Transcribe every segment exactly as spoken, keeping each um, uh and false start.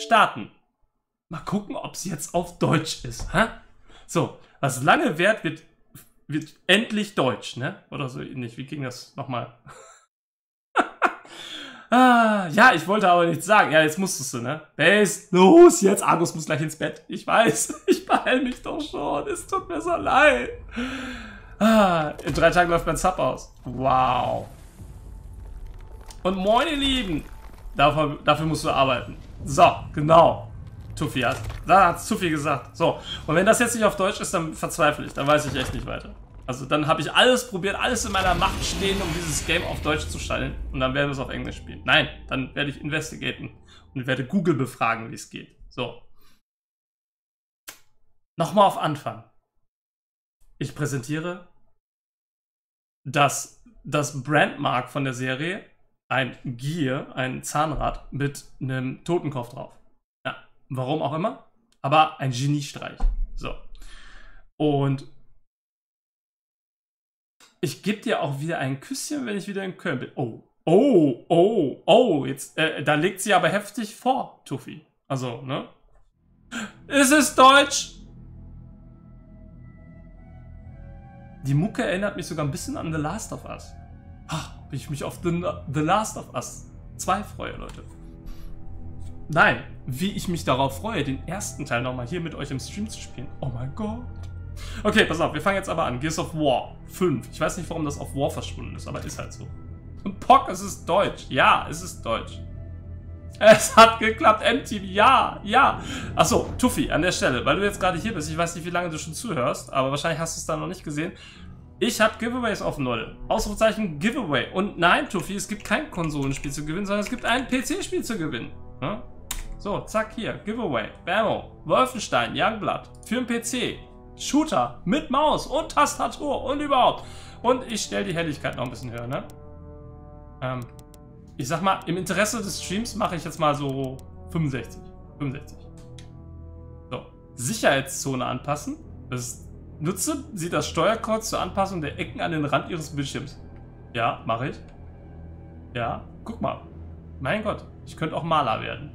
starten. Mal gucken, ob es jetzt auf Deutsch ist. Hä? So, was lange währt, wird, wird endlich Deutsch, ne? Oder so ähnlich. Wie ging das nochmal? ah, ja, ich wollte aber nichts sagen. Ja, jetzt musstest du, ne? Base, los, jetzt. Argus muss gleich ins Bett. Ich weiß, ich beeil mich doch schon. Es tut mir so leid. Ah, in drei Tagen läuft mein Sub aus. Wow. Und moin, ihr Lieben. Dafür, dafür musst du arbeiten. So, genau. Tuffy hat. Da hat Tuffy gesagt. So, und wenn das jetzt nicht auf Deutsch ist, dann verzweifle ich. Dann weiß ich echt nicht weiter. Also dann habe ich alles probiert, alles in meiner Macht stehen, um dieses Game auf Deutsch zu stellen. Und dann werden wir es auf Englisch spielen. Nein, dann werde ich investigaten und werde Google befragen, wie es geht. So. Nochmal auf Anfang. Ich präsentiere das, das Brandmark von der Serie. Ein Gear, ein Zahnrad mit einem Totenkopf drauf. Ja, warum auch immer. Aber ein Geniestreich. So. Und ich gebe dir auch wieder ein Küsschen, wenn ich wieder in Köln bin. Oh, oh, oh, oh. Jetzt, äh, da legt sie aber heftig vor, Tuffy. Also, ne? Es ist Deutsch! Die Mucke erinnert mich sogar ein bisschen an The Last of Us. Ach, wie ich mich auf The, The Last of Us zwei freue, Leute. Nein, wie ich mich darauf freue, den ersten Teil nochmal hier mit euch im Stream zu spielen. Oh mein Gott. Okay, pass auf, wir fangen jetzt aber an. Gears of War fünf. Ich weiß nicht, warum das auf War verschwunden ist, aber ist halt so. Und Pock, es ist Deutsch. Ja, es ist Deutsch. Es hat geklappt, M T V, ja, ja. Achso, Tuffy, an der Stelle, weil du jetzt gerade hier bist, ich weiß nicht, wie lange du schon zuhörst, aber wahrscheinlich hast du es da noch nicht gesehen. Ich habe Giveaways auf Null. Ausrufezeichen Giveaway. Und nein, Tuffy, es gibt kein Konsolenspiel zu gewinnen, sondern es gibt ein P C-Spiel zu gewinnen. Ja? So, zack, hier, Giveaway. Bamo, Wolfenstein, Youngblood, für den P C. Shooter, mit Maus und Tastatur und überhaupt. Und ich stelle die Helligkeit noch ein bisschen höher, ne? Ähm, ich sag mal, im Interesse des Streams mache ich jetzt mal so fünfundsechzig. fünfundsechzig. So, Sicherheitszone anpassen. Das nutze sie das Steuerkreuz zur Anpassung der Ecken an den Rand ihres Bildschirms. Ja, mache ich. Ja, guck mal. Mein Gott, ich könnte auch Maler werden.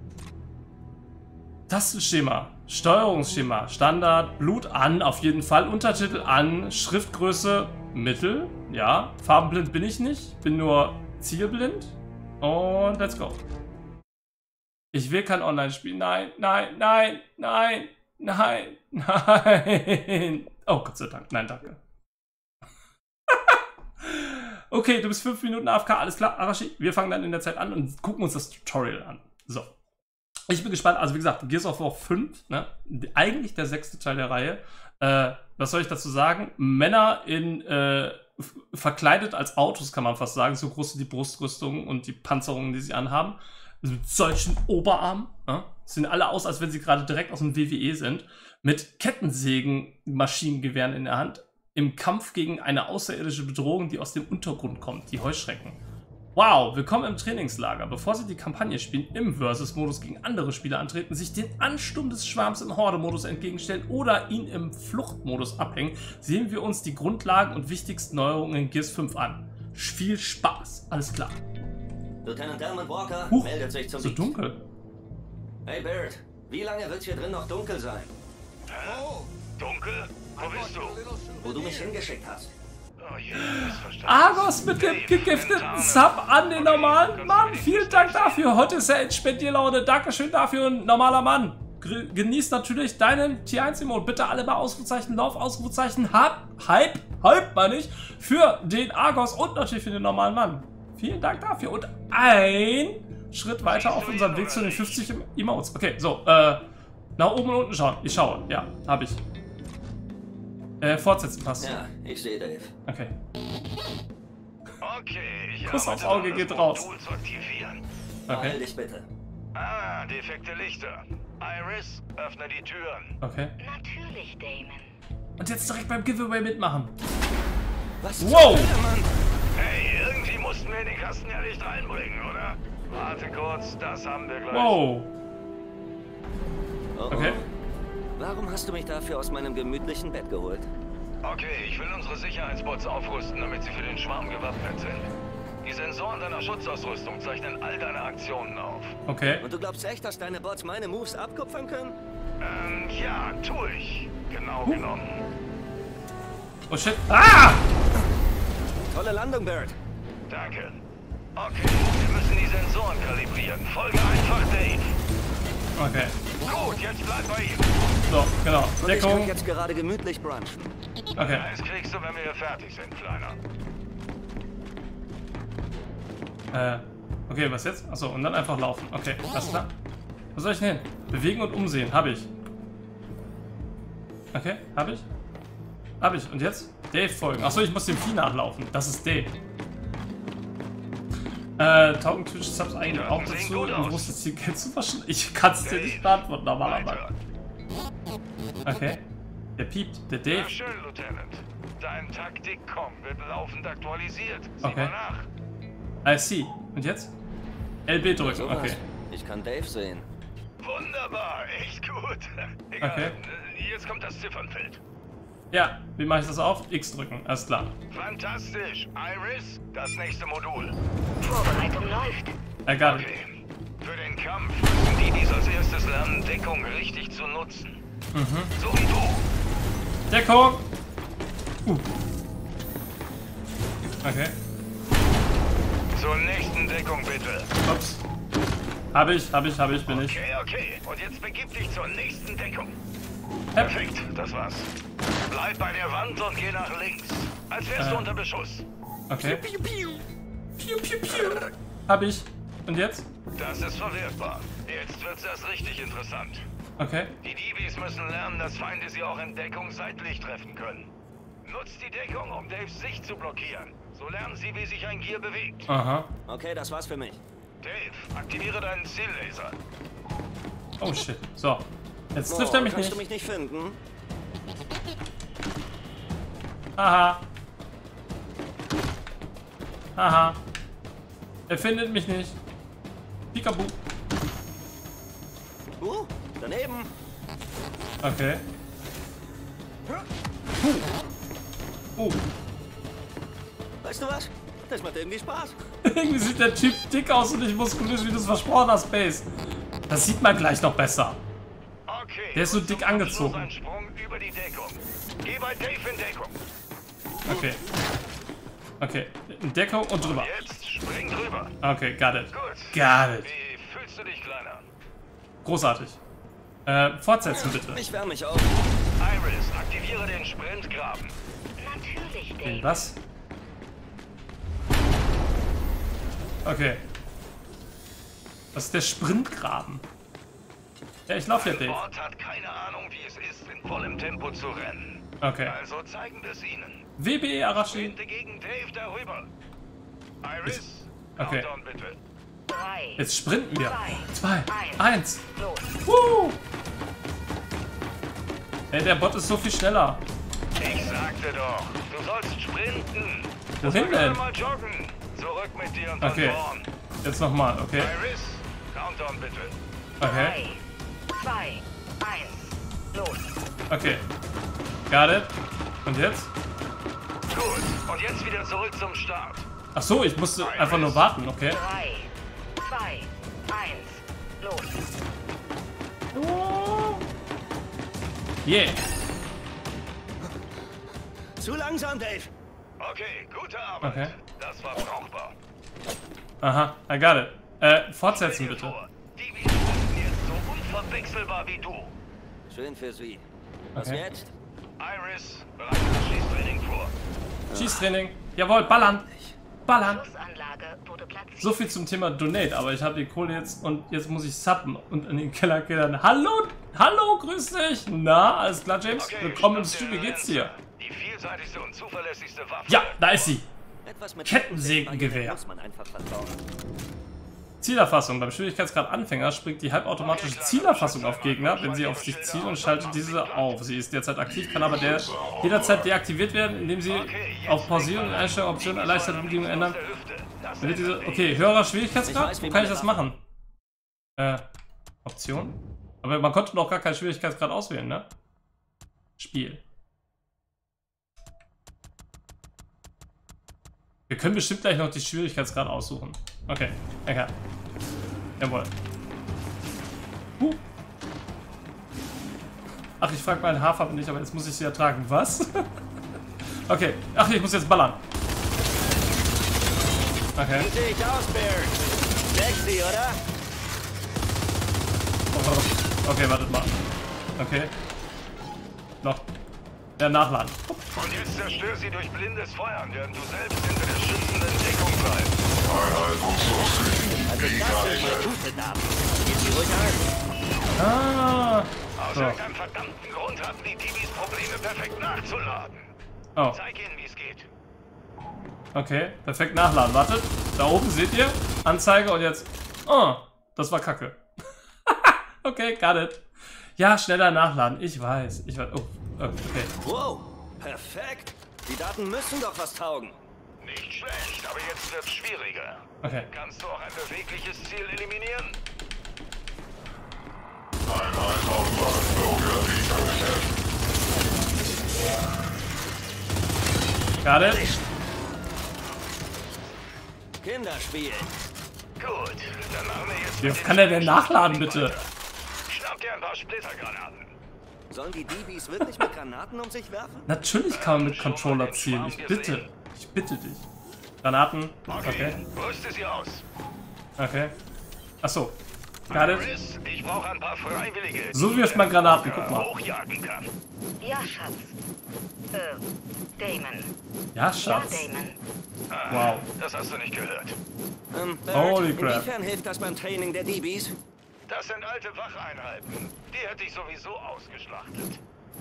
Tastenschema, Steuerungsschema, Standard, Blut an, auf jeden Fall, Untertitel an, Schriftgröße mittel, ja, farbenblind bin ich nicht, bin nur zielblind und let's go. Ich will kein Online-Spiel, nein, nein, nein, nein, nein, nein. Oh, Gott sei Dank, nein, danke. Okay, du bist fünf Minuten A F K, alles klar, Arashi, wir fangen dann in der Zeit an und gucken uns das Tutorial an. So. Ich bin gespannt, also wie gesagt, Gears of War fünf, ne? Eigentlich der sechste Teil der Reihe. Äh, was soll ich dazu sagen? Männer in äh, verkleidet als Autos, kann man fast sagen. So groß sind die Brustrüstungen und die Panzerungen, die sie anhaben. Also mit solchen Oberarmen. Ne? Sehen alle aus, als wenn sie gerade direkt aus dem W W E sind. Mit Kettensägen-Maschinengewehren in der Hand. Im Kampf gegen eine außerirdische Bedrohung, die aus dem Untergrund kommt. Die Heuschrecken. Wow, willkommen im Trainingslager. Bevor Sie die Kampagne spielen, im Versus-Modus gegen andere Spieler antreten, sich den Ansturm des Schwarms im Horde-Modus entgegenstellen oder ihn im Fluchtmodus abhängen, sehen wir uns die Grundlagen und wichtigsten Neuerungen in Gears fünf an. Viel Spaß, alles klar. Lieutenant Delman Walker Huch, meldet sich zum so Beat. dunkel. Hey Barrett, wie lange wird's hier drin noch dunkel sein? Oh, dunkel? Wo bist du? Wo du mich hingeschickt hast. Oh je, missverstanden. Argos mit dem gegifteten Sub an den normalen Mann. Vielen Dank dafür. Heute ist er in Spendierlaune. Dankeschön dafür, ein normaler Mann. Genießt natürlich deinen T eins Emote. Bitte alle mal Ausrufezeichen, Lauf, Ausrufezeichen, Hype, Hype, Hype meine ich, für den Argos und natürlich für den normalen Mann. Vielen Dank dafür. Und ein Schritt weiter auf unserem Weg zu den fünfzig Emotes. Okay, so, äh, nach oben und unten schauen. Ich schaue, ja, habe ich. Äh, fortsetzen passt. Ja, ich sehe Dave. Okay. Okay, ich Kuss aufs arbeite Auge an geht das raus. Modul zu aktivieren. Beeil Okay. dich bitte. Ah, defekte Lichter. Iris, öffne die Türen. Okay. Natürlich, Damon. Und jetzt direkt beim Giveaway mitmachen. Was? Wow! Mann. Hey, irgendwie mussten wir den Kasten ja nicht reinbringen, oder? Warte kurz, das haben wir gleich. Wow. Oh, oh. Okay. Warum hast du mich dafür aus meinem gemütlichen Bett geholt? Okay, ich will unsere Sicherheitsbots aufrüsten, damit sie für den Schwarm gewappnet sind. Die Sensoren deiner Schutzausrüstung zeichnen all deine Aktionen auf. Okay. Und du glaubst echt, dass deine Bots meine Moves abkupfern können? Ähm, ja, tue ich. Genau genommen. Oh shit. Ah! Tolle Landung, Barrett. Danke. Okay, wir müssen die Sensoren kalibrieren. Folge einfach Dave. Okay. Gut, jetzt bleib bei ihm. So, genau. Und ich kann Deckung. jetzt gerade gemütlich brunchen. Okay. Das kriegst du, wenn wir hier fertig sind, Kleiner. Äh, okay, was jetzt? Achso, und dann einfach laufen. Okay, alles klar. Wo soll ich denn hin? Bewegen und umsehen. Habe ich. Okay, habe ich. Habe ich. Und jetzt? Dave folgen. Achso, ich muss dem Vieh nachlaufen. Das ist Dave. Äh, taugen Twitch Subs eigentlich auch dazu, um großes Ziel Geld zu waschen? Ich kann es dir nicht beantworten, normalerweise. Okay. Der piept. Der Dave. Na schön, Lieutenant. Dein Taktik-Com wird laufend aktualisiert. Sieh Okay. mal nach. I see. Und jetzt? L B drücken. Sowas. Okay. Ich kann Dave sehen. Wunderbar, echt gut. Egal, Okay. äh, jetzt kommt das Ziffernfeld. Ja, wie mache ich das auf? X drücken. Alles klar. Fantastisch. Iris, das nächste Modul. Vorbereitung läuft. I got it. Okay. Für den Kampf müssen die dies als erstes lernen, Deckung richtig zu nutzen. Mhm. So wie du. Deckung! Uh. Okay. Zur nächsten Deckung, bitte. Ups. Hab ich, hab ich, hab ich, bin ich. Okay, okay. Und jetzt begib dich zur nächsten Deckung. Hep. Perfekt, das war's. Bleib bei der Wand und geh nach links. Als wärst Äh. du unter Beschuss. Okay. Piu, piu, piu. Hab ich. Und jetzt? Das ist verwertbar. Jetzt wird's erst richtig interessant. Okay. Die Divis müssen lernen, dass Feinde sie auch in Deckung seitlich treffen können. Nutzt die Deckung, um Daves Sicht zu blockieren. So lernen sie, wie sich ein Gear bewegt. Aha. Okay, das war's für mich. Dave, aktiviere deinen Ziellaser. Oh shit. So. Jetzt trifft er mich kannst nicht. du mich nicht finden? Haha. Haha. Er findet mich nicht. Pikabu. Uh, daneben. Okay. Oh. Weißt du was? Das macht irgendwie Spaß. Irgendwie sieht der Typ dick aus und nicht muskulös, wie du es versprochen hast, Space. Das sieht man gleich noch besser. Okay. Der ist so und dick zum Abschluss angezogen. ein Sprung über die Deckung. Geh bei Dave in Deckung. Okay. Okay. In Deckung und drüber. Jetzt spring drüber. Okay, got it. Gut. Got it. Wie fühlst du dich, Kleiner? Großartig. Äh, fortsetzen bitte. Ich wärme mich auf. Iris, aktiviere den Sprintgraben. Natürlich, Den Dave. was? Okay. Das ist der Sprintgraben. Ja, ich laufe ja, Ein Dave. Bot hat keine Ahnung, wie es ist, in vollem Tempo zu rennen. Okay. Also zeigen wir es ihnen. W B E Arashi. Sprinte gegen Dave darüber. Iris, Okay. Countdown bitte. Drei. Jetzt sprinten wir. Zwei. Zwei. Eins. Los. Woo! Ey, der Bot ist so viel schneller. Ich sagte doch, du sollst sprinten. Wohin Sag denn? mal joggen. Zurück mit dir und Okay. von vorn. Jetzt nochmal, okay. Iris, Countdown bitte. Okay. Drei. Zwei. Eins. Los. Okay. Got it. Und jetzt? Gut, und jetzt wieder zurück zum Start. Ach so, ich musste einfach nur warten, okay. Drei. Zwei. Eins. Los. Yeah. Zu langsam, Dave. Okay, gute Arbeit. Okay. Das war brauchbar. Aha, I got it. Äh, fortsetzen Stell dir bitte. vor, die Videos sind jetzt so unverwechselbar wie du. Schön für Sie. Was Okay. jetzt? Iris, bereite das Schießtraining vor. Schießtraining. Jawohl, ballern. Ballern. Schussanlage wurde platziert. So viel zum Thema Donate, aber ich habe die Kohle jetzt und jetzt muss ich subben und in den Keller gehen. Hallo, hallo, grüß dich. Na, alles klar, James? Okay, Willkommen im Stopp Stream, der wie geht's dir? Lancer. Die vielseitigste und zuverlässigste Waffe. Ja, da ist sie. Etwas mit Kettensägengewehr. muss man einfach vertrauen. Zielerfassung. Beim Schwierigkeitsgrad Anfänger springt die halbautomatische Zielerfassung auf Gegner, wenn sie auf sich zielen und schaltet diese auf. Sie ist derzeit aktiv, kann aber der jederzeit deaktiviert werden, indem sie auf Pausieren und Einstellungen Optionen erleichterte Bedienung ändern. Wenn diese, okay, höherer Schwierigkeitsgrad? Wo kann ich das machen? Äh, Option? Aber man konnte noch gar keinen Schwierigkeitsgrad auswählen, ne? Spiel. Wir können bestimmt gleich noch die Schwierigkeitsgrad aussuchen. Okay, okay. Jawohl. Huh. Ach, ich frage meinen Haarfarbe nicht, aber jetzt muss ich sie ertragen. Was? Okay. Ach, ich muss jetzt ballern. Okay. Wie sehe ich aus, Barrett? Sexy, oder? Oh, okay, wartet mal. Okay. Noch. Ja, nachladen. Und jetzt zerstör sie durch blindes Feuern, während du selbst hinter der schützenden Deckung bleibst. Also das ist eine gute Dame. Geht sie ruhig an. Ah. Aus So. irgendeinem verdammten Grund hatten die D Bs Probleme, perfekt nachzuladen. Oh. Zeig ihnen, wie es geht. Okay, perfekt nachladen. Wartet. Da oben seht ihr. Anzeige und jetzt. Oh, das war kacke. Okay, got it. Ja, schneller nachladen. Ich weiß. Ich weiß. Oh, okay. Wow, perfekt. Die Daten müssen doch was taugen. Nicht schlecht, aber jetzt wird's schwieriger. Okay. Kannst du auch ein bewegliches Ziel eliminieren? Got it. Kinderspiel. Gut, dann machen wir jetzt... Wie mit oft dem kann der denn Spiel nachladen, bitte? weiter. Schnapp dir ein paar Splittergranaten. Sollen die D Bs wirklich mit Granaten um sich werfen? Natürlich kann man mit Controller zielen. Ich bitte. Ich bitte dich. Granaten. Okay, Okay. rüste sie aus. Okay. Achso. Got it. Chris, ich brauche ein paar Freiwillige. So die wirft man den Granaten, Bunker guck mal. hochjagen kann. Ja, Schatz. Äh, Damon. Ja, Ja, Schatz. Damon. Ah, Wow. Das hast du nicht gehört. Ähm, Barrett, Holy crap. inwiefern hilft das beim Training der D Bs? Das sind alte Wacheinheiten. Die hätte ich sowieso ausgeschlachtet.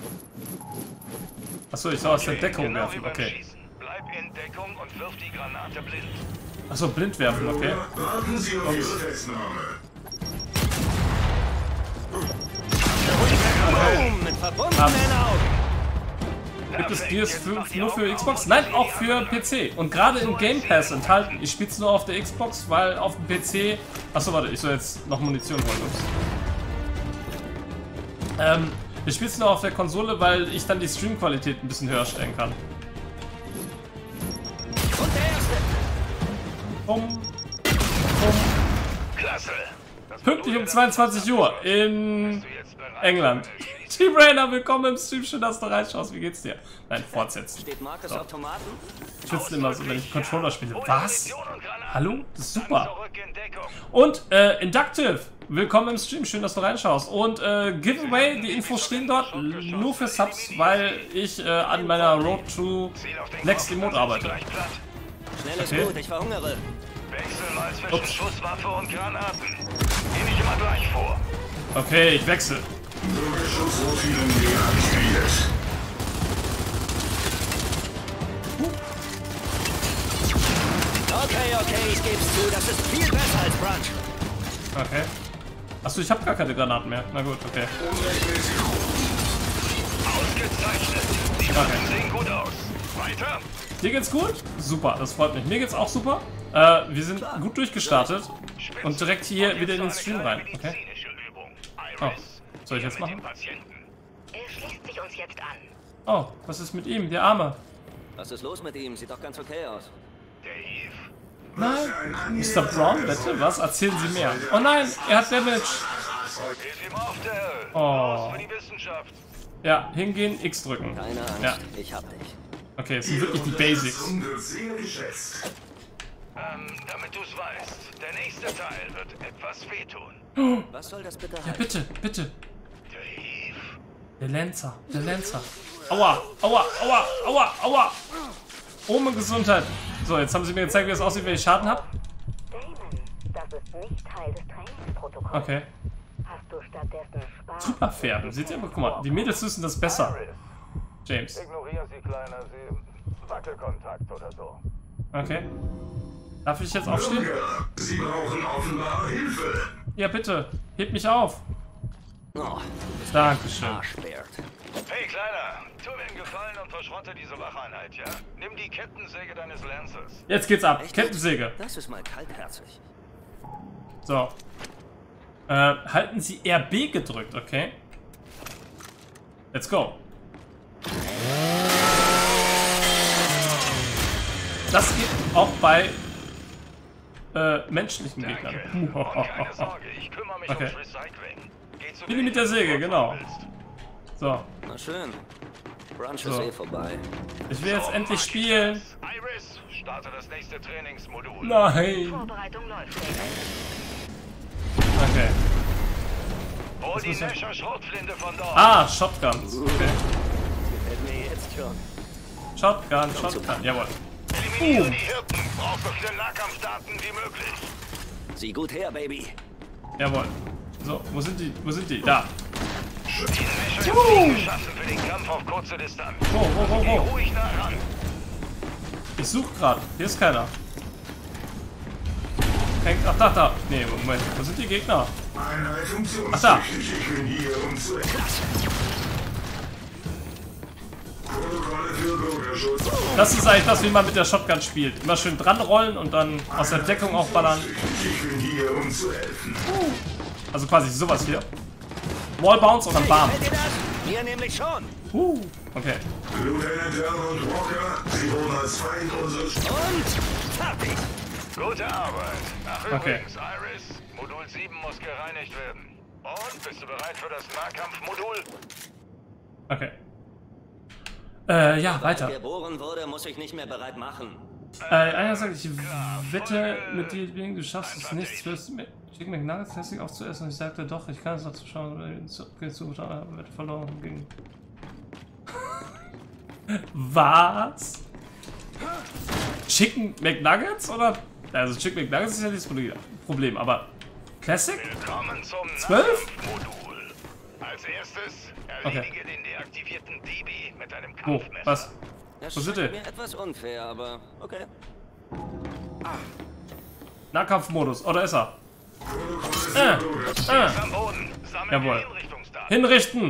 Achso, ich soll aus der Okay, Deckung genau wie werfen. beim Okay. Schießen. Bleib in Deckung und wirf die Granate blind. Achso, blind werfen. Okay. Warten Sie auf Ihre Festnahme. Boom, mit verbundenen Augen. Gibt es Gears fünf nur für Xbox? Nein, auch für P C. Und gerade im Game Pass enthalten. Ich spiele es nur auf der Xbox, weil auf dem P C... Achso, warte, ich soll jetzt noch Munition holen. Ups. Ähm, ich spiele es nur auf der Konsole, weil ich dann die Streamqualität ein bisschen höher stellen kann. Und der erste. Bum, bum. Klasse. Das Pünktlich um bedeutet, zweiundzwanzig Uhr in bist du jetzt bereit England. für ein Schießen? T-Brainer, willkommen im Stream. Schön, dass du reinschaust. Wie geht's dir? Nein, fortsetzen. Steht Markus auf Tomaten? Ich schwitze immer so, wenn ich Controller spiele. Ohne Was? Munition und Granaten. Hallo? Das ist Dann super. zurück in Deckung. Und äh, Inductive, willkommen im Stream, schön, dass du reinschaust. Und äh, Giveaway, die Infos stehen dort nur für Subs, weil ich äh, an meiner Road to Ziel auf den Next Kopf, Emote dann sind arbeite. sie gleich platt. Schnell ist Okay. gut, ich verhungere. Wechsel mal zwischen Ups. Schusswaffe und Granaten. Geh nicht immer gleich vor. Okay, ich wechsle. Schutzroutinen deaktiviert. Okay, okay, ich geb's zu, das ist viel besser als Brunch. Okay. Achso, ich habe gar keine Granaten mehr. Na gut, okay. Ausgezeichnet. Die Waffen sehen gut aus. Weiter. Dir geht's gut? Super, das freut mich. Mir geht's auch super. Äh, wir sind gut durchgestartet und direkt hier wieder in den Stream rein. Okay. Medizinische Übung. Oh, Iris, soll ich hier jetzt mit dem machen? Patienten. Er schließt sich uns jetzt an. Oh, was ist mit ihm? Der Arme. Was ist los mit ihm? Sieht doch ganz okay aus. Der Eve. Nein. Mister Brown, bitte? Was? Erzählen Sie mehr. Oh nein, er hat Damage. Hilf ihm auf, der Oh. Los für die Wissenschaft. Ja, hingehen, X drücken. Keine Angst, Ja. ich hab dich. Okay, es sind wirklich die Basics. Stunde sehr geschätzt. Ähm, damit du's weißt, der nächste Teil wird etwas wehtun. Was soll das bitte Ja, heißen? bitte, bitte. Der Eve. Der Lancer, der Lancer. Aua, aua, aua, aua, aua. Ohne Gesundheit. So, jetzt haben sie mir gezeigt, wie es aussieht, wenn ich Schaden habe. Damon, das ist nicht Teil des Trainingsprotokolls. Okay. Hast du stattdessen Spaß? Super fair. Seht ihr? Guck mal, die Mädels wissen das besser. Iris. James. Ignorieren Sie, Kleiner. Sie... Wackelkontakt oder so. Okay. Darf ich jetzt aufstehen? Bürger, Sie brauchen offenbar Hilfe. Ja, bitte. Hebt mich auf. Oh, Dankeschön. Arschbärt. Hey, Kleiner. Tu mir einen Gefallen und verschrotte diese Wacheinheit, ja? Nimm die Kettensäge deines Lancers. Jetzt geht's ab. Echt? Kettensäge. Das ist mal kaltherzig. So. Äh, halten Sie R B gedrückt, okay? Let's go. Das geht auch bei äh, menschlichen Gegnern. Danke. Und keine Sorge, ich kümmere mich Okay. ums Recycling. Geh zu Billy mit der Säge, genau. So, Na schön. Brunch So. ist eh vorbei. ich will jetzt endlich spielen. Iris, starte das nächste Trainingsmodul. Nein. Vorbereitung läuft, David. Okay. Hol die muss ich- Nasher Schrotflinte von dort. Ah, Shotguns. Okay. Gefällt mir jetzt schon. Shotgun, Shotgun. Jawohl. Eliminiere die Hirten. Brauch so viele Nahkampfdaten wie möglich. Sieh gut her, Baby. Jawohl. So, wo sind die? Wo sind die? Da. Die Nasher sind geschaffen für den Kampf auf kurze Distanz. Wo, wo, wo, Geh wo? ruhig nah ran. Ich suche gerade. Hier ist keiner. Hängt. Ach, da, da. Nee, Moment. Wo sind die Gegner? Einheit Ach, da. funktionstüchtig. Ich bin hier, um zu Protokolle für Bürgerschutz. Das ist eigentlich das, wie man mit der Shotgun spielt. Immer schön dran rollen und dann aus der Deckung aufballern. Ich bin hier, um zu helfen. Also quasi sowas hier. Wall Bounce und dann Bam. Gefällt dir das? Mir nämlich schon. Uh, okay. Lieutenant Harold Walker, Sie wurden als Feind unseres... Und fertig. Gute Arbeit. Ach Okay. übrigens, Iris, Modul sieben muss gereinigt werden. Und, bist du bereit für das Nahkampfmodul? Okay. Äh, ja, weiter. Geboren wurde, muss ich nicht mehr bereit machen. Äh, einer sagt, ich wette mit dir, du schaffst es nicht, wirst mit Chicken McNuggets lästig aufzuessen. Und ich sagte, doch, ich kann es noch zuschauen. Zugeschaut, wird verloren gegen. Was? Chicken McNuggets oder? Also Chicken McNuggets ist ja nicht das Problem, aber Classic? Willkommen zum Zwölf? Nahkampfmodul. Als erstes erledige den deaktivierten D B mit einem Wo? Kampfmesser. Was? Das Wo sind scheint die? mir etwas unfair, aber okay. Nahkampfmodus. Oh, da ist er. Äh, äh. Am Boden. Sammeln Jawohl. die Hinrichtungsdaten. Hinrichten.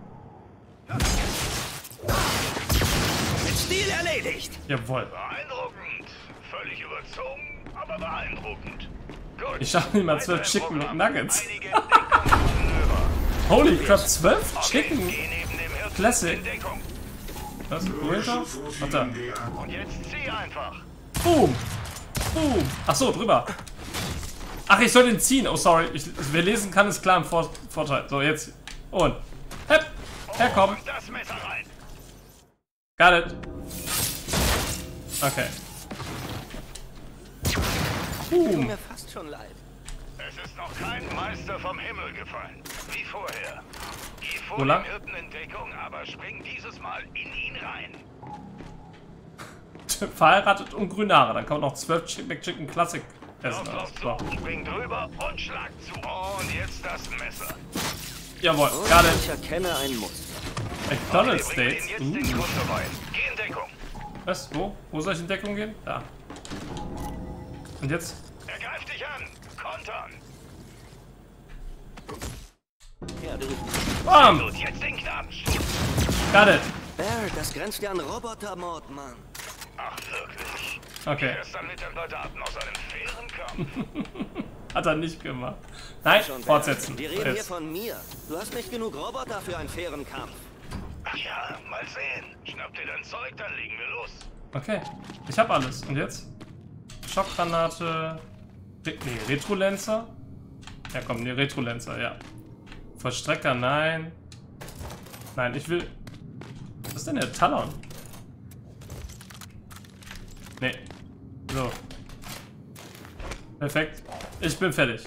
Mit Stil erledigt. Jawohl. Beeindruckend. Völlig überzogen, aber beeindruckend. Gut. Ich schaffe nicht mal zwölf Weiter im Chicken Programm. McNuggets. Einige Deckungsmanöver. Holy crap, zwölf Okay, Chicken? geh neben dem Hirten Classic. in Deckung. Was? Wo hinter? Warte. Und jetzt zieh einfach. Boom. Boom. Ach so, drüber. Ach, ich soll den ziehen. Oh, sorry. Ich, wer lesen kann, ist klar im Vor Vorteil. So, jetzt. Und. Hepp. Herkomm. Und das Messer rein. Got it. Okay. Tut Boom. mir fast schon leid. Es ist noch kein Meister vom Himmel gefallen. Wie vorher. Geh vor Wo lang? dem Hirten in Deckung, aber spring dieses Mal in ihn rein. Verheiratet und grüne Dann kann man noch zwölf Chicken McChicken Classic essen. Drauf, So. drauf zu, spring drüber und schlag zu. Und jetzt das Messer. Jawohl. Und Got ich it. erkenne ein Muster. McDonald's Okay, bring States. den jetzt den Uh. Kunde rein. Geh in Deckung. Was? Wo? Wo soll ich in Deckung gehen? Da. Und jetzt? Er greift dich an. Kontern. Ja, du. Bam! Gut, jetzt den Knatsch. Got it. Barry, das grenzt ja an Robotermord, Mann. Ach, wirklich. Okay. Gestern Mitarbeiterdaten aus einem fairen Kampf. Hat er nicht gemacht. Nein, Schon, fortsetzen. Wir reden hier Jetzt. von mir. Du hast nicht genug Roboter für einen fairen Kampf. Ach ja, mal sehen. Schnapp dir dein Zeug, dann legen wir los. Okay. Ich hab alles. Und jetzt? Schockgranate. Re nee, Retrolancer. Ja, komm, nee, Retrolancer, ja. Vollstrecker, nein. Nein, ich will. Was ist denn der Talon? Nee. So. Perfekt. Ich bin fertig.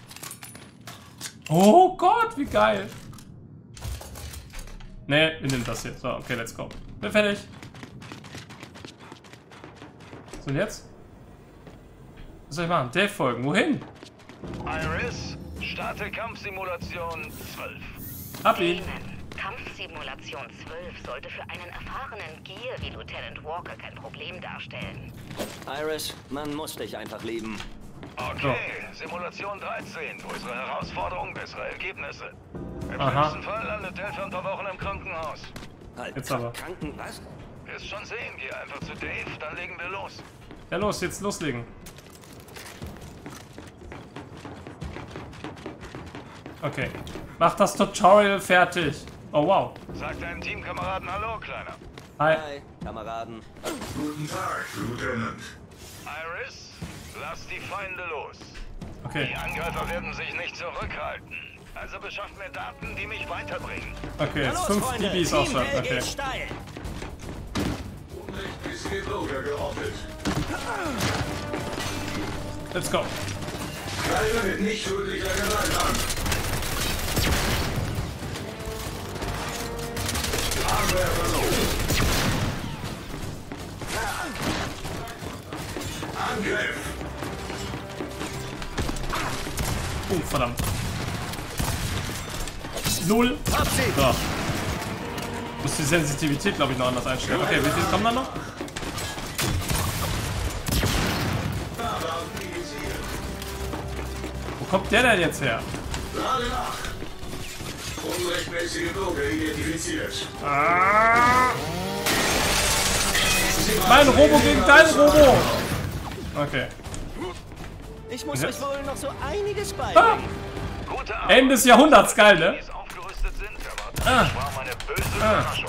Oh Gott, wie geil. Nee, wir nehmen das hier. So, okay, let's go. Bin fertig. So, und jetzt? Was soll ich machen? Dave folgen. Wohin? Iris, starte Kampfsimulation zwölf. Hab ihn. Damon, Kampfsimulation zwölf sollte für einen erfahrenen Gear wie Lieutenant Walker kein Problem darstellen. Iris, man muss dich einfach lieben. Okay, Simulation dreizehn. Größere Herausforderung, bessere Ergebnisse. Im Aha. schlimmsten Fall landet Dave für ein paar Wochen im Krankenhaus. Halt, Jetzt aber. Kranken, was? Wirst schon sehen, geh einfach zu Dave, dann legen wir los. Ja, los, jetzt loslegen. Okay. Mach das Tutorial fertig. Oh, wow. Sag deinen Teamkameraden Hallo, Kleiner. Hi. Hi, Kameraden. Guten Tag, Lieutenant. Iris, lass die Feinde los. Okay. Die Angreifer werden sich nicht zurückhalten. Also beschafft mir Daten, die mich weiterbringen. Okay, jetzt Los, fünf Freunde, D Bs Team aufschlagen. Hell Okay. geht steil. Unrechtmäßige Bürger geortet. Let's go. Keiner wird nicht schuldig erklärt an. Anwerfer los. Angriff. Oh, verdammt. Null. Hab sie. So. Muss die Sensitivität, glaube ich, noch anders einstellen. Okay, wie viel kommen da noch? Wo kommt der denn jetzt her? Lade nach. Unrechtmäßige Bürger identifiziert. Ah. Mein Robo gegen dein Robo. Okay. Ich muss Und euch jetzt? wohl noch so einiges Ah. beibringen. Gute Arbeit. Ende des Jahrhunderts, geil, ne? Die aufgerüstet sind, aber Ah. das war meine böse Ah. Überraschung.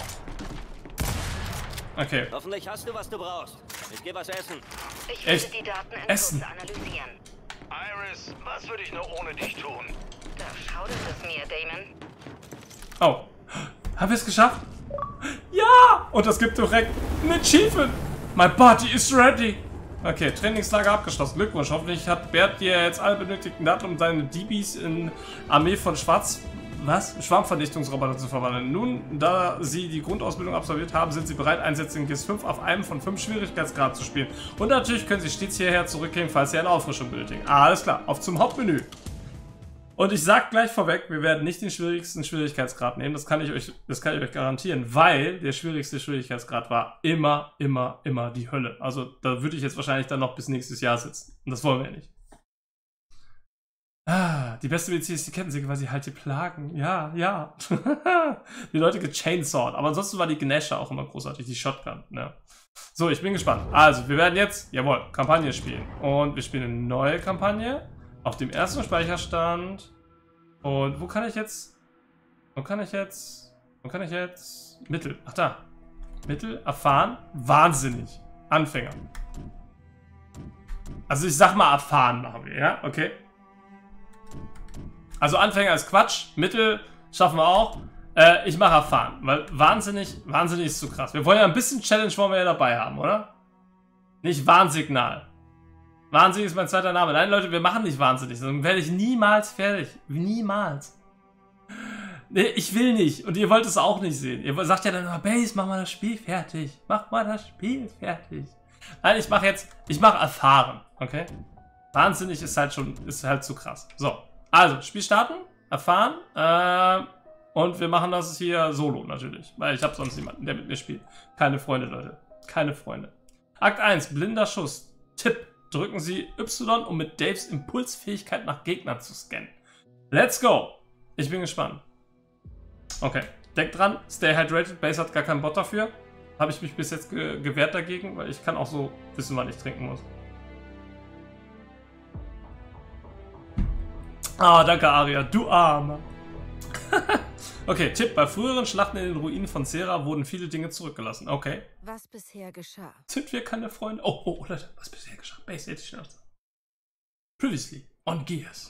Okay. Hoffentlich hast du, was du brauchst. Ich geh was essen. Ich Echt? werde die Daten in Essen. Kürze analysieren. Iris, was würde ich nur ohne dich tun? Da schaudert es mir, Damon. Oh. Haben wir es geschafft? Ja! Und das gibt direkt ein Achievement. My body is ready. Okay, Trainingslager abgeschlossen. Glückwunsch. Hoffentlich hat Bert dir jetzt alle benötigten Daten, um seine D Bs in Armee von Schwarz... Was? Schwarmvernichtungsroboter zu verwandeln. Nun, da sie die Grundausbildung absolviert haben, sind sie bereit, Einsätze in G S fünf auf einem von fünf Schwierigkeitsgrad zu spielen. Und natürlich können sie stets hierher zurückgehen, falls sie eine Auffrischung benötigen. Alles klar, auf zum Hauptmenü. Und ich sag gleich vorweg, wir werden nicht den schwierigsten Schwierigkeitsgrad nehmen, das kann ich euch, das kann ich euch garantieren, weil der schwierigste Schwierigkeitsgrad war immer, immer, immer die Hölle. Also da würde ich jetzt wahrscheinlich dann noch bis nächstes Jahr sitzen. Und das wollen wir ja nicht. Ah, die beste W C ist die Kettensäge, weil sie halt die Plagen. Ja, ja. Die Leute gechainsawed. Aber ansonsten war die Gnasher auch immer großartig, die Shotgun. Ne? So, ich bin gespannt. Also, wir werden jetzt, jawohl, Kampagne spielen. Und wir spielen eine neue Kampagne auf dem ersten Speicherstand. Und wo kann ich jetzt, wo kann ich jetzt, wo kann ich jetzt, Mittel, ach da. Mittel, erfahren, wahnsinnig. Anfänger. Also ich sag mal erfahren machen wir, ja, okay. Also Anfänger ist Quatsch, Mittel schaffen wir auch. Äh, ich mache erfahren, weil wahnsinnig, wahnsinnig ist zu krass. Wir wollen ja ein bisschen Challenge, wollen wir ja dabei haben, oder? Nicht Warnsignal. Wahnsinnig ist mein zweiter Name. Nein, Leute, wir machen nicht wahnsinnig. Dann werde ich niemals fertig. Niemals. Nee, ich will nicht. Und ihr wollt es auch nicht sehen. Ihr sagt ja dann immer, Base, mach mal das Spiel fertig. Mach mal das Spiel fertig. Nein, ich mache jetzt, ich mache erfahren, okay? Wahnsinnig ist halt schon, ist halt zu krass. So. Also, Spiel starten, erfahren, äh, und wir machen das hier solo natürlich, weil ich habe sonst niemanden, der mit mir spielt. Keine Freunde, Leute. Keine Freunde. Akt eins, blinder Schuss. Tipp, drücken Sie Y, um mit Daves Impulsfähigkeit nach Gegnern zu scannen. Let's go. Ich bin gespannt. Okay, denkt dran, stay hydrated, Base hat gar keinen Bot dafür. Habe ich mich bis jetzt ge gewehrt dagegen, weil ich kann auch so wissen, wann ich trinken muss. Ah, danke Aria, du Arme. Okay, Tipp, bei früheren Schlachten in den Ruinen von Sera wurden viele Dinge zurückgelassen. Okay. Was bisher geschah? Sind wir keine Freunde? Oh, oh, Leute, was bisher geschah? Base, hätte ich schnell. Previously, on Gears.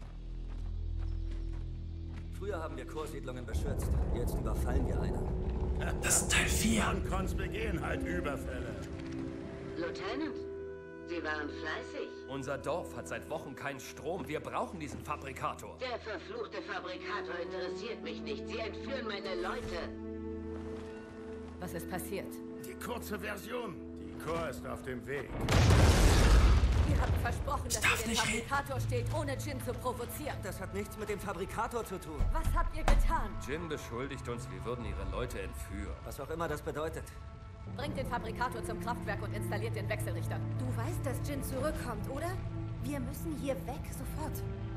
Früher haben wir Chorsiedlungen beschützt. Jetzt überfallen wir eine. Das ist Teil vier. Ankons begehen halt Überfälle. Lieutenant, Sie waren fleißig. Unser Dorf hat seit Wochen keinen Strom. Wir brauchen diesen Fabrikator. Der verfluchte Fabrikator interessiert mich nicht. Sie entführen meine Leute. Was ist passiert? Die kurze Version. Die Chor ist auf dem Weg. Ihr habt versprochen, dass darf ihr den nicht Fabrikator steht, ohne Jin zu provozieren. Das hat nichts mit dem Fabrikator zu tun. Was habt ihr getan? Jin beschuldigt uns, wir würden ihre Leute entführen. Was auch immer das bedeutet. Bringt den Fabrikator zum Kraftwerk und installiert den Wechselrichter. Du weißt, dass Jin zurückkommt, oder? Wir müssen hier weg, sofort.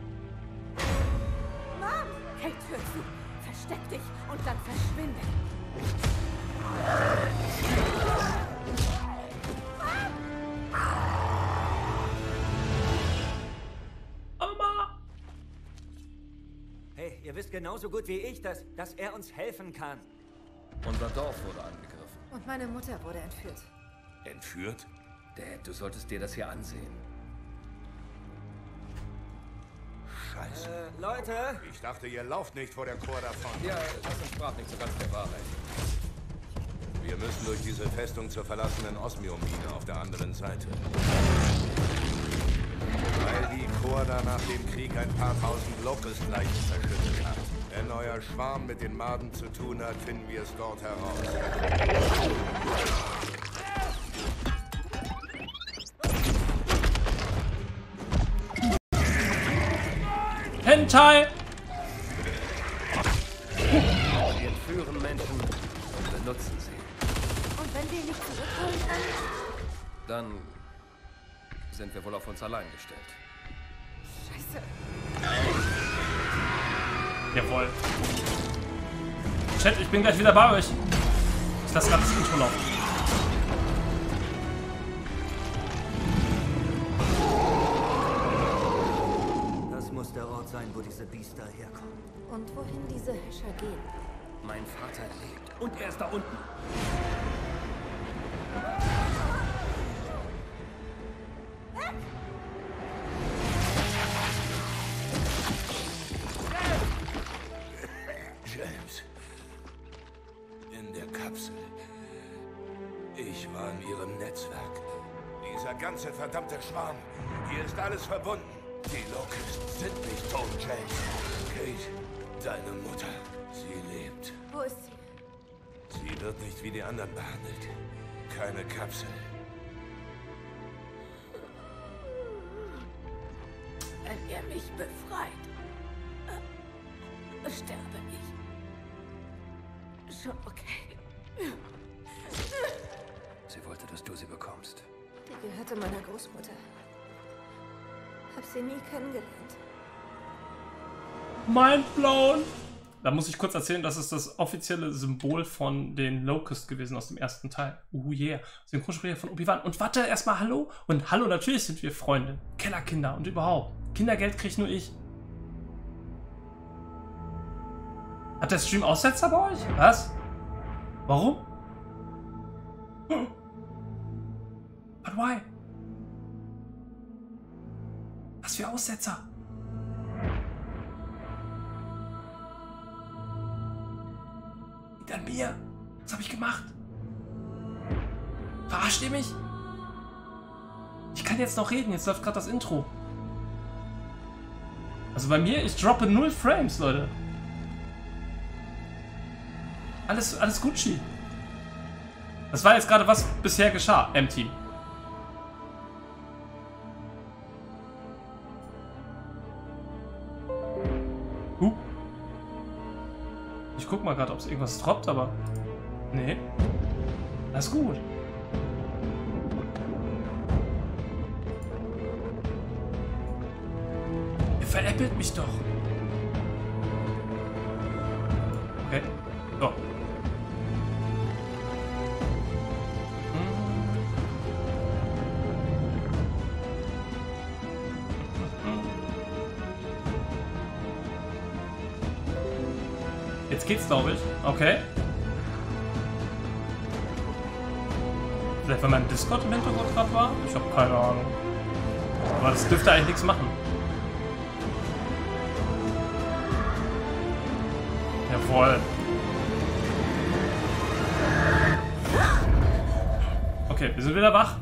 Mom! Hey, Tür zu! Versteck dich und dann verschwinde! Mama! Hey, ihr wisst genauso gut wie ich, dass, dass er uns helfen kann. Unser Dorf wurde angegriffen. Und meine Mutter wurde entführt. Entführt? Dad, du solltest dir das hier ansehen. Scheiße. Äh, Leute! Ich dachte, ihr lauft nicht vor der Chor davon. Ja, das entsprach nicht so ganz der Wahrheit. Wir müssen durch diese Festung zur verlassenen Osmium-Mine auf der anderen Seite. Weil die Korda nach dem Krieg ein paar tausend Locust-Leichen verschüttet hat. Wenn euer Schwarm mit den Maden zu tun hat, finden wir es dort heraus. Hentai! Wir entführen Menschen und benutzen sie. Und wenn wir nicht zurückholen, dann... Dann sind wir wohl auf uns allein gestellt. Scheiße. Jawohl. Chat, ich bin gleich wieder bei euch. Ich lasse gerade das Intro laufen. Das muss der Ort sein, wo diese Biester herkommen. Und wohin diese Häscher gehen? Mein Vater lebt. Und er ist da unten. James. In der Kapsel. Ich war in ihrem Netzwerk. Dieser ganze verdammte Schwarm. Hier ist alles verbunden. Die Locusts sind nicht tot, James. Kate, deine Mutter. Sie lebt. Wo ist sie? Sie wird nicht wie die anderen behandelt. Keine Kapsel. Wenn ihr mich befreit, sterbe ich. Schon okay. Sie wollte, dass du sie bekommst. Die gehörte meiner Großmutter. Hab sie nie kennengelernt. Mind blown! Da muss ich kurz erzählen, das ist das offizielle Symbol von den Locust gewesen aus dem ersten Teil. Uh yeah. Synchronsprecher von Obi-Wan. Und warte, erstmal hallo. Und hallo, natürlich sind wir Freunde. Kellerkinder und überhaupt. Kindergeld krieg nur ich. Hat der Stream Aussetzer bei euch? Was? Warum? But why? Was für Aussetzer? Liegt an mir. Was habe ich gemacht? Verarscht ihr mich? Ich kann jetzt noch reden, jetzt läuft gerade das Intro. Also bei mir, ich droppe null Frames, Leute. Alles, alles Gucci. Das war jetzt gerade, was bisher geschah, M-Team. Huh. Ich guck mal gerade, ob es irgendwas droppt, aber... Nee. Das ist gut. Ihr veräppelt mich doch. Okay. So. Jetzt geht's, glaube ich. Okay. Vielleicht, weil mein Discord im Hintergrund gerade war? Ich habe keine Ahnung. Aber das dürfte eigentlich nichts machen. Jawohl. Okay, wir sind wieder wach.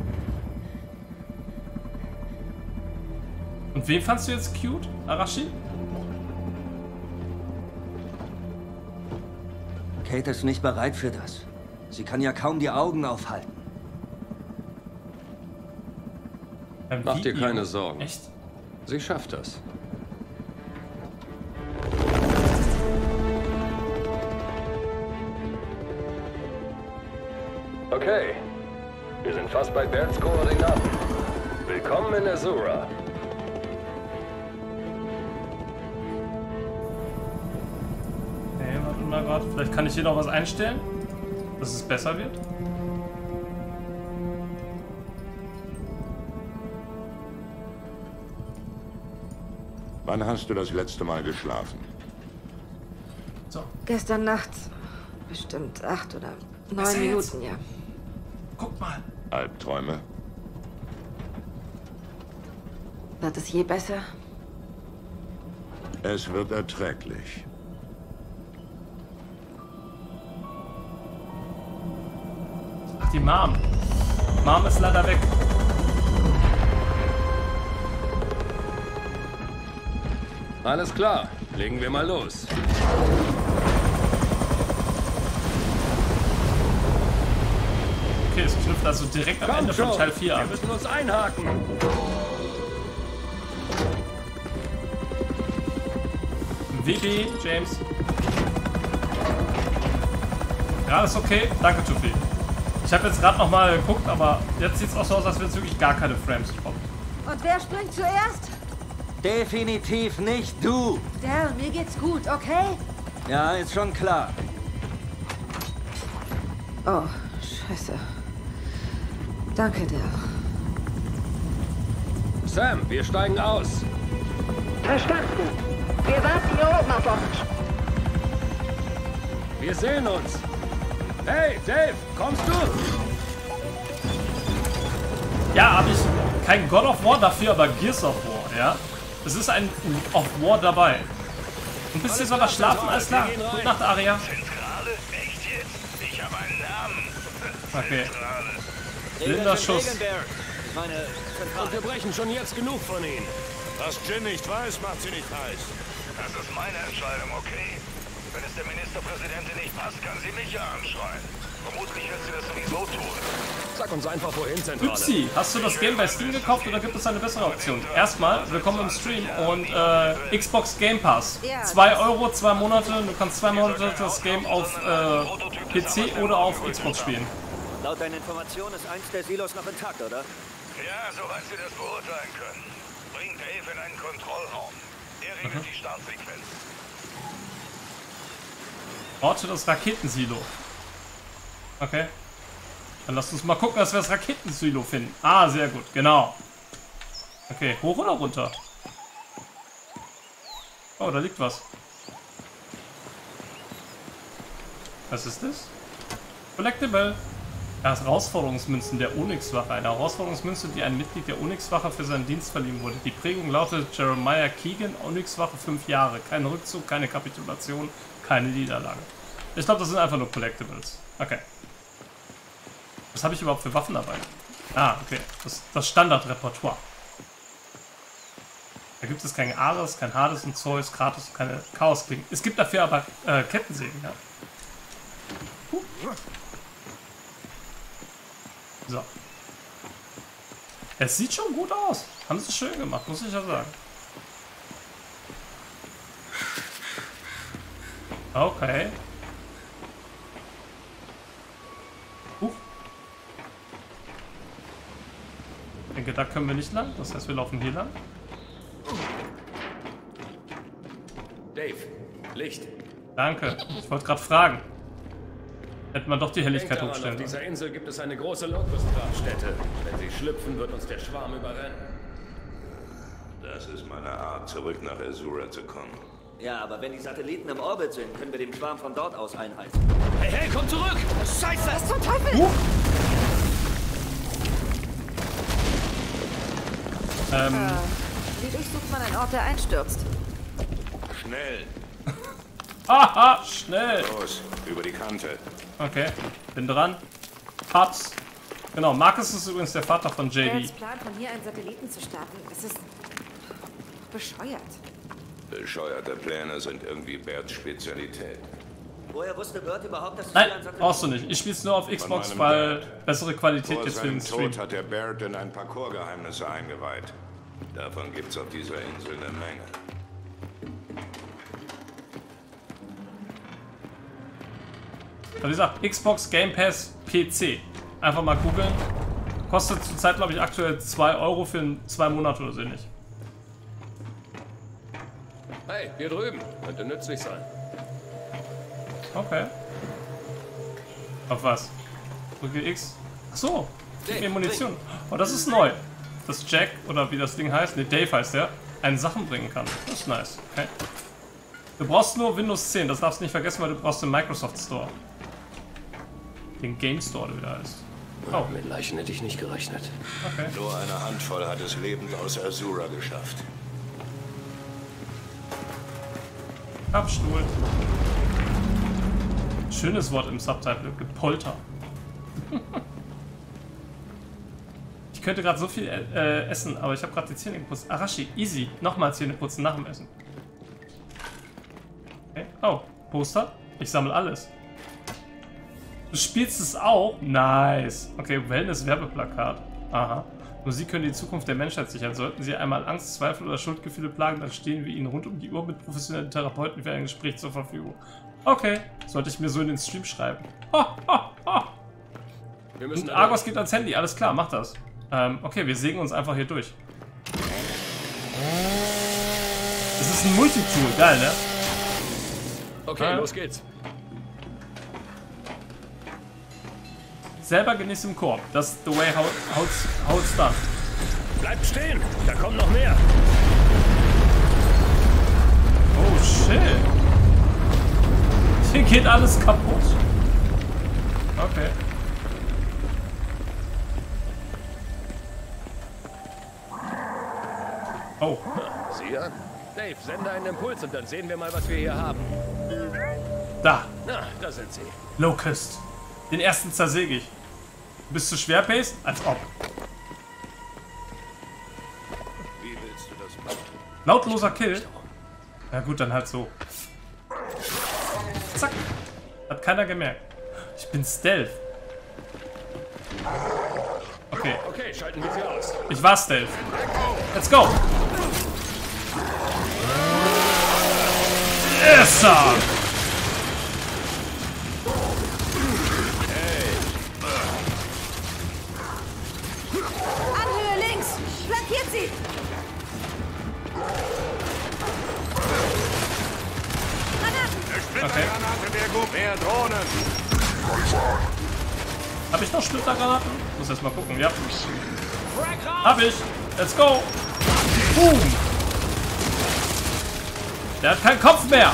Und wen fandst du jetzt cute, Arashi? Kate ist nicht bereit für das. Sie kann ja kaum die Augen aufhalten. Ähm, Mach dir keine ihn? Sorgen. Echt? Sie schafft das. Okay. Wir sind fast bei Berts Koordinaten. Willkommen in Azura. Okay, warte mal gerade. Vielleicht kann ich hier noch was einstellen, dass es besser wird. Wann hast du das letzte Mal geschlafen? So. Gestern Nacht bestimmt acht oder Neun Minuten, ja. Guck mal. Albträume? Wird es je besser? Es wird erträglich. Ach, die Mom. Mom ist leider weg. Alles klar, legen wir mal los. Okay, es knüpft also direkt am Komm Ende von schon, Teil vier wir an. müssen uns einhaken. W B, James. Ja, ist okay. Danke, Tuffy. Ich habe jetzt gerade noch mal geguckt, aber jetzt sieht es auch so aus, als wenn es wirklich gar keine Frames droppt. Und wer springt zuerst? Definitiv nicht du. Dell, mir geht's gut, okay? Ja, ist schon klar. Oh, scheiße. Danke, Dell. Sam, wir steigen aus. Verstanden. Wir warten hier oben auf uns. Wir sehen uns. Hey, Dave, kommst du? Ja, habe ich kein God of War dafür, aber Gears of War, ja? Es ist ein of War dabei. Und bist jetzt aber schlafen, alles klar. Gute Nacht, Aria. Zentrale? Echt jetzt? Ich habe einen Namen. Okay. Regeln Blinder sind Schuss. Regeln, Barrett. Meine Und wir brechen schon jetzt genug von ihnen. Was Jin nicht weiß, macht sie nicht heiß. Das ist meine Entscheidung, okay? Wenn es der Ministerpräsidentin nicht passt, kann sie mich ja anschreien. Vermutlich wird sie das sowieso tun. Sag uns einfach, wohin, Zentrale. Upsi, hast du das Game bei Steam gekauft oder gibt es eine bessere Option? Erstmal, willkommen im Stream und äh, Xbox Game Pass. zwei Euro, zwei Monate, du kannst zwei Monate das Game auf äh, P C oder auf Xbox spielen. Laut deinen Informationen ist eins der Silos noch intakt, oder? Ja, soweit sie das beurteilen können. Bring Dave in einen Kontrollraum. Er regelt die Startsequenz. Orte das Raketensilo. Okay. Dann lasst uns mal gucken, dass wir das Raketensilo finden. Ah, sehr gut, genau. Okay, hoch oder runter? Oh, da liegt was. Was ist das? Collectible. Herausforderungsmünzen der Onyx-Wache. Eine Herausforderungsmünze, die ein Mitglied der Onyx-Wache für seinen Dienst verliehen wurde. Die Prägung lautet Jeremiah Keegan, Onyx-Wache fünf Jahre. Kein Rückzug, keine Kapitulation, keine Niederlage. Ich glaube, das sind einfach nur Collectibles. Okay. Was habe ich überhaupt für Waffen dabei? Ah, okay. Das, das Standardrepertoire. Da gibt es kein Ares, kein Hades und Zeus, Kratos und keine Chaosklingen. Es gibt dafür aber äh, Kettensägen, ja. Huh. So. Es sieht schon gut aus. Haben sie schön gemacht, muss ich ja sagen. Okay. Huch. Ich denke, da können wir nicht lang. Das heißt, wir laufen hier lang. Dave, Licht. Danke. Ich wollte gerade fragen. Hätte man doch die Helligkeit Denk daran, hochstellen auf sollen. dieser Insel gibt es eine große Locust-Grabstätte. Wenn sie schlüpfen, wird uns der Schwarm überrennen. Das ist meine Art, zurück nach Azura zu kommen. Ja, aber wenn die Satelliten im Orbit sind, können wir den Schwarm von dort aus einheizen. Hey, hey, komm zurück! Scheiße! Was zum Teufel? Uh. Ähm. Äh, wie durchsucht man einen Ort, der einstürzt? Schnell! Haha, schnell! Los, über die Kante. Okay, bin dran. Hab's. Genau, Marcus ist übrigens der Vater von J D. Dells Plan, von hier einen Satelliten zu starten, das ist bescheuert. Bescheuerte Pläne sind irgendwie Berts Spezialität. Woher wusste Bert überhaupt, dass Nein, ein Satellit... brauchst du nicht. Ich spiel's nur auf Xbox, meinem weil Dad. bessere Qualität Vor jetzt für den seinem Stream. Tod hat der Baird in ein paar Chorgeheimnisse eingeweiht. Davon gibt's auf dieser Insel eine Menge. Also wie gesagt, Xbox Game Pass P C. Einfach mal googeln. Kostet zurzeit, glaube ich, aktuell zwei Euro für zwei Monate oder so nicht. Hey, hier drüben. Könnte nützlich sein. Okay. Auf was? Drücke X. Ach so. Gib mir Munition. Oh, das ist neu. Dass Jack, oder wie das Ding heißt, ne, Dave heißt der, einen Sachen bringen kann. Das ist nice. Okay. Du brauchst nur Windows zehn. Das darfst du nicht vergessen, weil du brauchst den Microsoft Store. Den Game Store wieder heißt. Oh. Mit Leichen hätte ich nicht gerechnet. Okay. Nur eine Handvoll hat es lebend aus Azura geschafft. Abstuhl. Schönes Wort im Subtitle. Gepolter. Ich könnte gerade so viel äh, essen, aber ich habe gerade die Zähne geputzt. Arashi, easy. Nochmal Zähne putzen nach dem Essen. Okay. Oh, Poster. Ich sammle alles. Du spielst es auch? Nice. Okay, Wellness-Werbeplakat. Aha. Nur sie können die Zukunft der Menschheit sichern. Sollten sie einmal Angst, Zweifel oder Schuldgefühle plagen, dann stehen wir ihnen rund um die Uhr mit professionellen Therapeuten für ein Gespräch zur Verfügung. Okay, sollte ich mir so in den Stream schreiben. Oh, oh, oh. Wir müssen Und Argos geht ans Handy. Alles klar, mach das. Ähm, okay, wir sägen uns einfach hier durch. Das ist ein Multitool. Geil, ne? Okay, ja. Los geht's. Selber genießt im Korb. Das ist the way how, how, it's, how it's done. Bleibt stehen! Da kommen noch mehr! Oh shit! Hier geht alles kaputt. Okay. Oh. Sieh an. Dave, sende einen Impuls und dann sehen wir mal, was wir hier haben. Da. Na, da sind sie. Locust. Den ersten zersäge ich. Bist du schwer, Pace? Als ob. Wie willst du das machen? Lautloser Kill? Na gut, dann halt so. Zack. Hat keiner gemerkt. Ich bin Stealth. Okay. Okay, schalten wir sie aus. Ich war Stealth. Let's go. Yes, sir. Anhöhe links! Flankiert sie! Okay. Mehr Drohnen! Hab ich noch Splittergranaten? Muss erst mal gucken, ja. Hab ich! Let's go! Boom! Der hat keinen Kopf mehr!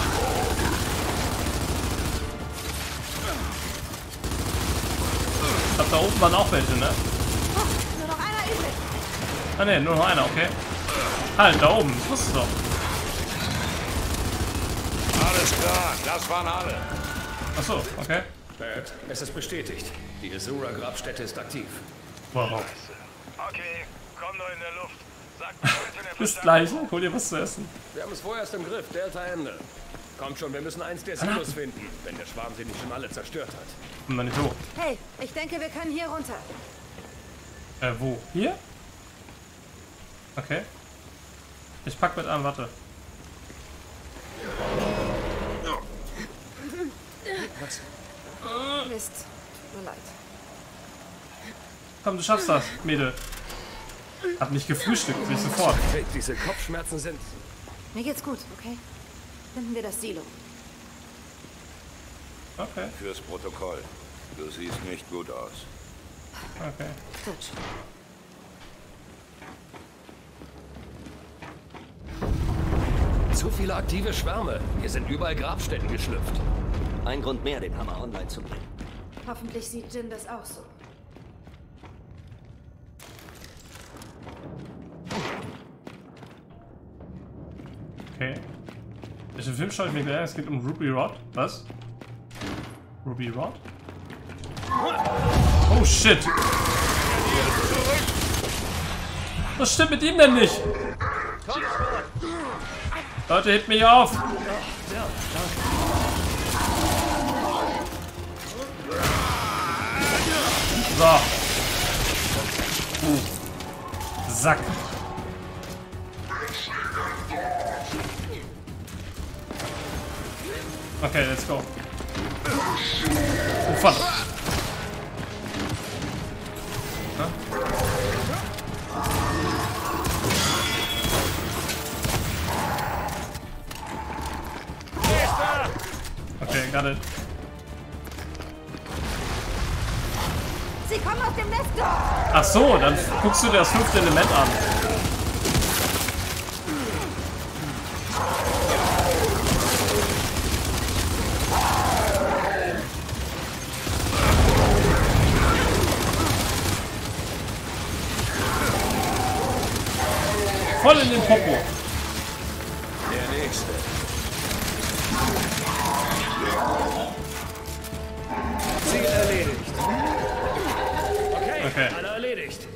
Ich glaub, da oben waren auch welche, ne? Nur noch einer übrig. Ah ne, nur noch einer, okay. Halt, da oben, ich wusste es doch. Alles klar, das waren alle. Achso, okay. Bad, es ist bestätigt. Die Azura-Grabstätte ist aktiv. Wow. Okay, komm nur in der Luft. Sag mir, wenn der Bis gleich, hol dir was zu essen. Wir haben es vorerst im Griff, Delta Ende. Kommt schon, wir müssen eins der Silos finden, wenn der Schwarm sie nicht schon alle zerstört hat. Komm mal nicht hoch. Hey, ich denke, wir können hier runter. Äh, wo? Hier? Okay. Ich pack mit an, warte. Was? Mist. Tut mir leid. Komm, du schaffst das, Mädel. Hab nicht gefrühstückt, sich sofort. Hey, diese Kopfschmerzen sind... Mir geht's gut, okay? Finden wir das Silo. Okay. Fürs Protokoll. Du siehst nicht gut aus. Okay. Gut. Zu viele aktive Schwärme. Hier sind überall Grabstätten geschlüpft. Ein Grund mehr, den Hammer online zu bringen. Hoffentlich sieht Jin das auch so. Okay. Welchen Film schaue ich mir gleich an? Es geht um Ruby Rod. Was? Ruby Rod? Oh shit! Was stimmt mit ihm denn nicht? Leute, hebt mich auf! So. Uh. Sack. Okay, let's go. Oh, fuck. Huh? Okay, got it. Sie kommen aus dem Nestor! Ach so, dann guckst du dir das fünfte Element an. Voll in den Popo. Der nächste. Ziel erledigt. Okay, Okay. alle erledigt.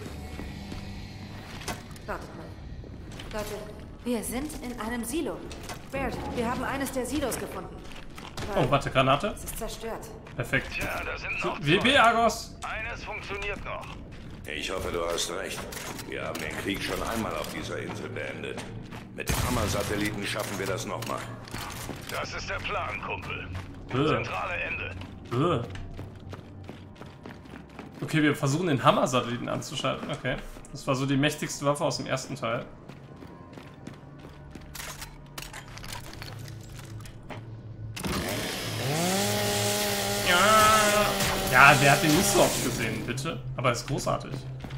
Wartet mal. Leute, wir sind in einem Silo. Baird, wir haben eines der Silos gefunden. Oh, warte, Granate. Es ist zerstört. Perfekt. Tja, da sind So, noch W B zwei. Argos. Eines funktioniert noch. Ich hoffe, du hast recht. Wir haben den Krieg schon einmal auf dieser Insel beendet. Mit dem Hammer-Satelliten schaffen wir das nochmal. Das ist der Plan, Kumpel. Äh. Zentrale Ende. Äh. Okay, wir versuchen den Hammer-Satelliten anzuschalten. Okay. Das war so die mächtigste Waffe aus dem ersten Teil. Ja, wer hat den nicht so oft gesehen, bitte? Aber er ist großartig.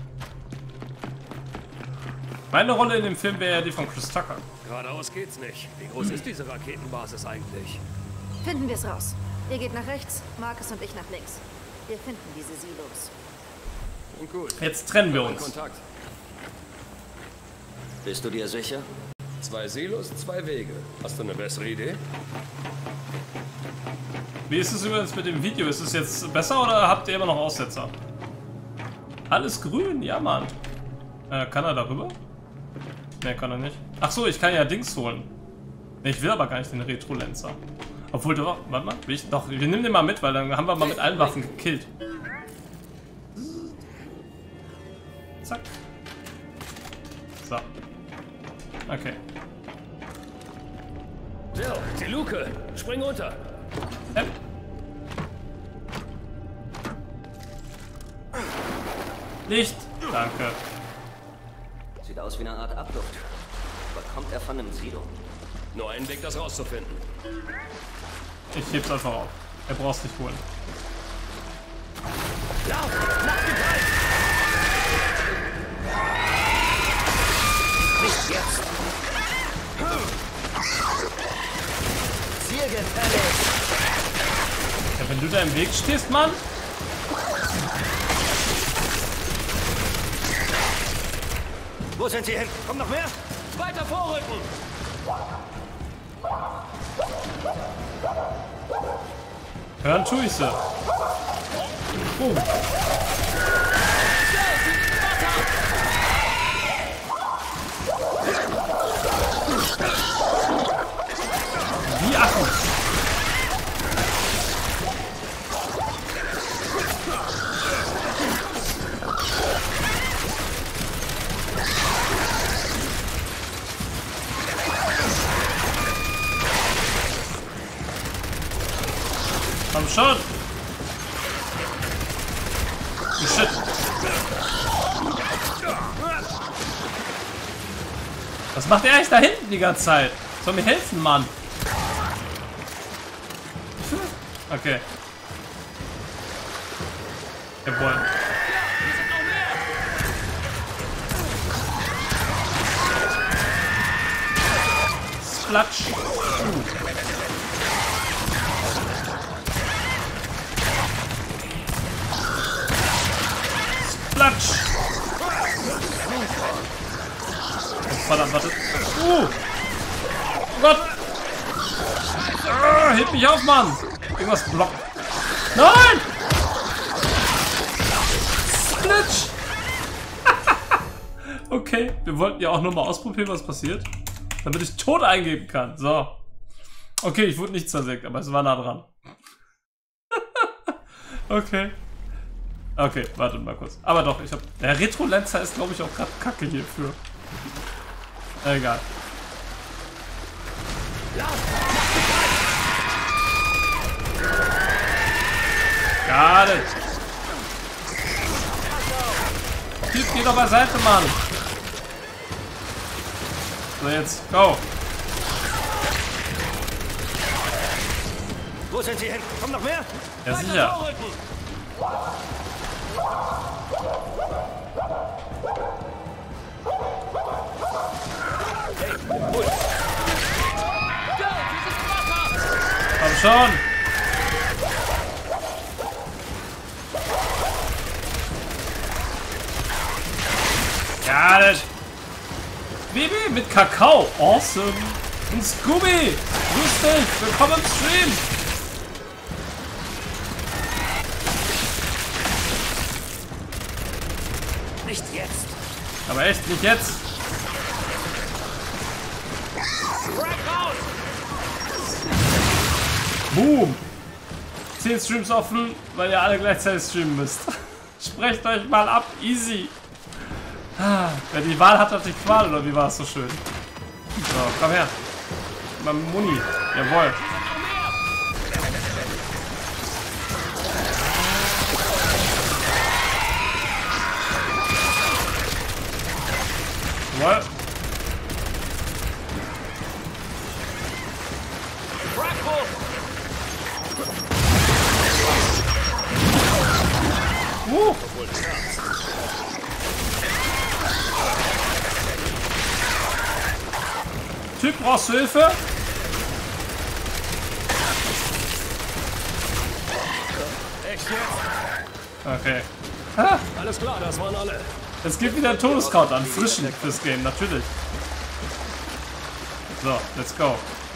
Meine Rolle in dem Film wäre ja die von Chris Tucker. Geradeaus geht's nicht. Wie groß ist diese Raketenbasis eigentlich? Finden wir es raus. Ihr geht nach rechts, Marcus und ich nach links. Wir finden diese Silos. Und gut. Jetzt trennen wir Kein uns. Kontakt. Bist du dir sicher? Zwei Silos, zwei Wege. Hast du eine bessere Idee? Wie ist es übrigens mit dem Video? Ist es jetzt besser oder habt ihr immer noch Aussetzer? Alles grün, ja Mann. Äh, kann er darüber? Ne, kann er nicht. Ach so, ich kann ja Dings holen. Ne, ich will aber gar nicht den Retro-Lenzer. Obwohl, doch, warte mal, will ich, doch, wir nehmen den mal mit, weil dann haben wir mal mit allen Waffen gekillt. Zack. So. Okay. Jill, die Luke. Spring runter. Ja. Nicht. Danke. Sieht aus wie eine Art Abluft. Aber kommt er von einem Silo? Nur einen Weg, das rauszufinden. Ich heb's einfach auf. Er braucht's nicht holen. Lauf! Mach die Zeit! Nicht jetzt! Zielgefällig! Ja, wenn du da im Weg stehst, Mann. Wo sind sie hin? Kommt noch mehr? Weiter vorrücken! Hören tue ich sie. Oh. Wie Affen. Komm schon! Oh, shit! Was macht er eigentlich da hinten die ganze Zeit? Soll mir helfen, Mann! Okay. Jawohl. Splatsch! Uh. Platsch! Verdammt, warte. Uh! Oh Gott! Ah, heb mich auf, Mann! Irgendwas blockt. Nein! Splitsch! Okay, wir wollten ja auch nur mal ausprobieren, was passiert. Damit ich Tod eingeben kann. So. Okay, ich wurde nicht zersägt, aber es war nah dran. Okay. Okay, wartet mal kurz. Aber doch, ich hab... Der Retro-Lenzer ist, glaube ich, auch gerade kacke hierfür. Egal. Got it. Typ, geh doch beiseite, Mann. So, jetzt, go. Wo sind sie hin? Kommt noch mehr? Ja, sicher. Komm schon! Got it! Baby mit Kakao. Awesome. Und Scooby. Grüß dich. Willkommen im Stream. Nicht jetzt. Aber echt, nicht jetzt. Boom. zehn Streams offen, weil ihr alle gleichzeitig streamen müsst. Sprecht euch mal ab. Easy. Ah, wer die Wahl hat, hat die Qual, oder wie war es so schön? So, komm her. Mal Muni. Jawohl. Jawohl. Uh. Typ, brauchst du Hilfe? Echt jetzt? Okay. Ah. Alles klar, das waren alle. Es gibt wieder einen Todescount an, frischen fürs Game, natürlich. So, let's go.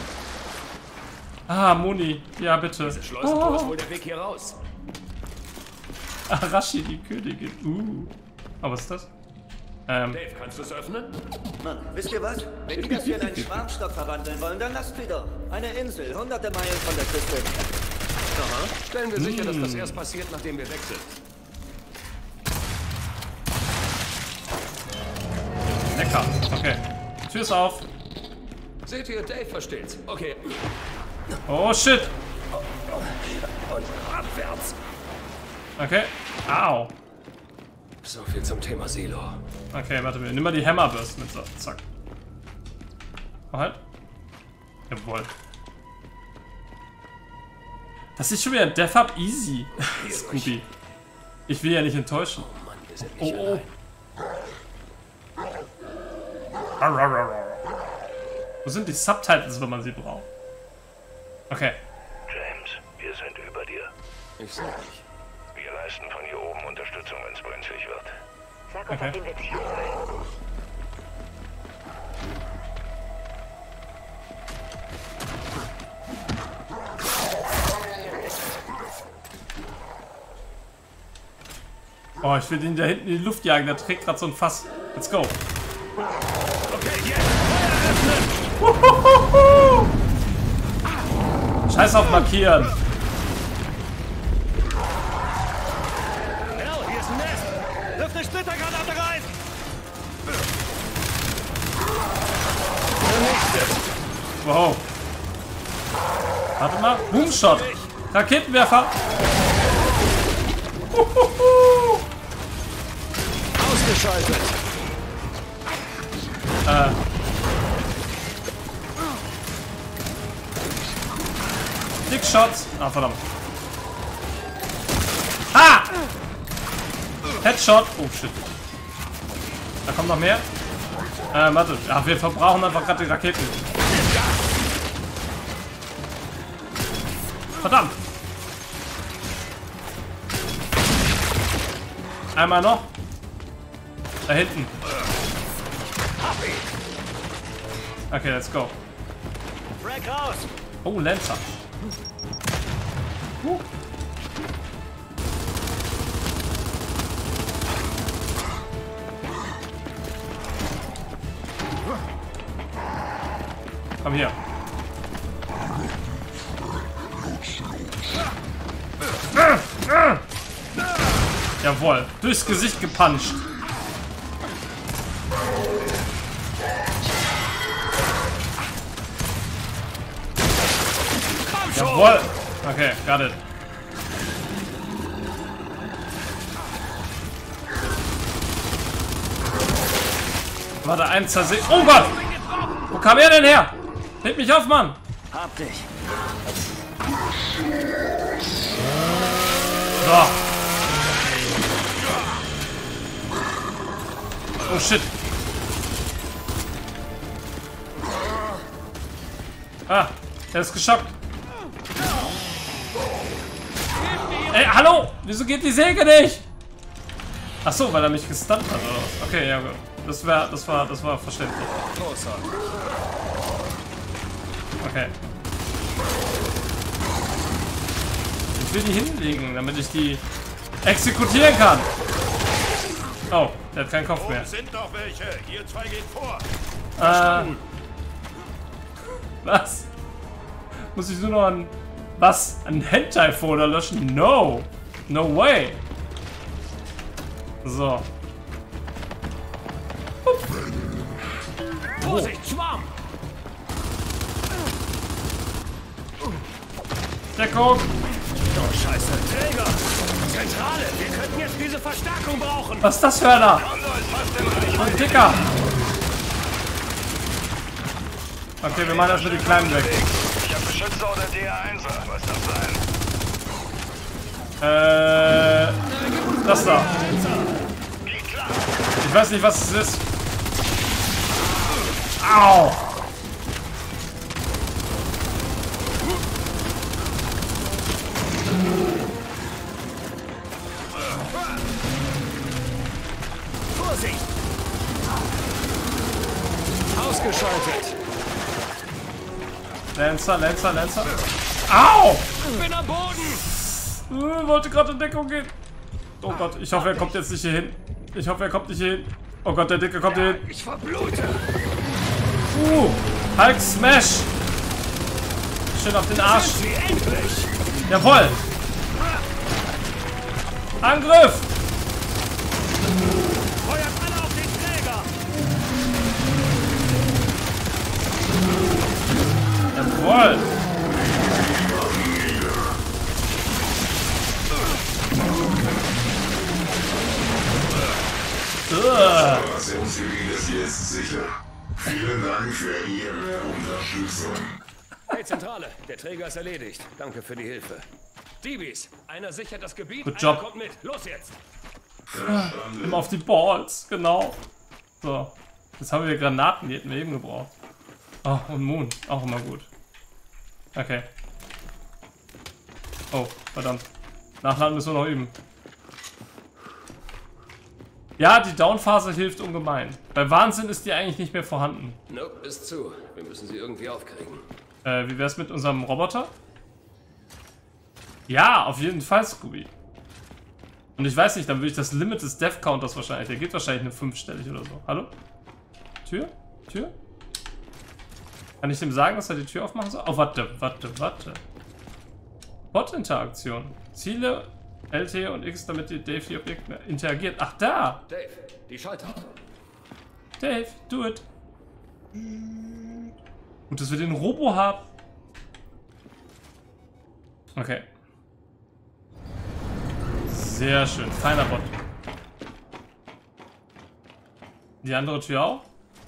Ah, Muni. Ja, bitte. Diese Schleusentor oh. ist wohl der Weg hier raus. Arashi, die Königin. Uh. Aber was ist das? Ähm. Dave, kannst du es öffnen? Mann, wisst ihr was? Wenn die das hier in einen Schwarmstock verwandeln wollen, dann lasst sie doch. Eine Insel, hunderte Meilen von der Küste. Aha. Stellen wir sicher, mm. dass das erst passiert, nachdem wir weg sind. Lecker. Okay. Tür ist auf. Seht ihr, Dave versteht's. Okay. Oh, shit. Und abwärts. Okay. Au. So viel zum Thema Silo. Okay, warte, wir nimm mal die Hammerburst mit. So, zack. Oh, halt. Jawohl. Das ist schon wieder Death Up Easy. Scooby. Ich will ja nicht enttäuschen. Oh Mann, wir sind nicht oh, allein. Wo sind die Subtitles, wenn man sie braucht? Okay. James, wir sind über dir. Ich seh dich. Wir leisten von hier oben Unterstützung, wenn es brenzlig wird. Sag uns, Okay. auf wen wir zielen sollen. Oh, ich will den da hinten in die Luft jagen. Der trägt gerade so ein Fass. Let's go. Okay, jetzt! Uhuhuhu. Scheiß auf Markieren. Hell, hier ist ein Nest! Wirf eine Splittergranate rein! Wow. Warte mal. Boomshot. Raketenwerfer. Uhuhu. Ausgeschaltet! Äh. Dickshots. Ah, verdammt. Ah! Headshot. Oh, shit. Da kommt noch mehr. Äh, warte. Ja, wir verbrauchen einfach gerade die Raketen. Verdammt. Einmal noch. Da hinten. Okay, let's go. Frag raus! Oh, Lancer. Uh. Komm hier. Jawohl, durchs Gesicht gepuncht. Jawohl. Okay, got it. Warte, ein zersehen. Oh Gott! Wo kam er denn her? Hebt mich auf, Mann! Hab dich. So. Oh shit. Ah, er ist geschockt. Ey, hallo! Wieso geht die Säge nicht? Ach so, weil er mich gestunt hat, oder was? Okay, ja gut. Das war, das war, das war verständlich. Okay. Ich will die hinlegen, damit ich die exekutieren kann. Oh, der hat keinen Kopf mehr. Sind noch welche. Ihr zwei geht vor. Äh. Was? Muss ich nur noch ein... Was? Ein Hentai-Folder löschen? No! No way! So. Vorsicht, Schwarm! Deckung! Oh, scheiße. Träger! Zentrale! Wir könnten jetzt diese Verstärkung brauchen! Was ist das für einer? Ein Dicker! Okay, wir machen erstmal die Kleinen weg. Ich hab Beschützer oder D R eins. Was das sein? Äh. Das da. Ich weiß nicht, was es ist. Au! Vorsicht! Ausgeschaltet! Lancer, Lancer, Lancer. Au! Ich bin am Boden! Äh, wollte gerade in Deckung gehen. Oh Gott, ich hoffe, er kommt jetzt nicht hier hin. Ich hoffe, er kommt nicht hier hin. Oh Gott, der Dicke kommt hier hin. Ich verblute! Uh, Hulk Smash! Schön auf den Arsch. Jawohl! Angriff! Feuert alle auf den Träger! Jawohl! Das Sensgebiet ist jetzt sicher. Vielen Dank für Ihre Unterstützung. Hey Zentrale, der Träger ist erledigt. Danke für die Hilfe. Diebis, einer sichert das Gebiet, Good einer job. kommt mit. Los jetzt! Immer auf die Balls, genau. So, jetzt haben wir Granaten, die hätten wir eben gebraucht. Oh, und Moon, auch immer gut. Okay. Oh, verdammt. Nachladen müssen wir noch üben. Ja, die Downphase hilft ungemein. Bei Wahnsinn ist die eigentlich nicht mehr vorhanden. Nope, ist zu. Wir müssen sie irgendwie aufkriegen. Äh, wie wär's mit unserem Roboter? Ja, auf jeden Fall, Scooby. Und ich weiß nicht, dann würde ich das Limit des Death Counters wahrscheinlich. Der geht wahrscheinlich eine fünfstellig oder so. Hallo? Tür? Tür? Kann ich dem sagen, dass er die Tür aufmachen soll? Oh, warte, warte, warte. Bot-Interaktion. Ziele L T und X, damit die Dave die Objekte interagiert. Ach, da! Dave, die Schalter. Dave, do it. Gut, dass wir den Robo haben. Okay. Sehr schön. Feiner Bot. Die andere Tür auch?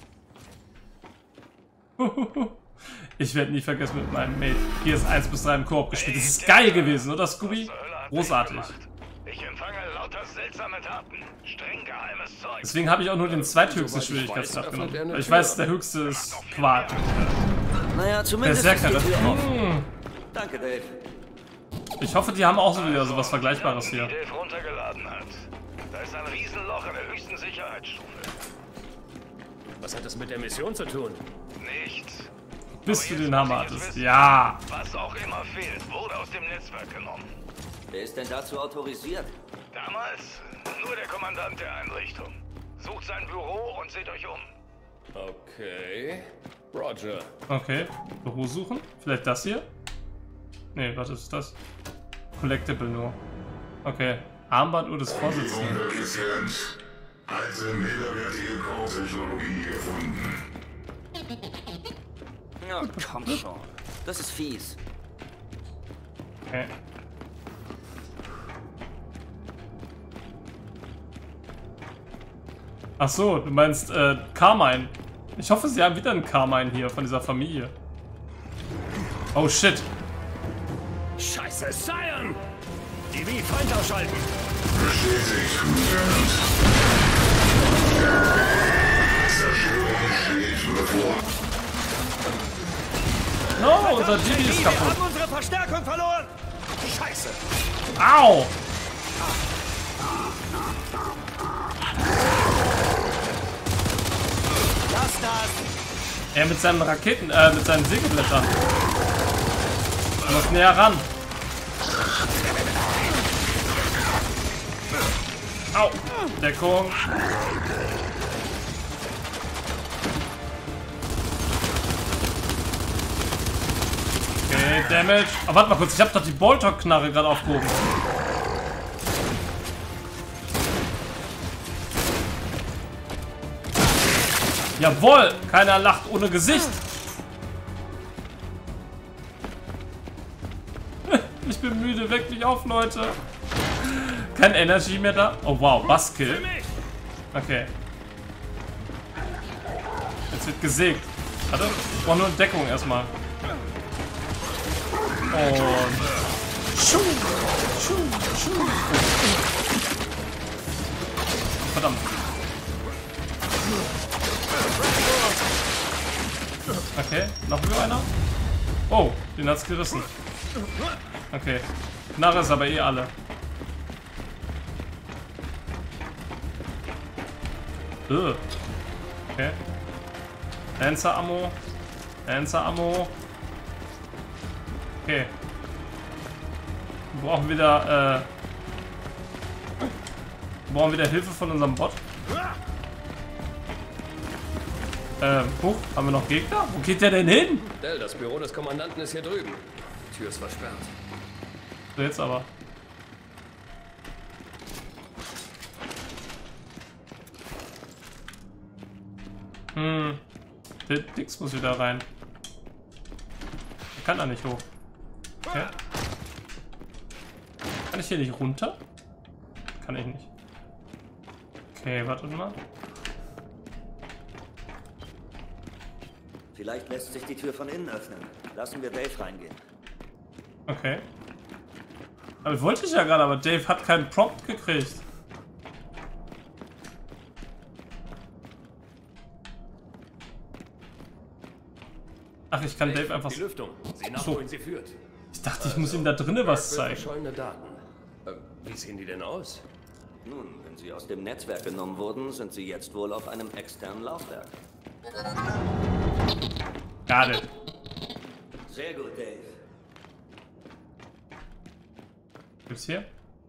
Ich werde nie vergessen mit meinem Mate. Hier ist eins bis drei im Koop gespielt. Das ist geil gewesen, oder Scooby? Großartig. Ich empfange lauter seltsame Taten. Streng geheimes Zeug. Deswegen habe ich auch nur den zweithöchsten Schwierigkeitsgrad genommen. Weil ich weiß, der höchste ist Qual. Naja, zumindest ist die Tür offen. Danke, Dave. Ich hoffe, die haben auch so wieder sowas Vergleichbares hier. Die Dave runtergeladen hat. Da ist ein Riesenloch in der höchsten Sicherheitsstufe. Was hat das mit der Mission zu tun? Nichts. Bis du den Hammer hattest. Ja. Was auch immer fehlt, wurde aus dem Netzwerk genommen. Wer ist denn dazu autorisiert? Damals nur der Kommandant der Einrichtung. Sucht sein Büro und seht euch um. Okay. Roger. Okay. Büro suchen? Vielleicht das hier? Nee, was ist das? Collectible nur. Okay. Armbanduhr des Vorsitzenden. Gescannt. Alte, minderwertige Core-Technologie gefunden. Ja, komm schon. Das ist fies. Okay. Ach so, du meinst äh, Carmine. Ich hoffe, sie haben wieder einen Carmine hier von dieser Familie. Oh shit. Scheiße, Cyan! D V, Feind ausschalten! Bestätigt, Zerstörung steht bevor. No, unser D V ist Wir kaputt. haben unsere Verstärkung verloren! Scheiße! Au! das? Er mit seinen Raketen, äh, mit seinen Sägeblättern. Du musst näher ran. Au! Deckung. Okay, Damage. Aber warte mal kurz, ich hab doch die Bolter-Knarre gerade aufgehoben. Jawohl! Keiner lacht ohne Gesicht. Ich bin müde, weck mich auf, Leute. Kein Energy mehr da. Oh wow, Buzzkill. Okay. Jetzt wird gesägt. Warte, ich brauche nur Deckung erstmal. Und... Schuh, schuh, schuh. Verdammt. Okay, noch über einer. Oh, den hat's gerissen. Okay. Knarre ist aber eh alle. Ugh. Okay. Lancer-Ammo. Lancer-Ammo. Okay. Wir brauchen wieder, äh... Wir brauchen wieder Hilfe von unserem Bot. Ähm, hoch, haben wir noch Gegner? Wo geht der denn hin? Del, das Büro des Kommandanten ist hier drüben. Die Tür ist versperrt. So, jetzt aber. Hm. Der Dix muss wieder rein. Der kann da nicht hoch. Okay. Kann ich hier nicht runter? Kann ich nicht. Okay, warte mal. Vielleicht lässt sich die Tür von innen öffnen. Lassen wir Dave reingehen. Okay. Aber wollte ich ja gerade, aber Dave hat keinen Prompt gekriegt. Ach, ich kann Dave einfach... Die Lüftung. Sieh nach, so. wohin sie führt. Ich dachte, ich muss ihm da drinnen was zeigen. Verschollene Daten. Äh, wie sehen die denn aus? Nun, wenn sie aus dem Netzwerk genommen wurden, sind sie jetzt wohl auf einem externen Laufwerk. Got it. Sehr gut, Dave. Gibt's hier?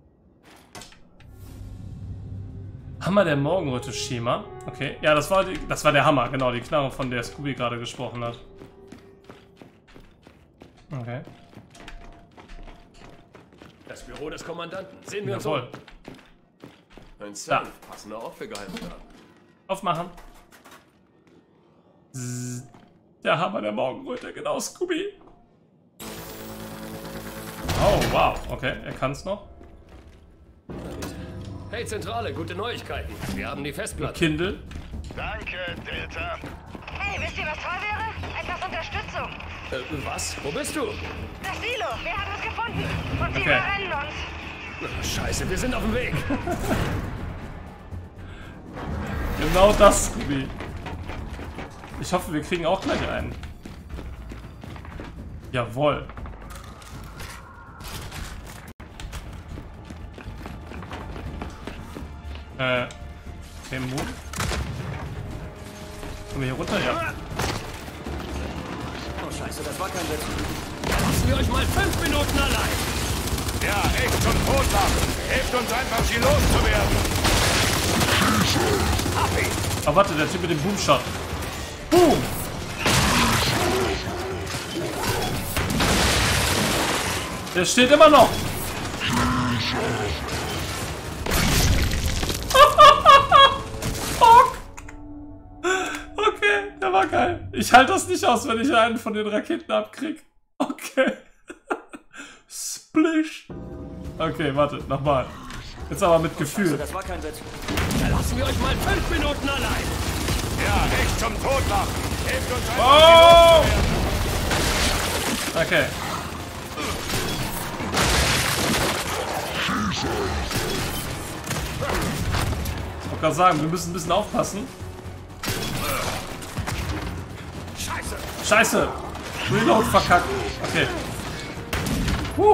Hammer der Morgenröte-Schema. Okay, ja, das war, die, das war der Hammer, genau, die Knarre, von der Scooby gerade gesprochen hat. Okay. Das Büro des Kommandanten. Sehen wir uns Jawohl. um. Ein Safe. Passender Ort für Geheimdaten. Aufmachen. Zzz. Der Hammer der Morgenröte, genau, Scooby. Oh, wow. Okay, er kann's noch. Hey, Zentrale, gute Neuigkeiten. Wir haben die Festplatte. Kindle. Danke, Delta. Hey, wisst ihr, was toll wäre? Etwas Unterstützung. Äh, was? Wo bist du? Das Silo, wir haben es gefunden. Und sie Okay. überrennen uns. Ach, scheiße, wir sind auf dem Weg. Genau das, Scooby. Ich hoffe, wir kriegen auch gleich einen. Jawohl. Äh, okay, Mut. Kommen wir hier runter? Ja. Oh, scheiße, das war kein Witz. Lassen wir euch mal fünf Minuten allein. Ja, echt zum Totlachen. Helft uns einfach, sie loszuwerden. Ah, warte, der Typ mit dem Boomshot. Boom! Der steht immer noch. Fuck. Okay, der war geil. Ich halte das nicht aus, wenn ich einen von den Raketen abkrieg. Okay. Splish. Okay, warte, nochmal. Jetzt aber mit Gefühl. Das war kein Witz. Da lassen wir euch mal fünf Minuten allein. Ja, echt zum Totlachen. Helft uns einfach, Oh! sie loszuwerden. Okay. Ich wollte gerade sagen, wir müssen ein bisschen aufpassen. Scheiße. Scheiße! Reload verkackt. Okay. Huh.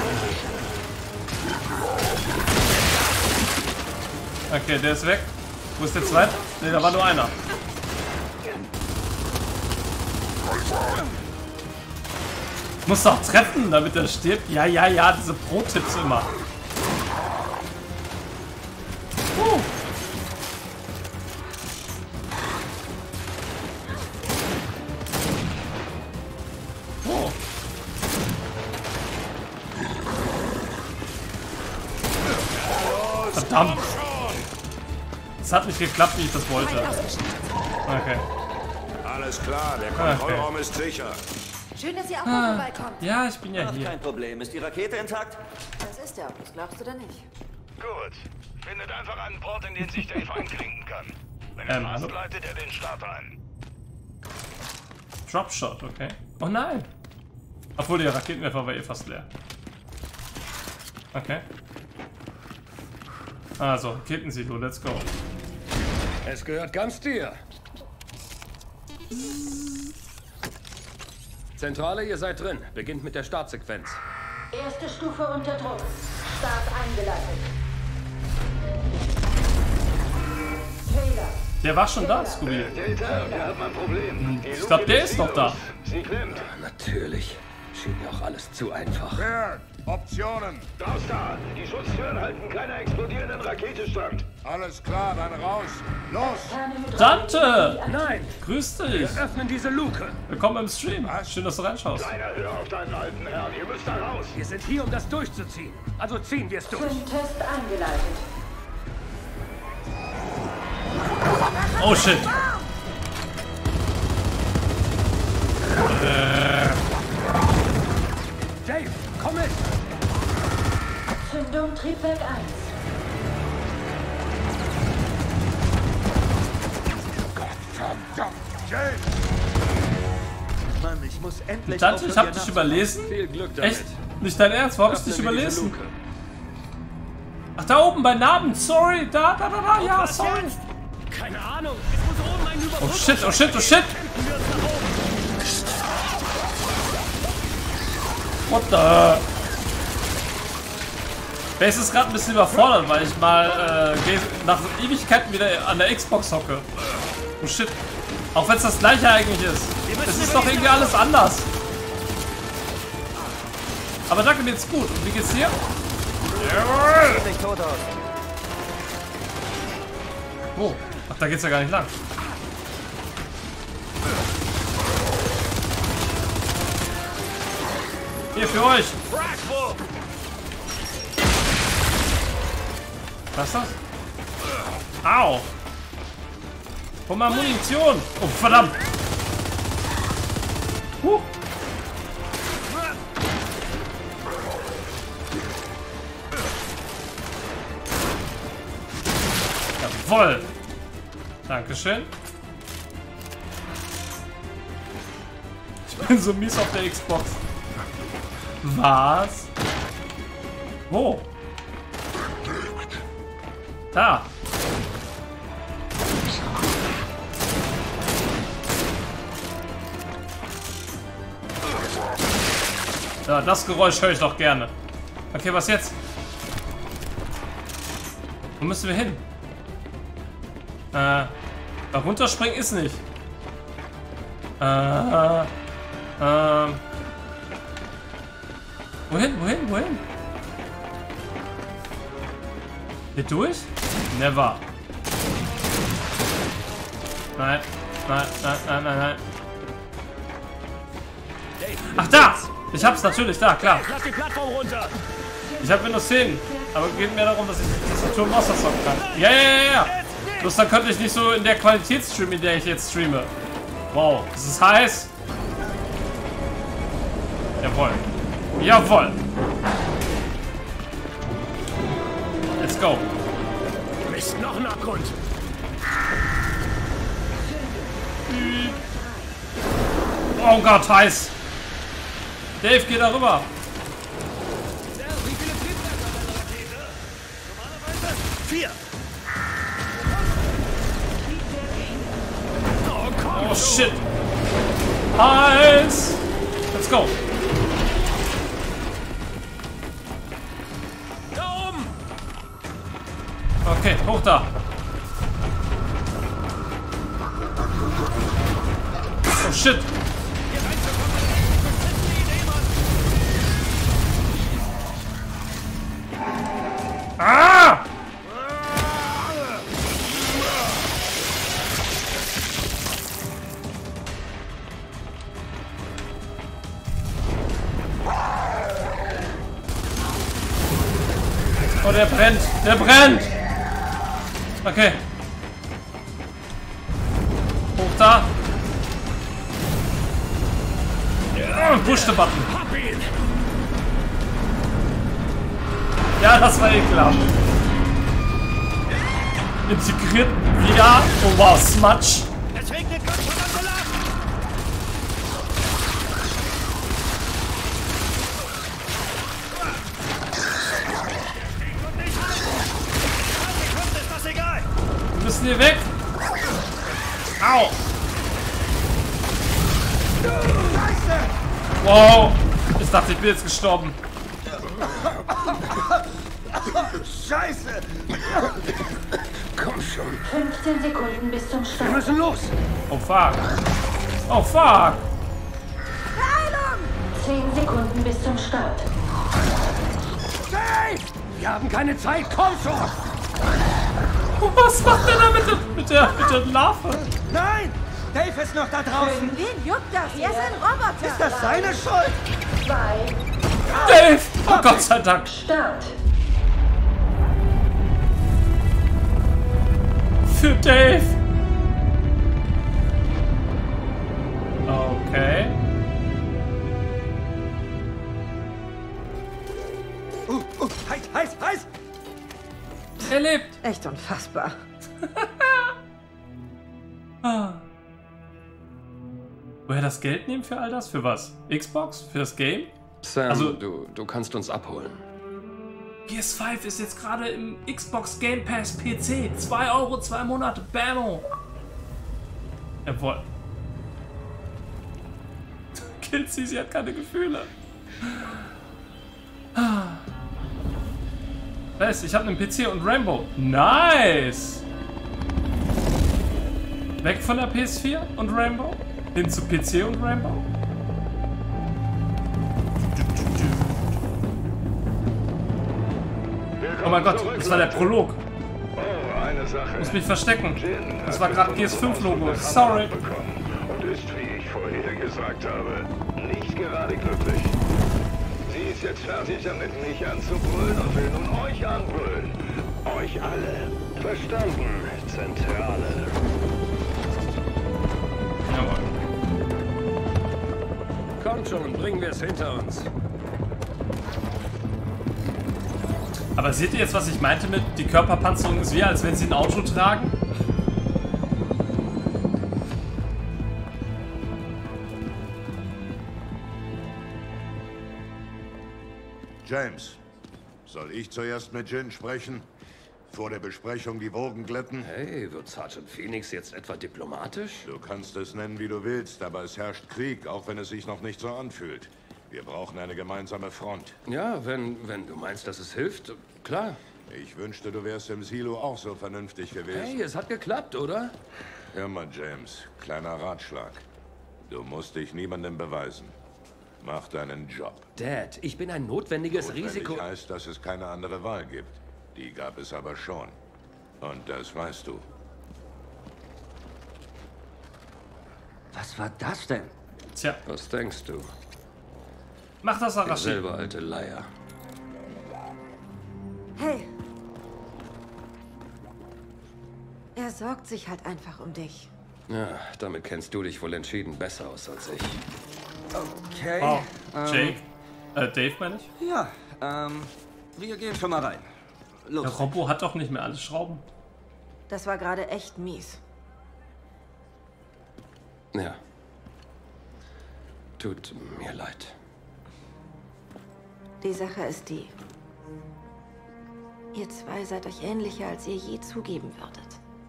Okay, der ist weg. Wo ist der zweite? Ne, da war nur einer. Muss doch treffen, damit er stirbt. Ja, ja, ja, diese Pro-Tipps immer. Uh. Oh. Verdammt. Es hat nicht geklappt, wie ich das wollte. Okay. Alles klar, der Kontrollraum okay. ist sicher. Schön, dass ihr auch ah. vorbeikommt. Ja, ich bin ja Ach, hier. Kein Problem. Ist die Rakete intakt? Das ist er. Das glaubst du denn nicht? Gut. Findet einfach einen Port, in den sich Dave einklinken kann. Wenn er Ähm, passt, hallo? leitet er den Starter ein. Dropshot, okay. Oh nein. Obwohl, der Raketenwerfer war eh fast leer. Okay. Also, Raketensilo, let's go. Es gehört ganz dir. Zentrale, ihr seid drin. Beginnt mit der Startsequenz. Erste Stufe unter Druck. Start eingeleitet. Taylor. Der war schon da, Scooby. Delta, wir haben ein Problem. Ich glaube, der ist noch da. Sie klemmt. Ja, natürlich. Schien ja auch alles zu einfach. Wer? Optionen. Raus da! Die Schutztüren halten keiner explodierenden Rakete stand. Alles klar, dann raus. Los! Dante! Nein! Grüß dich! Wir öffnen diese Luke. Willkommen im Stream. Schön, dass du reinschaust. Kleiner, hör auf deinen alten Herrn. Ihr müsst da raus. Wir sind hier, um das durchzuziehen. Also ziehen wir es durch. Test eingeleitet. Oh shit! Äh. Dave, komm mit! Zündung Triebwerk eins. Verdammt! Jay! Mann, ich muss endlich Dante, ich hab dich überlesen? Viel Glück damit. Echt? Nicht dein Ernst? Wo hab ich dich überlesen? Ach, da oben bei Namen. Sorry. Da, da, da, da. Ja, sorry. Keine Ahnung. Es muss oben einen Oh shit, oh shit, oh shit. What the? Base ist gerade ein bisschen überfordert, weil ich mal äh, nach Ewigkeiten wieder an der Xbox hocke. Oh shit. Auch wenn es das gleiche eigentlich ist. Es ist doch irgendwie alles anders. Aber danke, mir geht's gut. Und wie geht's dir? Jawohl! Sieht tot aus. Oh, ach, da geht's ja gar nicht lang. Hier für euch. Was ist das? Au! Hol mal Munition! Oh, verdammt! Huh. Jawoll! Dankeschön. Ich bin so mies auf der Xbox. Was? Wo? Da. Ja, das Geräusch höre ich doch gerne. Okay, was jetzt? Wo müssen wir hin? Äh, da runterspringen ist nicht. Äh, ähm. Wohin, wohin, wohin? Hier durch? Never. Nein, nein, nein, nein, nein, nein. Ach, da! Ich hab's natürlich, da, klar. Lass die Plattform runter! Ich hab Windows zehn, aber es geht mehr darum, dass ich Tastatur und Maus zocken kann. Ja, ja, ja, ja! Bloß dann könnte ich nicht so in der Qualität streamen, in der ich jetzt streame. Wow, das ist heiß. Jawohl. Jawohl. Let's go. Mist, noch ein Abgrund. Oh Gott, heiß. Dave, geh da rüber. Wie viele Triebwerke hat eine Rakete? Normalerweise vier. Oh, komm. Oh shit. Heiß. Let's go. Da oben. Okay, hoch da. Oh shit! Ah! Oh, der brennt! Der brennt! Okay. Hoch da! Push the button! Ja, das war ekelhaft. Integriert wieder. Oh wow, Smudge. Es regnet Gott von ist das egal. Wir müssen hier weg. Au. Wow. Ich dachte, ich bin jetzt gestorben. Scheiße! Komm schon. fünfzehn Sekunden bis zum Start. Wir müssen los. Oh fuck. Oh fuck. Heilung! zehn Sekunden bis zum Start. Dave! Wir haben keine Zeit. Komm schon. Oh, was macht der da mit der, mit der, mit der Larve? Nein! Dave ist noch da draußen. Wen juckt das? Er ist ein Roboter. Ist das seine Schuld? Zwei. Dave! Oh Gott sei Dank. Start. Für Dave. Okay. Uh, uh, heiß, heiß, heiß! Er lebt. Echt unfassbar. Ah. Woher das Geld nehmen für all das? Für was? Xbox? Für das Game? Sam, Also- du, du kannst uns abholen. P S fünf ist jetzt gerade im Xbox Game Pass P C. zwei Euro, zwei Monate. Bammo. Jawohl. Killt sie, sie hat keine Gefühle. Weißt, ich habe einen P C und Rainbow. Nice. Weg von der P S vier und Rainbow. Hin zu P C und Rainbow. Oh mein Gott, das war der Prolog. Oh, eine Sache. Ich muss mich verstecken. Das war gerade G S fünf Logo. Sorry. Und ist, wie ich vorher gesagt habe, nicht gerade glücklich. Sie ist jetzt fertig damit, mich anzubrüllen und will nun euch anbrüllen. Euch alle. Verstanden, Zentrale. Jawohl. Kommt schon, bringen wir es hinter uns. Aber seht ihr jetzt, was ich meinte mit, die Körperpanzerung ist wie, als wenn sie ein Auto tragen? James, soll ich zuerst mit Jin sprechen? Vor der Besprechung die Wogen glätten? Hey, wird Sergeant Phoenix jetzt etwa diplomatisch? Du kannst es nennen, wie du willst, aber es herrscht Krieg, auch wenn es sich noch nicht so anfühlt. Wir brauchen eine gemeinsame Front. Ja, wenn, wenn du meinst, dass es hilft, klar. Ich wünschte, du wärst im Silo auch so vernünftig gewesen. Hey, es hat geklappt, oder? Hör mal, James, kleiner Ratschlag. Du musst dich niemandem beweisen. Mach deinen Job. Dad, ich bin ein notwendiges Notwendig Risiko. heißt, dass es keine andere Wahl gibt. Die gab es aber schon. Und das weißt du. Was war das denn? Tja. Was denkst du? Mach das, Arashi. Selber alte Leier. Hey. Er sorgt sich halt einfach um dich. Ja, damit kennst du dich wohl entschieden besser aus als ich. Okay. Oh, ähm, Jake. Äh, Dave meine ich? Ja, ähm, wir gehen schon mal rein. Los. Der Robbo hat doch nicht mehr alle Schrauben. Das war gerade echt mies. Ja. Tut mir leid. Die Sache ist die. Ihr zwei seid euch ähnlicher, als ihr je zugeben würdet.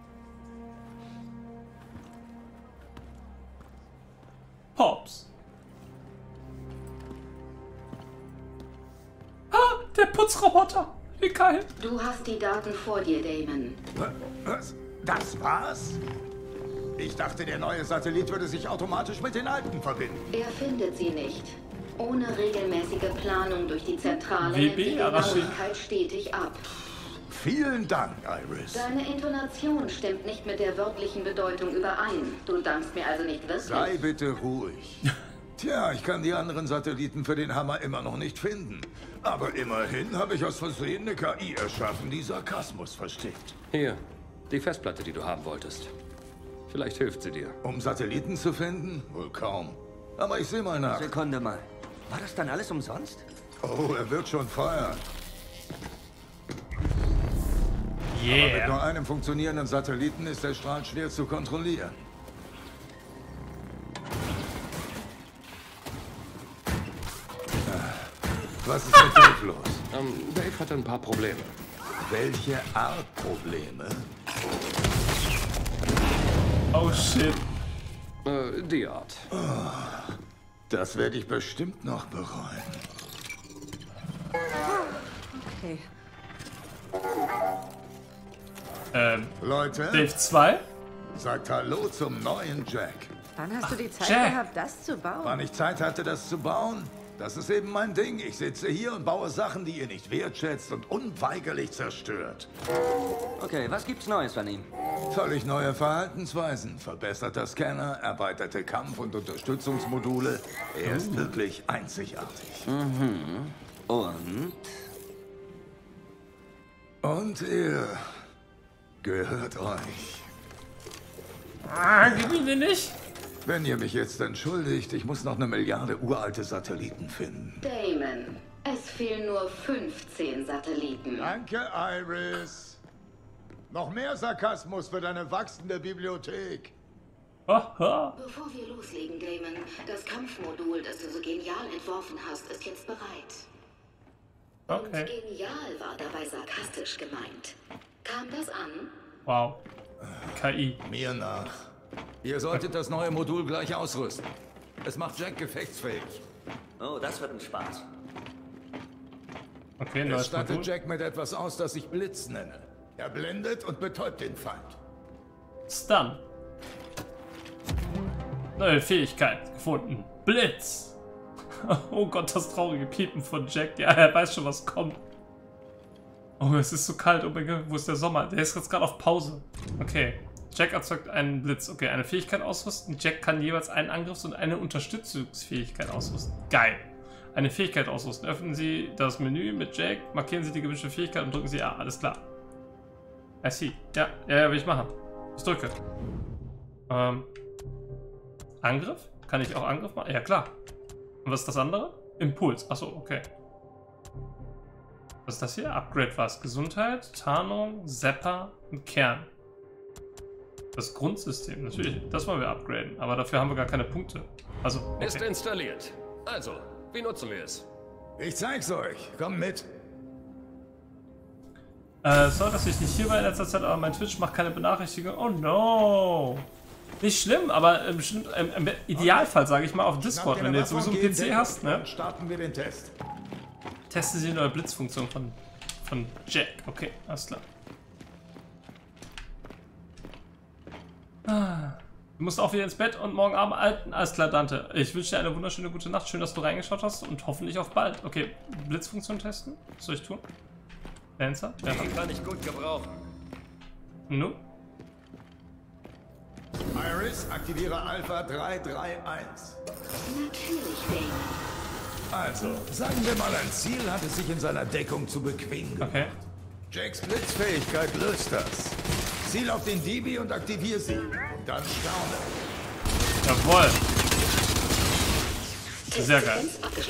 Pops. Ah, der Putzroboter. Wie geil. Du hast die Daten vor dir, Damon. Was? Das war's? Ich dachte, der neue Satellit würde sich automatisch mit den alten verbinden. Er findet sie nicht. Ohne regelmäßige Planung durch die Zentrale W nimmt B die Genauigkeit stetig ab. Vielen Dank, Iris. Deine Intonation stimmt nicht mit der wörtlichen Bedeutung überein. Du dankst mir also nicht wirklich. Sei bitte ruhig. Tja, ich kann die anderen Satelliten für den Hammer immer noch nicht finden. Aber immerhin habe ich aus Versehen eine K I erschaffen, die Sarkasmus versteht. Hier, die Festplatte, die du haben wolltest. Vielleicht hilft sie dir. Um Satelliten zu finden? Wohl kaum. Aber ich sehe mal nach. Sekunde mal. War das dann alles umsonst? Oh, er wird schon feuern. Yeah. Aber mit nur einem funktionierenden Satelliten ist der Strahl schwer zu kontrollieren. Was ist mit Dave los? Ähm, Dave hatte ein paar Probleme. Welche Art Probleme? Oh shit. Äh, die Art. Oh, das werde ich bestimmt noch bereuen. Okay. Ähm, Leute? Dave zwei? Sagt Hallo zum neuen Jack. Wann hast Ach, du die Zeit Jack. gehabt, das zu bauen? Wann ich Zeit hatte, das zu bauen? Das ist eben mein Ding. Ich sitze hier und baue Sachen, die ihr nicht wertschätzt und unweigerlich zerstört. Okay, was gibt's Neues von ihm? Völlig neue Verhaltensweisen, verbesserter Scanner, erweiterte Kampf- und Unterstützungsmodule. Er ist wirklich einzigartig. Mhm. Und? Und er gehört euch. Ah, gib ihn den nicht. Wenn ihr mich jetzt entschuldigt, ich muss noch eine Milliarde uralte Satelliten finden. Damon, es fehlen nur fünfzehn Satelliten. Danke, Iris. Noch mehr Sarkasmus für deine wachsende Bibliothek. Aha. Bevor wir loslegen, Damon, das Kampfmodul, das du so genial entworfen hast, ist jetzt bereit. Okay. Und genial war dabei sarkastisch gemeint. Kam das an? Wow. K I. Mir nach. Ihr solltet das neue Modul gleich ausrüsten. Es macht Jack gefechtsfähig. Oh, das wird ein Spaß. Okay, Es neues stattet Modul. Jack mit etwas aus, das ich Blitz nenne. Er blendet und betäubt den Feind. Stun. Neue Fähigkeit gefunden. Blitz. Oh Gott, das traurige Piepen von Jack. Ja, er weiß schon, was kommt. Oh, es ist so kalt. Oh mein Gott, wo ist der Sommer? Der ist jetzt gerade auf Pause. Okay. Jack erzeugt einen Blitz. Okay, eine Fähigkeit ausrüsten. Jack kann jeweils einen Angriffs- und eine Unterstützungsfähigkeit ausrüsten. Geil. Eine Fähigkeit ausrüsten. Öffnen Sie das Menü mit Jack, markieren Sie die gewünschte Fähigkeit und drücken Sie A. Alles klar. I see. Ja, ja, ja, will ich machen. Ich drücke. Ähm. Angriff? Kann ich auch Angriff machen? Ja, klar. Und was ist das andere? Impuls. Achso, okay. Was ist das hier? Upgrade was? Gesundheit, Tarnung, Zapper und Kern. Das Grundsystem, natürlich. Das wollen wir upgraden. Aber dafür haben wir gar keine Punkte. Also, okay. Ist installiert. Also, wie nutzen wir es? Ich zeig's euch. Komm mit. Äh, sorry, dass ich nicht hier war in letzter Zeit, aber mein Twitch macht keine Benachrichtigung. Oh no. Nicht schlimm, aber im, im, im Idealfall, sage ich mal, auf Discord, wenn du jetzt sowieso einen P C hast, ne? Dann starten wir den Test. Testen Sie die neue Blitzfunktion von, von Jack. Okay, alles klar. Ah. Du musst auch wieder ins Bett und morgen Abend alten. Alles klar, Dante. Ich wünsche dir eine wunderschöne gute Nacht. Schön, dass du reingeschaut hast und hoffentlich auf bald. Okay, Blitzfunktion testen. Was soll ich tun? Dancer? Ja. Die kann ich gut gebrauchen. Nu? Iris, aktiviere Alpha drei drei eins. Natürlich, Damon. Also, sagen wir mal, ein Ziel hat es sich in seiner Deckung zu bequem gemacht. Okay. Jacks Blitzfähigkeit löst das. Ziel auf den D B und aktiviere sie. Und dann staune. Jawohl. Sehr geil.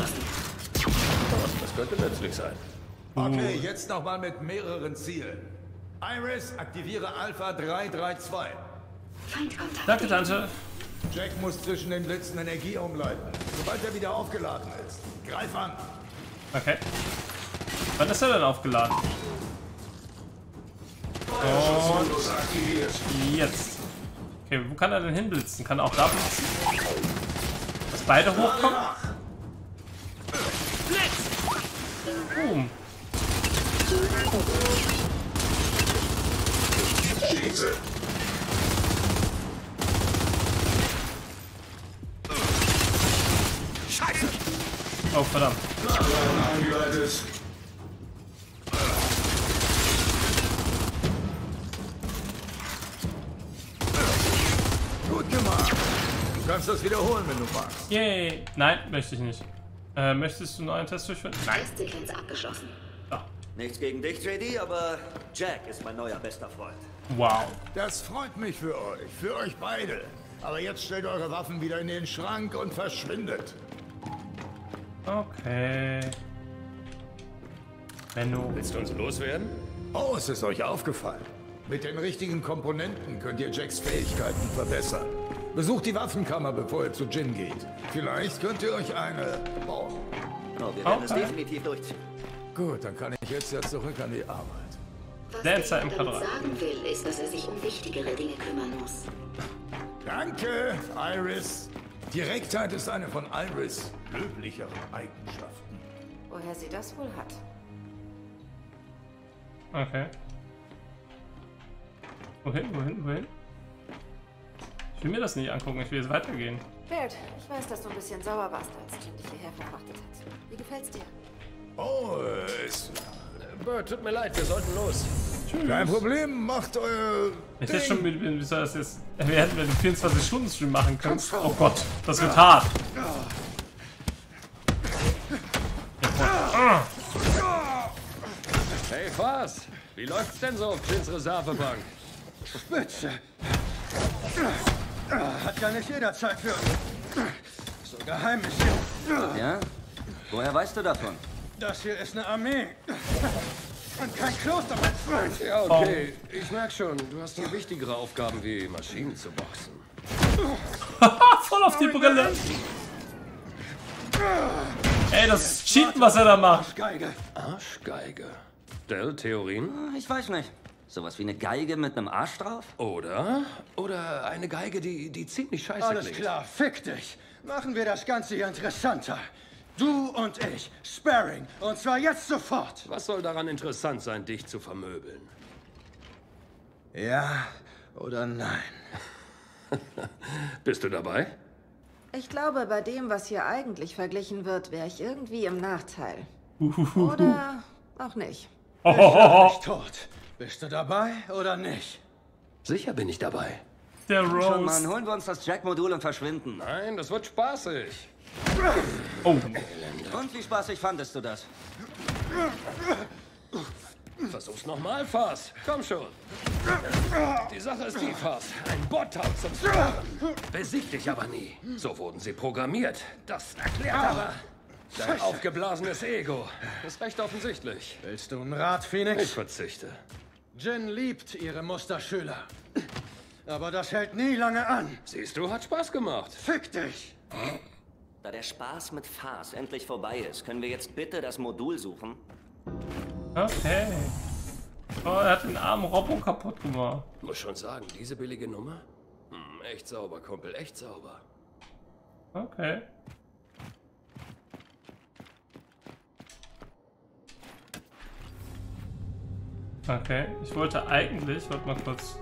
Das könnte nützlich sein. Okay, jetzt nochmal mit mehreren Zielen. Iris, aktiviere Alpha drei drei zwei. Feindkontakt. Danke, Tante. Jack muss zwischen den Blitzen Energie umleiten. Sobald er wieder aufgeladen ist. Greif an. Okay. Wann ist er denn aufgeladen? Und jetzt. Okay, wo kann er denn hinblitzen? Kann er auch da blitzen? Dass beide hochkommen? Boom. Oh, verdammt. Eingeleitet. Gut gemacht. Du kannst das wiederholen, wenn du magst. Yay. Nein, möchte ich nicht. Äh, möchtest du noch einen Test durchführen? Nein. Testsequenz abgeschlossen. Ja. Nichts gegen dich, J D, aber Jack ist mein neuer bester Freund. Wow. Das freut mich für euch, für euch beide. Aber jetzt stellt eure Waffen wieder in den Schrank und verschwindet. Okay. Benno. Willst du uns loswerden? Oh, es ist euch aufgefallen. Mit den richtigen Komponenten könnt ihr Jacks Fähigkeiten verbessern. Besucht die Waffenkammer, bevor ihr zu Jin geht. Vielleicht könnt ihr euch eine bauen. Oh, wir werden Okay. es definitiv durchziehen. Gut, dann kann ich jetzt ja zurück an die Arbeit. Was Der er ist ja im damit Quadrat. sagen will, ist, dass er sich um wichtigere Dinge kümmern muss. Danke, Iris. Direktheit ist eine von Iris' löblicheren Eigenschaften. Woher sie das wohl hat? Okay. Wohin, wohin, wohin? Ich will mir das nicht angucken, ich will jetzt weitergehen. Bert, ich weiß, dass du ein bisschen sauer warst, als Jin dich hierher verfrachtet hat. Wie gefällt's dir? Oh, es... Bert, tut mir leid, wir sollten los. Kein Problem, macht euer... Ich jetzt schon mit, wie soll das jetzt? Wir hätten wir den vierundzwanzig-Stunden-Stream machen können. Oh Gott, das wird hart. Hey, Fas, wie läuft's denn so auf Jins Reservebank? Spitze. Hat ja nicht jeder Zeit für so Geheimnis hier. Ja? Woher weißt du davon? Das hier ist eine Armee. Und kein Kloster, mein Freund. Ja, okay. Ich merk schon, du hast hier wichtigere Aufgaben wie Maschinen zu boxen. Voll auf die Brille. Ey, das ist Cheaten, was er da macht. Arschgeige. Arschgeige. Dell, Theorien? Ich weiß nicht. Sowas wie eine Geige mit einem Arsch drauf? Oder? Oder eine Geige, die, die ziemlich scheiße Alles klingt. klar, fick dich. Machen wir das Ganze hier interessanter. Du und ich, Sparring. Und zwar jetzt sofort. Was soll daran interessant sein, dich zu vermöbeln? Ja oder nein? Bist du dabei? Ich glaube, bei dem, was hier eigentlich verglichen wird, wäre ich irgendwie im Nachteil. Oder auch nicht. Ich schlag dich tot. Bist du dabei oder nicht? Sicher bin ich dabei. Der Schon, Rose. Mann, holen wir uns das Jack-Modul und verschwinden. Nein, das wird spaßig. Oh. Und wie spaßig fandest du das? Versuch's nochmal, Fas. Komm schon. Die Sache ist die, Fas. Ein Bot hat zum Stören. Besiegt dich aber nie. So wurden sie programmiert. Das erklärt aber dein aufgeblasenes Ego. Ist recht offensichtlich. Willst du einen Rat, Phoenix? Ich verzichte. Jin liebt ihre Musterschüler. Aber das hält nie lange an. Siehst du, hat Spaß gemacht. Fick dich. Da der Spaß mit Fas endlich vorbei ist, können wir jetzt bitte das Modul suchen? Okay. Oh, er hat den armen Robbo kaputt gemacht. Muss schon sagen, diese billige Nummer? Hm, echt sauber, Kumpel, echt sauber. Okay. Okay, ich wollte eigentlich, warte mal kurz.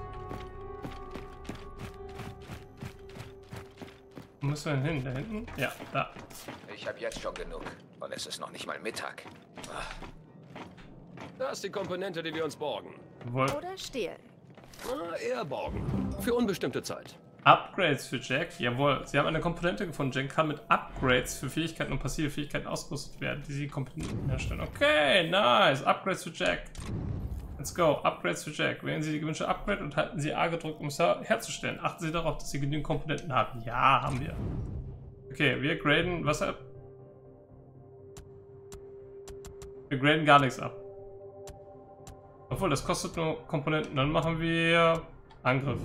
Wo müssen wir denn hin? Da hinten? Ja, da. Ich habe jetzt schon genug. Und es ist noch nicht mal Mittag. Ach. Da ist die Komponente, die wir uns borgen. Wohl. Oder stehlen. Na, eher borgen. Für unbestimmte Zeit. Upgrades für Jack? Jawohl. Sie haben eine Komponente gefunden. Jack kann mit Upgrades für Fähigkeiten und passive Fähigkeiten ausgerüstet werden, die sie Komponenten herstellen. Okay, nice. Upgrades für Jack. Let's go. Upgrades für Jack. Wählen Sie die gewünschte Upgrade und halten Sie A gedrückt, um es herzustellen. Achten Sie darauf, dass Sie genügend Komponenten haben. Ja, haben wir. Okay, wir graden was ab? Wir graden gar nichts ab. Obwohl, das kostet nur Komponenten. Dann machen wir Angriff.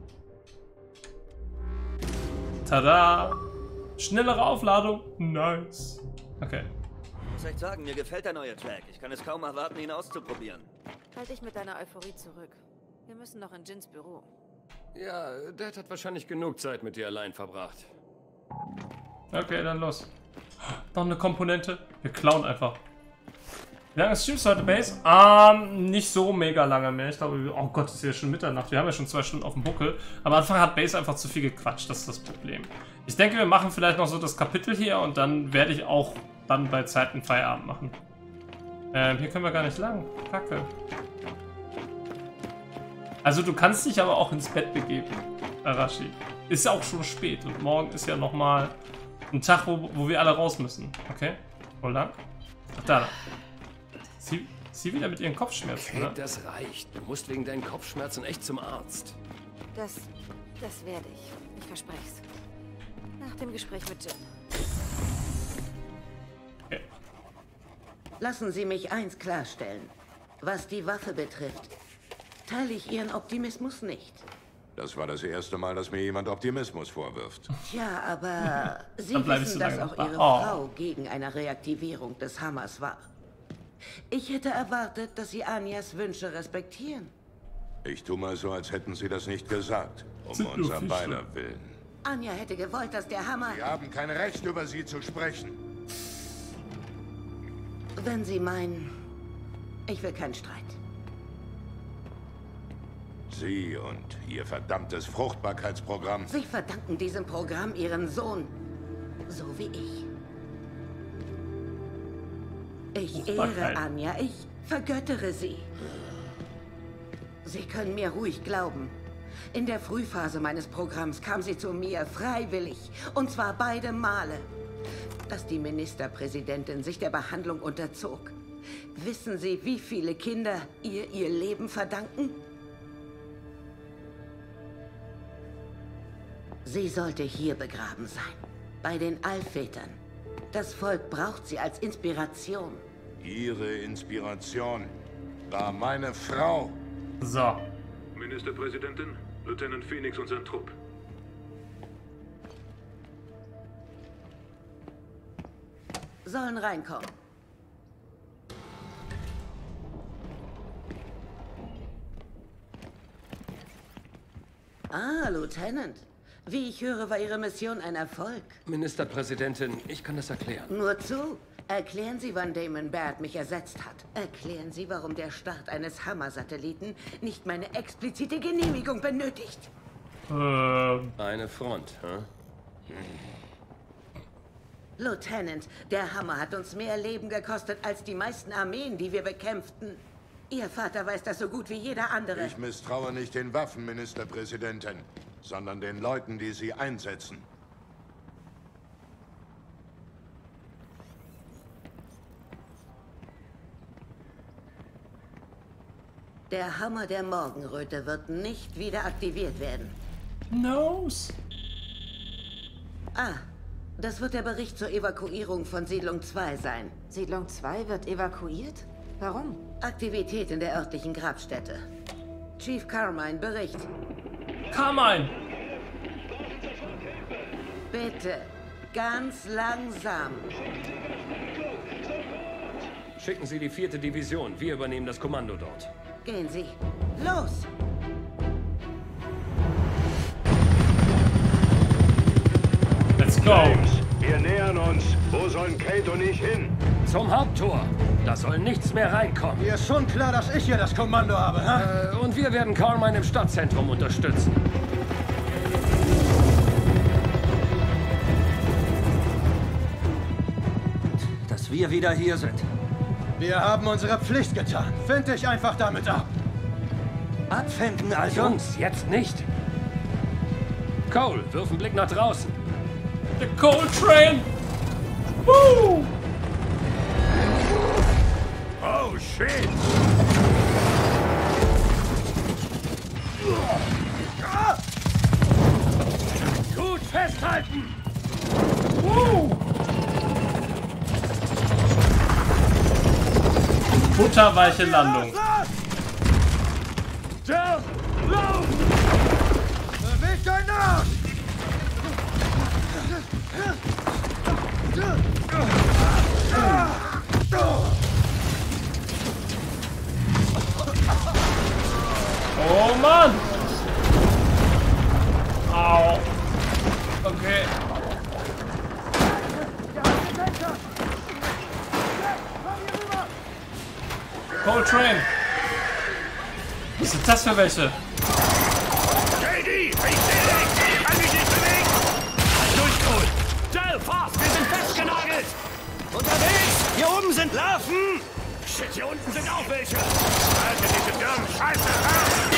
Tada! Schnellere Aufladung. Nice. Okay. Ich muss echt sagen, mir gefällt der neue Jack. Ich kann es kaum erwarten, ihn auszuprobieren. Halt dich mit deiner Euphorie zurück. Wir müssen noch in Jins Büro. Ja, Dad hat wahrscheinlich genug Zeit mit dir allein verbracht. Okay, dann los. Noch eine Komponente. Wir klauen einfach. Wie lange streamst du heute, Base? Ähm, nicht so mega lange mehr. Ich glaube, oh Gott, es ist ja schon Mitternacht. Wir haben ja schon zwei Stunden auf dem Buckel. Aber am Anfang hat Base einfach zu viel gequatscht. Das ist das Problem. Ich denke, wir machen vielleicht noch so das Kapitel hier und dann werde ich auch dann bei Zeiten Feierabend machen. Ähm, hier können wir gar nicht lang. Kacke. Also du kannst dich aber auch ins Bett begeben, Arashi. Ist ja auch schon spät und morgen ist ja nochmal ein Tag, wo, wo wir alle raus müssen. Okay? Wo lang? Ach, da. Sie, sie wieder mit ihren Kopfschmerzen, Okay, ne? das reicht. Du musst wegen deinen Kopfschmerzen echt zum Arzt. Das, das werde ich. Ich verspreche es. Nach dem Gespräch mit Jin. Okay. Lassen Sie mich eins klarstellen. Was die Waffe betrifft, teile ich Ihren Optimismus nicht. Das war das erste Mal, dass mir jemand Optimismus vorwirft. Tja, aber Sie Dann bleib ich wissen, so dass lange auch noch Ihre da. Oh. Frau gegen eine Reaktivierung des Hammers war. Ich hätte erwartet, dass Sie Anyas Wünsche respektieren. Ich tue mal so, als hätten Sie das nicht gesagt. Um Sind nur unser Fische. beider Willen. Anya hätte gewollt, dass der Hammer... Sie haben kein Recht, über sie zu sprechen. Wenn Sie meinen, ich will keinen Streit. Sie und Ihr verdammtes Fruchtbarkeitsprogramm. Sie verdanken diesem Programm Ihren Sohn, so wie ich. Ich ehre Fruchtbarkeit. Anya, ich vergöttere sie. Sie können mir ruhig glauben. In der Frühphase meines Programms kam sie zu mir freiwillig, und zwar beide Male. Dass die Ministerpräsidentin sich der Behandlung unterzog. Wissen Sie, wie viele Kinder ihr ihr Leben verdanken? Sie sollte hier begraben sein, bei den Allvätern. Das Volk braucht sie als Inspiration. Ihre Inspiration war meine Frau. So. Ministerpräsidentin, Lieutenant Phoenix und sein Trupp. Sollen reinkommen. Ah, Lieutenant. Wie ich höre, war Ihre Mission ein Erfolg. Ministerpräsidentin, ich kann das erklären. Nur zu. Erklären Sie, wann Damon Baird mich ersetzt hat. Erklären Sie, warum der Start eines Hammer-Satelliten nicht meine explizite Genehmigung benötigt. Ähm. Eine Front, hä? Lieutenant, der Hammer hat uns mehr Leben gekostet als die meisten Armeen, die wir bekämpften. Ihr Vater weiß das so gut wie jeder andere. Ich misstraue nicht den Waffen, Ministerpräsidentin, sondern den Leuten, die sie einsetzen. Der Hammer der Morgenröte wird nicht wieder aktiviert werden. Nose. Ah, das wird der Bericht zur Evakuierung von Siedlung zwei sein. Siedlung zwei wird evakuiert? Warum? Aktivität in der örtlichen Grabstätte. Chief Carmine, Bericht. Carmine! Bitte, ganz langsam. Schicken Sie die vierte Division. Wir übernehmen das Kommando dort. Gehen Sie. Los! Let's go! James, wir nähern uns. Wo sollen Kate und ich hin? Zum Haupttor. Da soll nichts mehr reinkommen. Mir ist schon klar, dass ich hier das Kommando habe, hä? Äh, und wir werden Carmine im Stadtzentrum unterstützen. Dass wir wieder hier sind. Wir haben unsere Pflicht getan. Find dich einfach damit ab. Abfinden also? Jungs, jetzt nicht. Cole, wirf einen Blick nach draußen. The Coal Train! Woo! Oh, shit! Gut festhalten! Woo! Butterweiche Landung. Jill, lauf! Beweg deinen Arsch! Oh Mann! Au! Okay. Coal Train! Was sind das für welche? J D, ich sehe dich! Ich kann mich nicht bewegen! Halt durch, Cole! Jill, fast! Wir sind festgenagelt! Unterwegs! Hier oben sind Larven! Shit, hier unten sind auch welche! Halte diese Dürren Scheiße raus!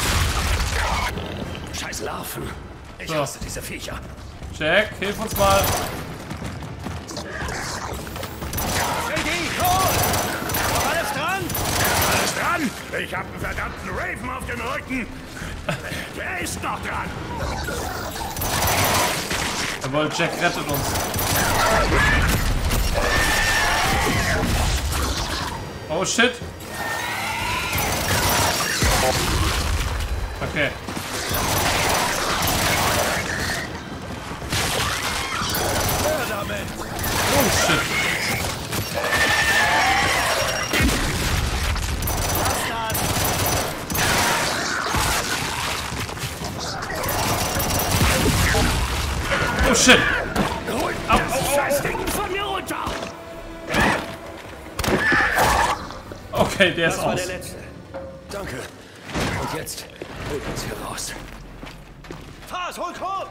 Scheiß Larven. Ich So. hasse diese Viecher. Jack, hilf uns mal. Ready, los! Noch alles dran? Alles dran? Ich hab einen verdammten Raven auf dem Rücken! Der ist noch dran! Jawohl, Jack rettet uns. Oh shit. Okay. Hör damit! Oh shit. Lass das! Oh shit. Holt Au, das au, au, scheiß Ding von mir runter! Okay, der ist Das war aus. der letzte. Danke. Und jetzt holt uns hier raus. Fass, hol Korb!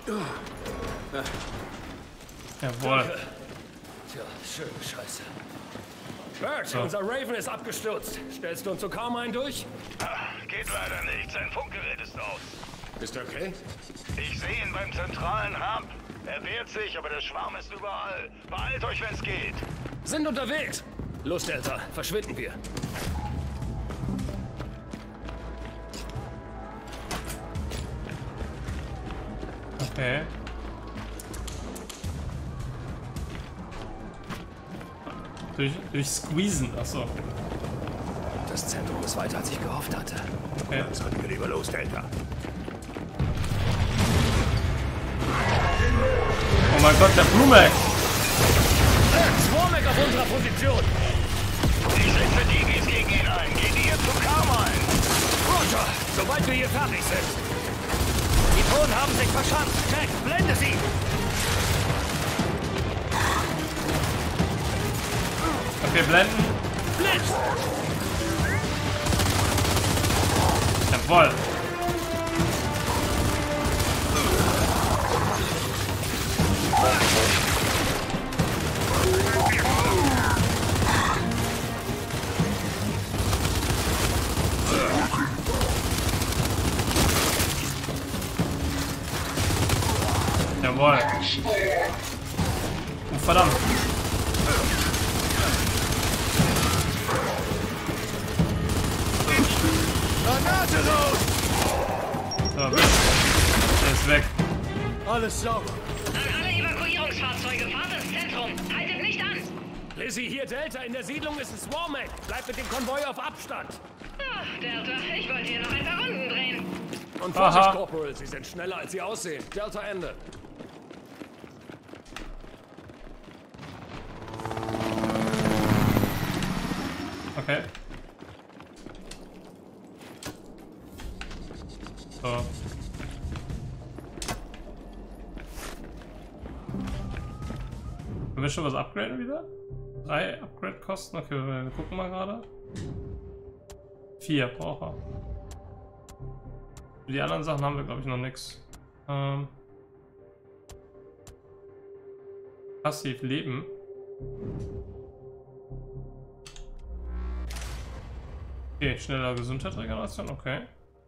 Jawohl. Tja, schöne Scheiße. Bert, So. unser Raven ist abgestürzt. Stellst du uns so kaum einen durch? Geht leider nicht. Sein Funkgerät ist aus. Ist okay? Ich sehe ihn beim zentralen Hub. Er wehrt sich, aber der Schwarm ist überall. Beeilt euch, wenn's geht. Sind unterwegs. Los, Delta, verschwinden wir. Okay. Durch, durch Squeezen, achso. Das Zentrum ist weiter, als ich gehofft hatte. Okay. Dann sollten wir lieber los, Delta. Oh mein Gott, der Blumeck! Swarmek auf unserer Position! Ich setze Digis gegen ihn ein. Geht ihr zu Carmine? Roger, sobald wir hier fertig sind. Die Polen haben sich verschanzt. Jack, blende sie! Okay, blenden. Blitz! Jawohl. Jawohl. Oh, verdammt. Granate los! So, der ist weg. Alles sauber. An alle Evakuierungsfahrzeuge, fahrt ins Zentrum. Haltet nicht an. Lizzie, hier Delta. In der Siedlung ist ein Swarmek. Bleib mit dem Konvoi auf Abstand. Ach, Delta, ich wollte hier noch ein paar Runden drehen. Und Vorsicht, Aha. Corporal. Sie sind schneller, als sie aussehen. Delta, Ende. Okay. So. Können wir schon was upgraden wieder? Drei Upgrade-Kosten? Okay, wir gucken mal gerade. Vier braucht er. Für die anderen Sachen haben wir, glaube ich, noch nichts. Ähm. Passiv leben. Okay, schneller Gesundheitsregeneration, okay.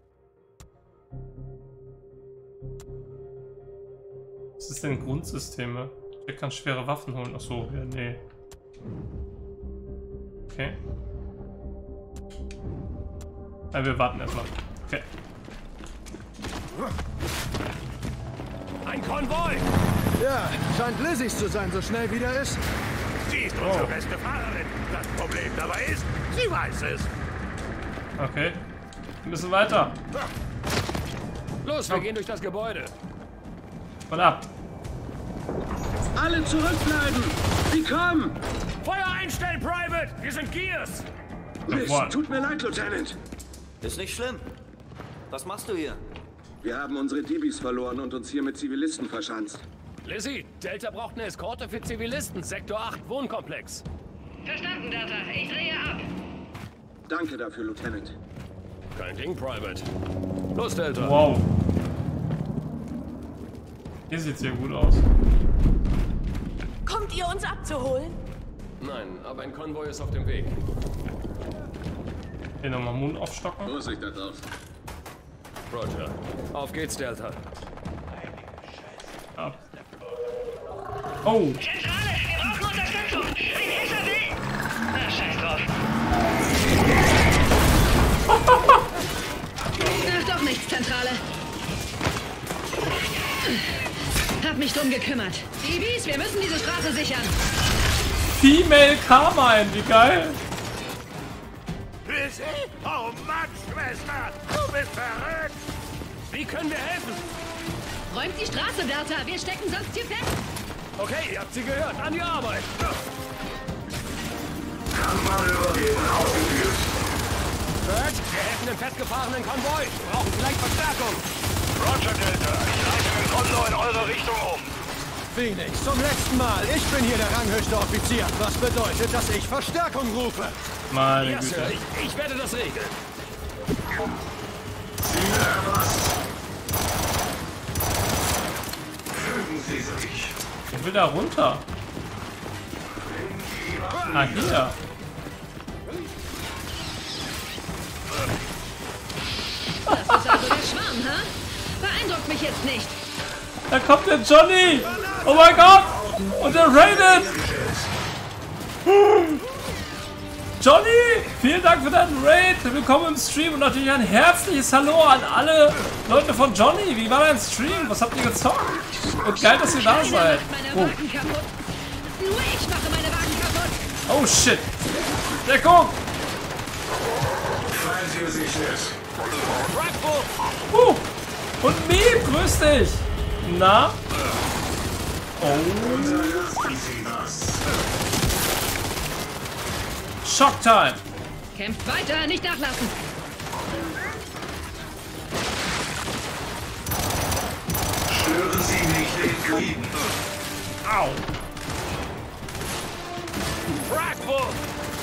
Was ist denn Grundsysteme? Ich kann schwere Waffen holen. Achso, ja, nee. Okay. Ja, wir warten erstmal. Okay. Ein Konvoi! Ja, scheint Lizzies zu sein, so schnell wie er ist. Sie ist unsere beste Fahrerin. Das Problem dabei ist, sie weiß es. Okay. Wir müssen weiter. Los, wir gehen durch das Gebäude. Voll ab. Alle zurückbleiben! Sie kommen! Feuer einstellen, Private! Wir sind Gears! Mist, Jawohl. tut mir leid, Lieutenant. Ist nicht schlimm. Was machst du hier? Wir haben unsere D Bs verloren und uns hier mit Zivilisten verschanzt. Lizzie, Delta braucht eine Eskorte für Zivilisten. Sektor acht, Wohnkomplex. Verstanden, Delta. Ich drehe ab. Danke dafür, Lieutenant. Kein Ding, Private. Los, Delta. Wow. Hier sieht's hier gut aus. Kommt ihr uns abzuholen? Nein, aber ein Konvoi ist auf dem Weg. Hier nochmal Mund aufstocken. Vorsicht da draußen. Roger. Auf geht's, Delta. Ab. Oh. Zentrale, wir brauchen Unterstützung. Ein Hilfe will. Na, scheiß drauf. Ach, doch nichts, Zentrale. Hab mich drum gekümmert. Ibis, wir müssen diese Straße sichern. Female Carmine, wie geil. Lizzie? Oh Mann, Schwester, du bist verrückt. Wie können wir helfen? Räumt die Straße, Bertha. Wir stecken sonst hier fest. Okay, ihr habt sie gehört. An die Arbeit. Manöver gegen ausgeführt. Bert, wir helfen dem festgefahrenen Konvoi. Brauchen vielleicht Verstärkung. Roger, Delta. Ich leite den Konvoi in eure Richtung um. Phoenix, zum letzten Mal. Ich bin hier der ranghöchste Offizier. Was bedeutet, dass ich Verstärkung rufe? Meine ja, Güte. Sir, ich, ich werde das regeln. Ziel erfasst. Fügen Sie sich. Ich will da runter. Ah, hier. Das ist also der Schwarm, ha? Beeindruckt mich jetzt nicht. Da kommt der Johnny. Oh mein Gott. Und der raidet. Johnny, vielen Dank für deinen Raid. Willkommen im Stream und natürlich ein herzliches Hallo an alle Leute von Johnny. Wie war dein Stream? Was habt ihr gezockt? Und geil, dass ihr da seid. Oh, Nur ich mache meine Wagen kaputt. oh shit. Deckung. Falls ihr sich nicht. Uh. Und Miep, grüß dich. Na? Oh. Unterlassen Sie das. Shocktime. Kämpft weiter, nicht nachlassen. Stören Sie nicht den Frieden. Au. Fragwurf.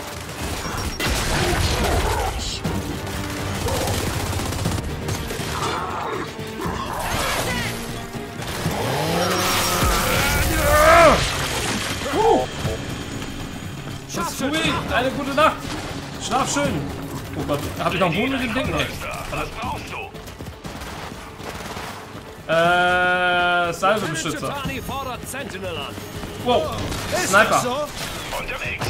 Uh. Tschüss, Fubi. Eine gute Nacht. Schlaf schön. Oh Gott, hab ich noch einen Boden mit dem Ding? Nee. Was brauchst du? Äh, Salvebeschützer. Chitani fordert Sentinel an. Wow, Sniper. So? Unterwegs.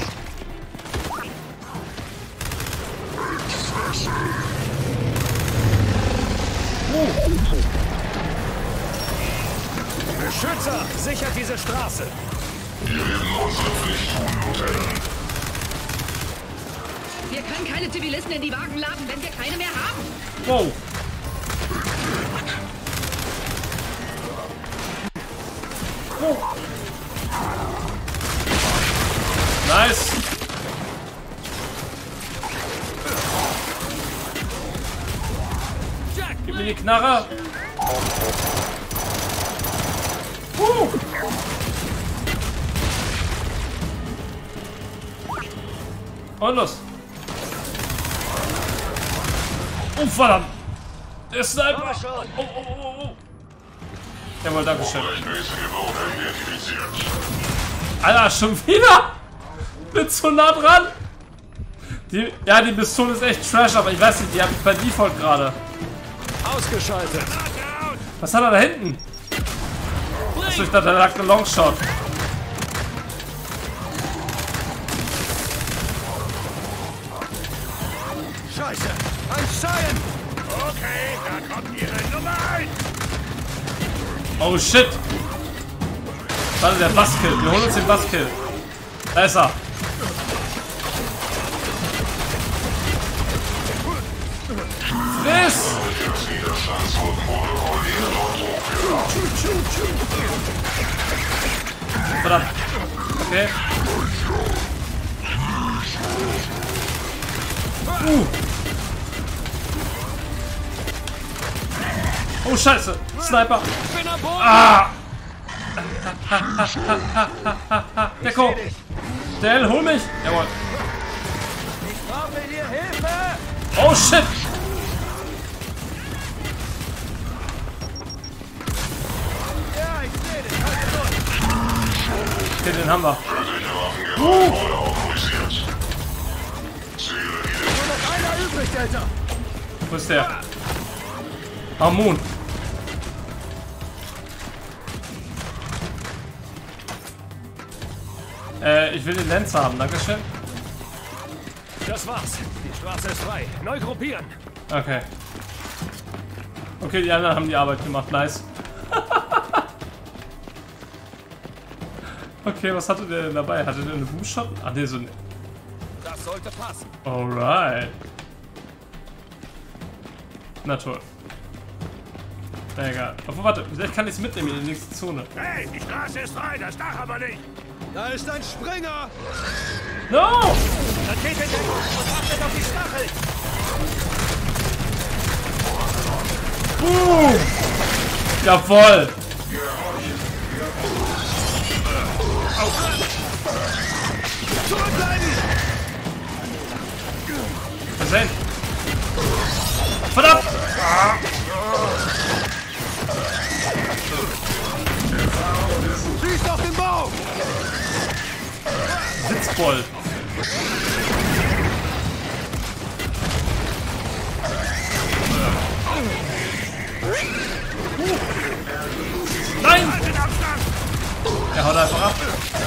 Uh. Beschützer, sichert diese Straße. Wir werden unsere Pflicht tun, Lieutenant. Wir können keine Zivilisten in die Wagen laden, wenn wir keine mehr haben. Wow. Oh. Nice. Gib mir die Knarre. Uh. Und los. Oh, verdammt. Der Sniper. Oh, oh, oh, oh. Jawohl, dankeschön. Alter, schon wieder? Bin zu nah dran. Die, ja, die Pistole ist echt trash, aber ich weiß nicht, die habe ich bei Default gerade. Ausgeschaltet. Was hat er da hinten? Achso, ich dachte, da lag eine Longshot. Scheiße! Ein Scion! Okay, da kommt Ihre Nummer eins. Oh shit! Warte, der Buzzkill. Wir holen uns den Buzzkill. Da ist er. Friss! Verdammt. Okay. Uh. Oh Scheiße. Sniper. Ah. Deko. Del, hol mich. Jawohl. Ich brauche dir Hilfe! Oh shit. Ja, ich sehe dich. Okay, den haben wir. Uh. Autorisiert. Nur noch einer übrig, Delta. Wo ist der? Harmon. Äh, ich will den Lancer haben, dankeschön. Das war's. Die Straße ist frei. Neu gruppieren. Okay. Okay, die anderen haben die Arbeit gemacht. Nice. Okay, was hatte der denn dabei? Hatte der eine Boomshot? Ach nee, so ein... Das sollte passen. Alright. Na toll. Na egal. Obwohl, warte, vielleicht kann ich es mitnehmen in die nächste Zone. Hey, die Straße ist frei, das Dach aber nicht. Da ist ein Springer! No! Rakete in Deckung und achtet auf die Stachel! Boom! Jawoll! Zurückbleiben! Versehen! Verdammt! Schießt auf den Baum! Sitzvoll! Nein! Er haut einfach ab.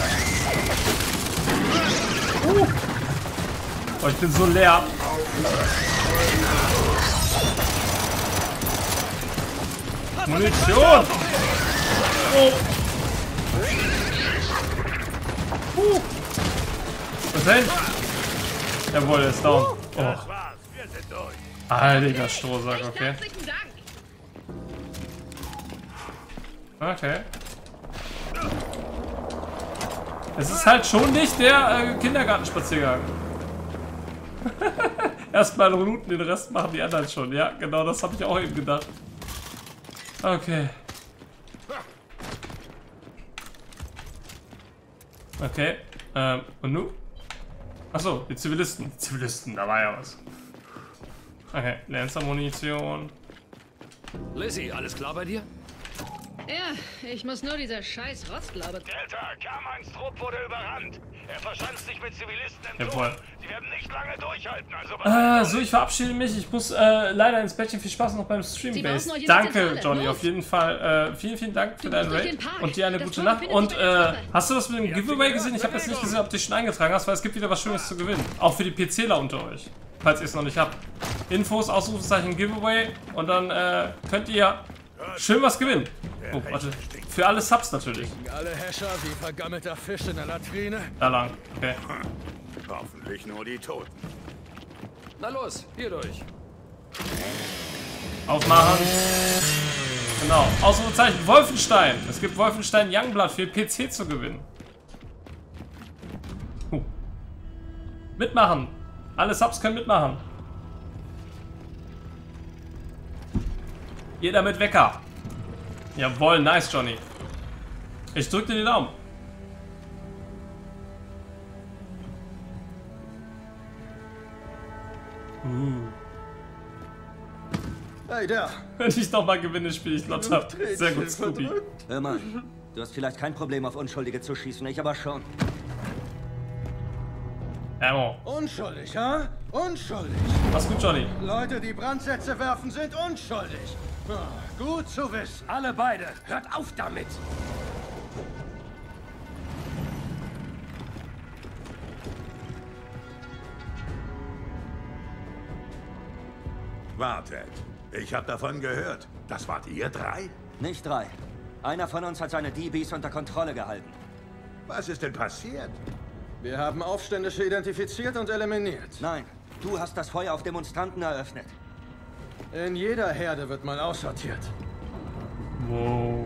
Uh. Oh, ich bin so leer. Munition! Oh. Uh. Was denn? Jawohl, er ist down. Oh. Heiliger Strohsack, okay. Okay. Es ist halt schon nicht der äh, Kindergartenspaziergang. Erstmal routen, den Rest machen die anderen schon. Ja, genau, das habe ich auch eben gedacht. Okay. Okay. Ähm, und nun? Achso, die Zivilisten. Die Zivilisten, da war ja was. Okay, Lancer-Munition. Lizzie, alles klar bei dir? Ja, ich muss nur dieser scheiß Rotzglaube... Delta, Carmines Trupp wurde überrannt. Er verschanzt sich mit Zivilisten im Jawohl. Turm. Die werden nicht lange durchhalten, also... Ah, so, ich verabschiede mich. Ich muss äh, leider ins Bettchen. Viel Spaß noch beim Stream, Base. Danke, Johnny, auf jeden Fall. Äh, vielen, vielen Dank für deinen Raid und dir eine gute Nacht. Und äh, hast du das mit dem Giveaway gesehen? Ich habe jetzt nicht gesehen, ob du dich schon eingetragen hast, weil es gibt wieder was Schönes zu gewinnen. Auch für die PCler unter euch, falls ihr es noch nicht habt. Infos, Ausrufezeichen, Giveaway und dann äh, könnt ihr schön was gewinnen. Oh, warte. Für alle Subs natürlich. Alle Häscher wie vergammelter Fisch in der Latrine. Da lang, okay. Hoffentlich nur die Toten. Na los, hier durch. Aufmachen. Genau. Ausrufezeichen Wolfenstein. Es gibt Wolfenstein Youngblood für P C zu gewinnen. Uh. Mitmachen. Alle Subs können mitmachen. Jeder mit Wecker. Jawohl, nice, Johnny. Ich drück dir die Daumen. Uh. Hey, der. Wenn ich nochmal gewinne, spiele ich Lotter. Sehr gut, Scooby. Hör mal, du hast vielleicht kein Problem, auf Unschuldige zu schießen, ich aber schon. Ammo. Unschuldig, ha? Unschuldig. Mach's gut, Johnny. Leute, die Brandsätze werfen, sind unschuldig. Ah, gut zu wissen. Alle beide, hört auf damit. Wartet, ich habe davon gehört. Das wart ihr drei? Nicht drei. Einer von uns hat seine D Bs unter Kontrolle gehalten. Was ist denn passiert? Wir haben Aufständische identifiziert und eliminiert. Nein, du hast das Feuer auf Demonstranten eröffnet. In jeder Herde wird man aussortiert. Wow.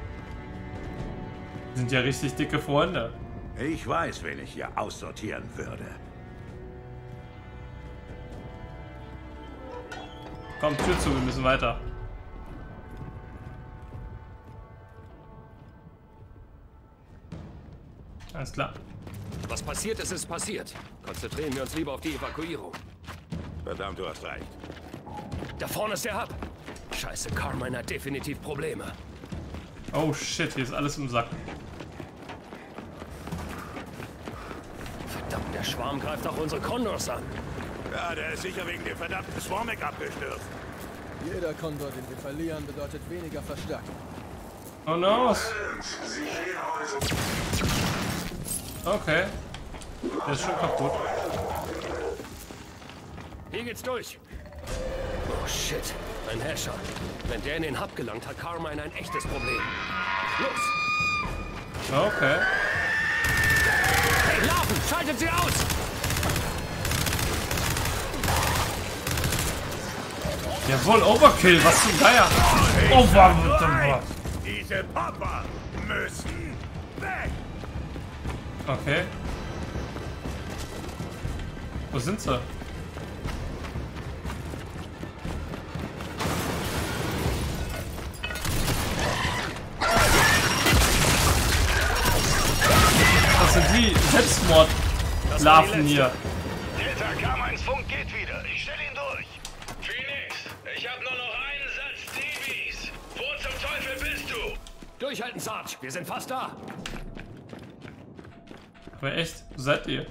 Sind ja richtig dicke Freunde. Ich weiß, wen ich hier aussortieren würde. Komm, Tür zu, wir müssen weiter. Alles klar. Was passiert ist, ist passiert. Konzentrieren wir uns lieber auf die Evakuierung. Verdammt, du hast recht. Da vorne ist der Hub. Scheiße, Carmine hat definitiv Probleme. Oh shit, hier ist alles im Sack. Der Schwarm greift auch unsere Condors an. Ja, der ist sicher wegen dem verdammten Swarmic abgestürzt. Jeder Kondor, den wir verlieren, bedeutet weniger Verstärkung. Oh no. Okay. Der ist schon kaputt. Hier geht's durch. Oh shit. Ein Hescher. Wenn der in den Hub gelangt, hat Carmine ein echtes Problem. Los! Okay. Hey, Larven! Schaltet sie aus! Jawohl, Overkill, was zum Geier! Oh, was? Diese Popper müssen weg! Okay. Wo sind sie? Das sind die Selbstmordlarven hier. Delta, Carmines Funk geht wieder. Ich stelle ihn durch. Phoenix, ich habe nur noch einen Satz D Bs. Wo zum Teufel bist du? Durchhalten, Sarge. Wir sind fast da. Aber echt, wo seid ihr?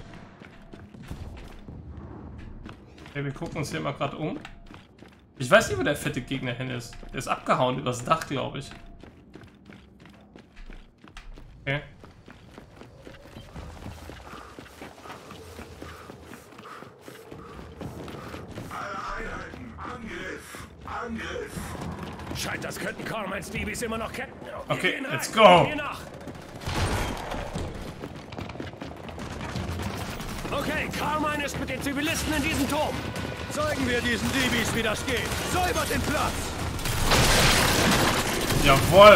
Okay, wir gucken uns hier mal gerade um. Ich weiß nicht, wo der fette Gegner hin ist. Der ist abgehauen übers Dach, glaube ich. Okay. Angriff! Scheint, das könnten Carmines D Bs immer noch ketten. Okay, let's go! Okay, Carmine ist mit den Zivilisten in diesem Turm. Zeigen wir diesen D Bs, wie das geht. Säubert den Platz! Jawohl!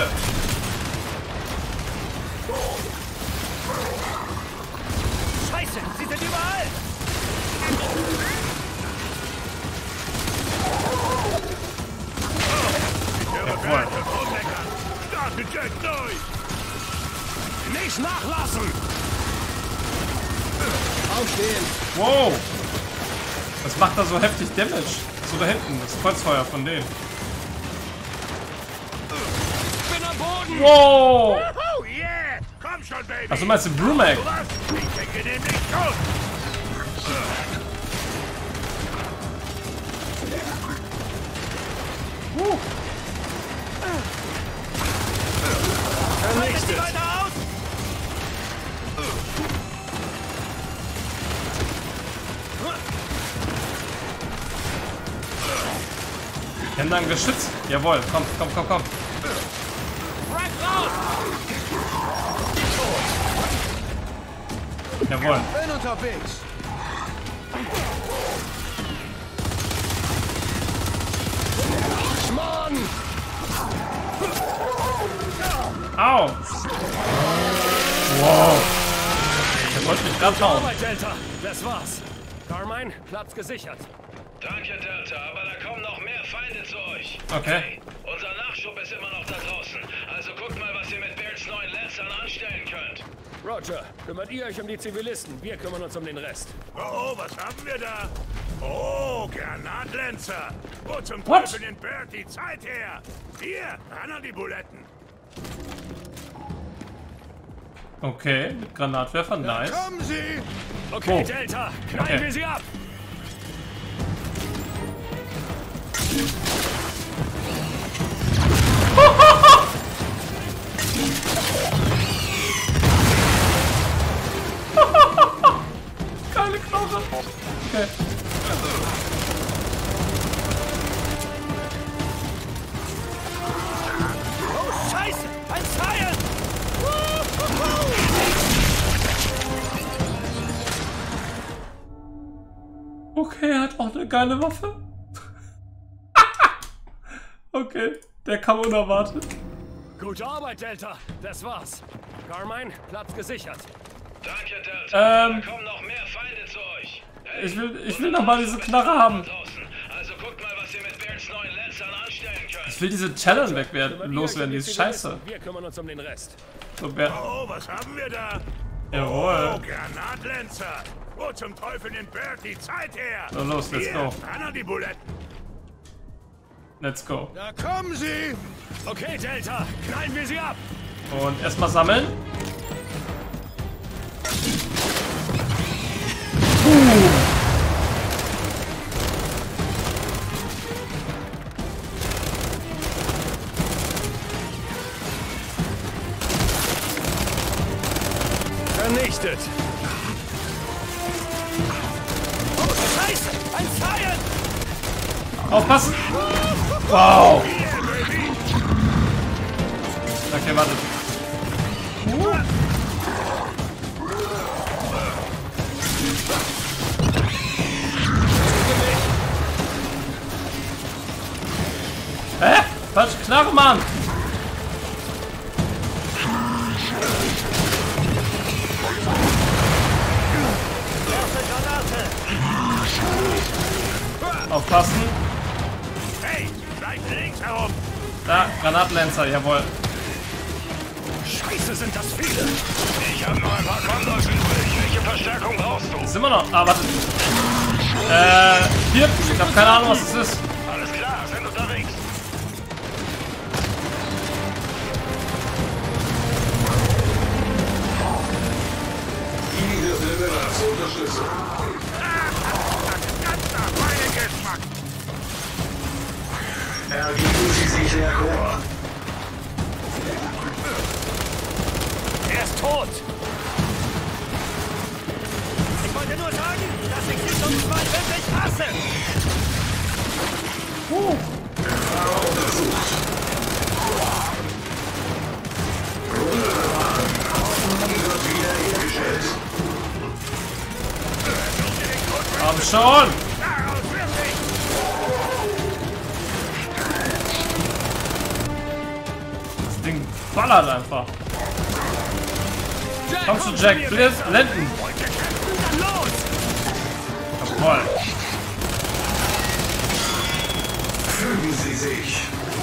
Scheiße, sie sind überall! Jawohl! Startet Jet durch! Nicht nachlassen! Aufstehen! Wow! Was macht da so heftig Damage? So da hinten, das Kreuzfeuer von denen. Ich bin am Boden! Wow! Oh yeah! Komm schon, Baby! Achso, meinst du Brumac? Ich denke den nicht tot! Uh. Vernichtet! Weiter aus! Wir haben da ein Geschütz. Jawohl, komm, komm, komm, komm. Frank raus! Jawohl. Bin unterwegs. Mann! Au! Wow! Der wollte mich gerade hauen. Arbeit, Delta! Das war's. Carmine, Platz gesichert. Danke, Delta, aber da kommen noch mehr Feinde zu euch. Okay. Hey, unser Nachschub ist immer noch da draußen. Also guckt mal, was ihr mit Bairds neuen Lancern anstellen könnt. Roger, kümmert ihr euch um die Zivilisten. Wir kümmern uns um den Rest. Oh, was haben wir da? Oh, Granatlancer. Wo zum What? Teufel nimmt Bert die Zeit her? Hier, ran an die Buletten. Okay, mit Granatwerfer, nice. Kommen Sie! Okay, Oh. Delta, knallen Okay. wir sie ab! Geile Knoche. Okay. Oh, Scheiße! Ein Scion! Okay, er hat auch eine geile Waffe. Okay, der kam unerwartet. Gute Arbeit, Delta. Das war's. Carmine, Platz gesichert. Danke, Delta. Ähm, Da kommen noch mehr Feinde zu euch. Hey, ich will, ich will noch mal diese Knarre haben. also guckt mal, was ihr mit Bairds neuen Lancern anstellen könnt. Ich will diese Challenge wegwerden, Kümmert ihr euch loswerden, um die die ist Zivilisten. scheiße. Wir kümmern uns um den Rest. So, Bert. Oh, was haben wir da? Jawohl. Oh, Granatlancer. Wo zum Teufel nimmt Bert die Zeit her? So, los, let's Hier, go. ran an die Buletten. Let's go. Da kommen Sie! Okay, Delta, knallen wir sie ab! Und erstmal sammeln. Aufpassen! Wow! Okay, warte. Uh. Hä? Falsche Knarre, Mann! Aufpassen. Hey, bleib links herum. Da, Granatlancer, jawohl. Scheiße, sind das viele. Ich habe nur ein paar Kondos übrig. Welche Verstärkung brauchst du? Ist immer noch. Ah, warte. Äh, hier. Ich habe keine Ahnung, was es ist. Alles klar, sind unterwegs. Diese Filme als Unterstützung. Ganz nach meinem Geschmack. Ergeben Sie sich der Chor. Er ist tot. Ich wollte nur sagen, dass ich sie zum Mal wirklich hasse. Uh. Komm schon! Das Ding ballert einfach. Komm schon, Jack, blenden! Jawohl. Fügen Sie sich.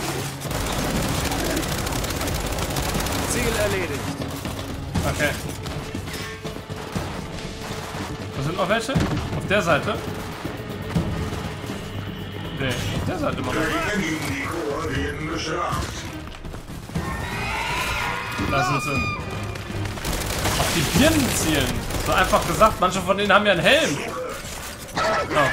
Ziel erledigt. Okay. Da sind noch welche? Auf der Seite? Nee, auf der Seite immer noch. Die Chor werden bestraft. Da sind sie. Auf die Birnen zielen. So einfach gesagt, manche von denen haben ja einen Helm. Oh.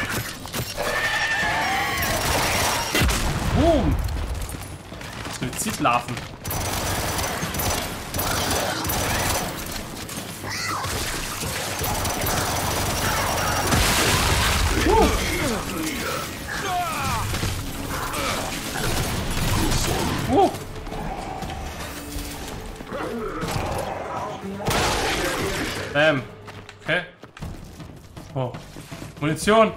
Boom. Suizidlarven. Uh. Uh. Bam. Okay. Oh. Munition.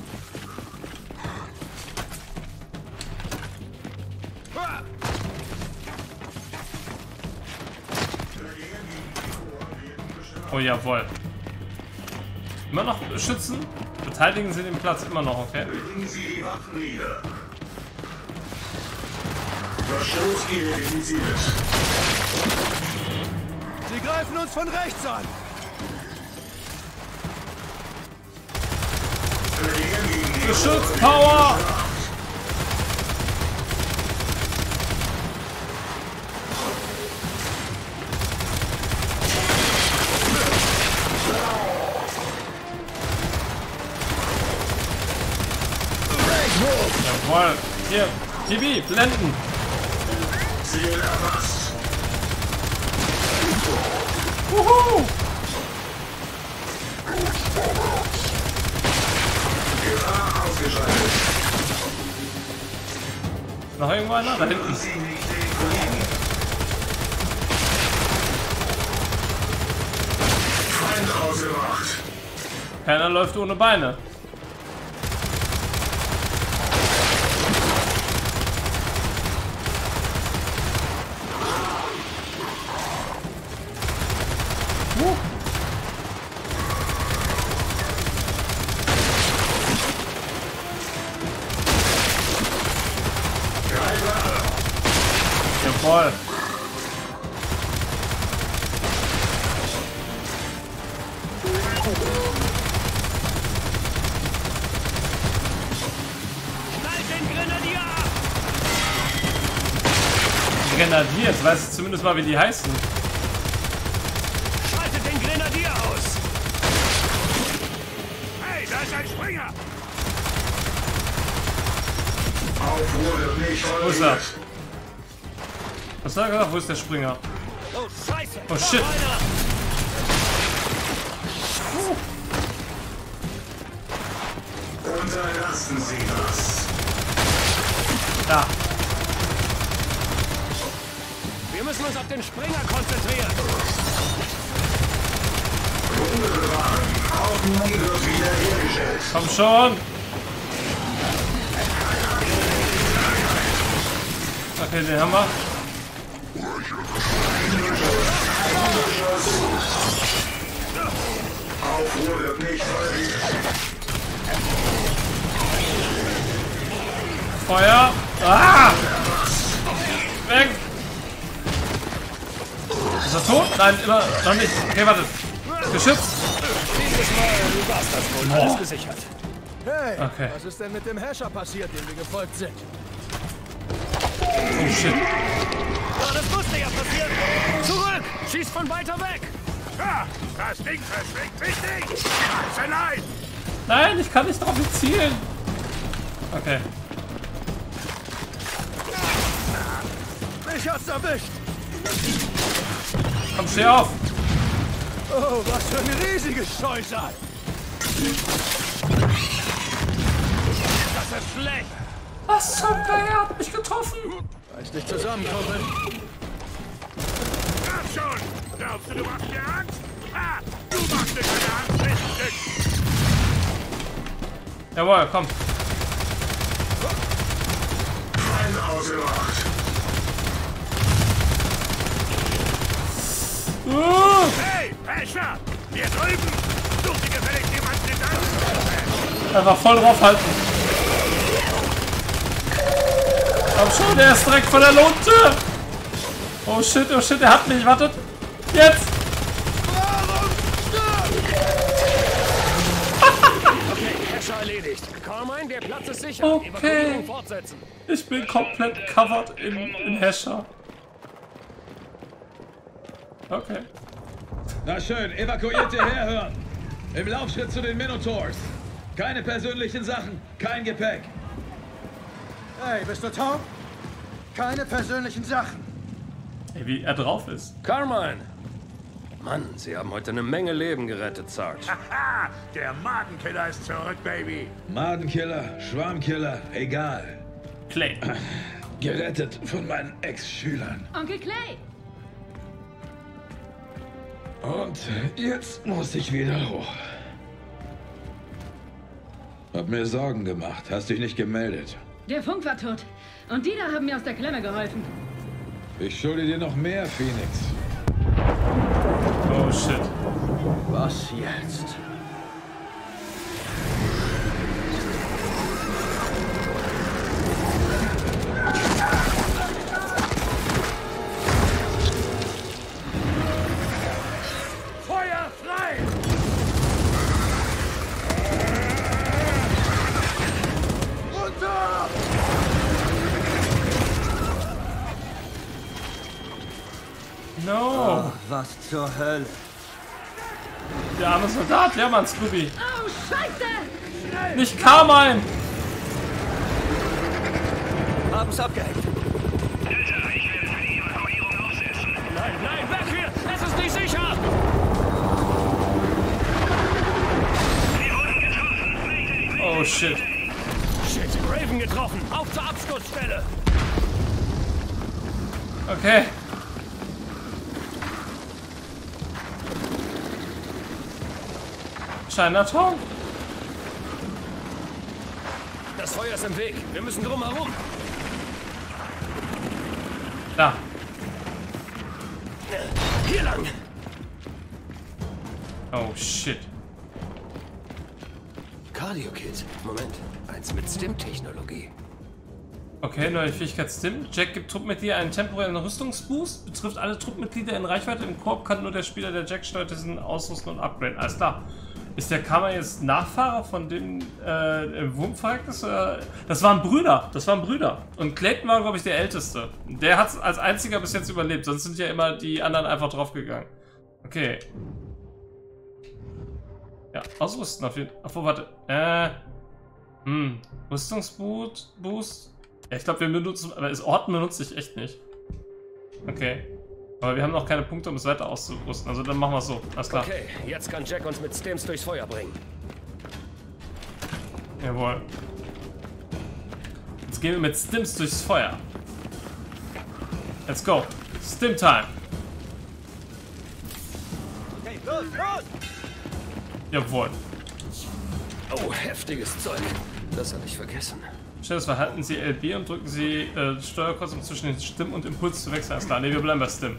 Oh jawohl. Immer noch schützen? Verteidigen Sie den Platz immer noch, okay? Legen Sie die Waffen nieder. Verstoß identifiziert. Sie greifen uns von rechts an. Geschütz, Power! Jawohl. Hier, Tibi, blenden. Ziel erfasst. Wuhu! Gefahr ausgeschaltet. Noch irgendwo einer? Da hinten. Feind ausgemacht. Keiner läuft ohne Beine. Uh. Jawohl. Grenadier, jetzt weiß ich zumindest mal, wie die heißen. Schaltet den Grenadier aus! Hey, da ist ein Springer! Aufruhr wird nicht Wo ist er? Was hat er gesagt? Wo ist der Springer? Oh, Scheiße! Oh shit! Uh. Unterlassen Sie das. Da. Wir müssen uns auf den Springer konzentrieren. Komm schon. Okay, den haben wir. Feuer. Ah! Weg. Ist er tot? Nein, immer noch nicht. Okay, warte. Geschützt. Dieses Mal war's das wohl. Alles gesichert. Hey, okay. Was ist denn mit dem Herrscher passiert, dem wir gefolgt sind? Oh shit. Ja, das musste ja passieren. Zurück! Schieß von weiter weg! Ah, das Ding verschwingt richtig! Also nein! Nein, ich kann nicht drauf zielen. Okay. Mich hat's erwischt! Komm, steh auf! Oh, was für ein riesiges Scheusal! Das ist schlecht! Was zum Geier hat mich getroffen? Reiß dich zusammen, Kumpel! Ach schon! Glaubst du, du machst mir Angst? Ah, du machst mir keine Angst, richtig! Jawohl, komm. Ein ausgemacht. Uh. Hey, Pescher! Hier drüben! Such dir gefälligst jemanden in deinem... Einfach voll draufhalten. Komm schon, der ist direkt vor der Lohnte. Oh shit, oh shit, er hat mich. Wartet. Jetzt. Okay, Herrscher erledigt. Carmine, der Platz ist sicher. Okay. Evakuierung fortsetzen. Ich bin komplett covered in, in Hescher. Okay. Na schön, evakuiert ihr herhören. Im Laufschritt zu den Minotaurs. Keine persönlichen Sachen, kein Gepäck. Hey, bist du taub? Keine persönlichen Sachen. Ey, wie er drauf ist. Carmine! Mann, Sie haben heute eine Menge Leben gerettet, Sarge. Haha, der Madenkiller ist zurück, Baby. Madenkiller, Schwarmkiller, egal. Clay. Gerettet von meinen Ex-Schülern. Onkel Clay! Und jetzt muss ich wieder hoch. Hab mir Sorgen gemacht, hast dich nicht gemeldet. Der Funk war tot. Und die da haben mir aus der Klemme geholfen. Ich schulde dir noch mehr, Phoenix. Oh shit. Was jetzt? Feuer frei! Runter! No. Oh, was zur Hölle? Der arme Soldat, ja Mann, Scooby. Oh, Scheiße! Nicht Carmine! Haben's abgehängt. Nein, nein, weg hier! Es ist nicht sicher! Oh shit. Shit, Raven getroffen! Auf zur Absturzstelle! Okay. Chinatown? Das Feuer ist im Weg. Wir müssen drum herum. Da. Hier lang. Oh shit. Cardio Kit. Moment. Eins mit Stim-Technologie. Okay, neue Fähigkeit Stim. Jack gibt Truppmitglieder einen temporären Rüstungsboost. Betrifft alle Truppmitglieder in Reichweite. Im Korb kann nur der Spieler, der Jack steuert, diesen ausrüsten und upgraden. Alles klar. Ist der Karma jetzt Nachfahrer von dem äh, im Wurmverrecknis? Äh, das waren Brüder. Das waren Brüder. Und Clayton war, glaube ich, der Älteste. Der hat es als einziger bis jetzt überlebt. Sonst sind ja immer die anderen einfach draufgegangen. Okay. Ja, ausrüsten auf jeden Fall. Ach, warte. Äh. Hm. Rüstungsboost. Boost. Ja, ich glaube, wir benutzen. Aber das Orten benutze ich echt nicht. Okay. Aber wir haben noch keine Punkte, um es weiter auszurüsten. Also dann machen wir es so. Alles klar. Okay, jetzt kann Jack uns mit Stims durchs Feuer bringen. Jawohl. Jetzt gehen wir mit Stims durchs Feuer. Let's go. Stim Time. Okay, los, los! Jawohl. Oh, heftiges Zeug. Das habe ich vergessen. Schnelles Verhalten Sie L B und drücken Sie äh, Steuerkreuz, um zwischen den Stimmen und Impuls zu wechseln. Alles klar. Ne, wir bleiben bei Stim.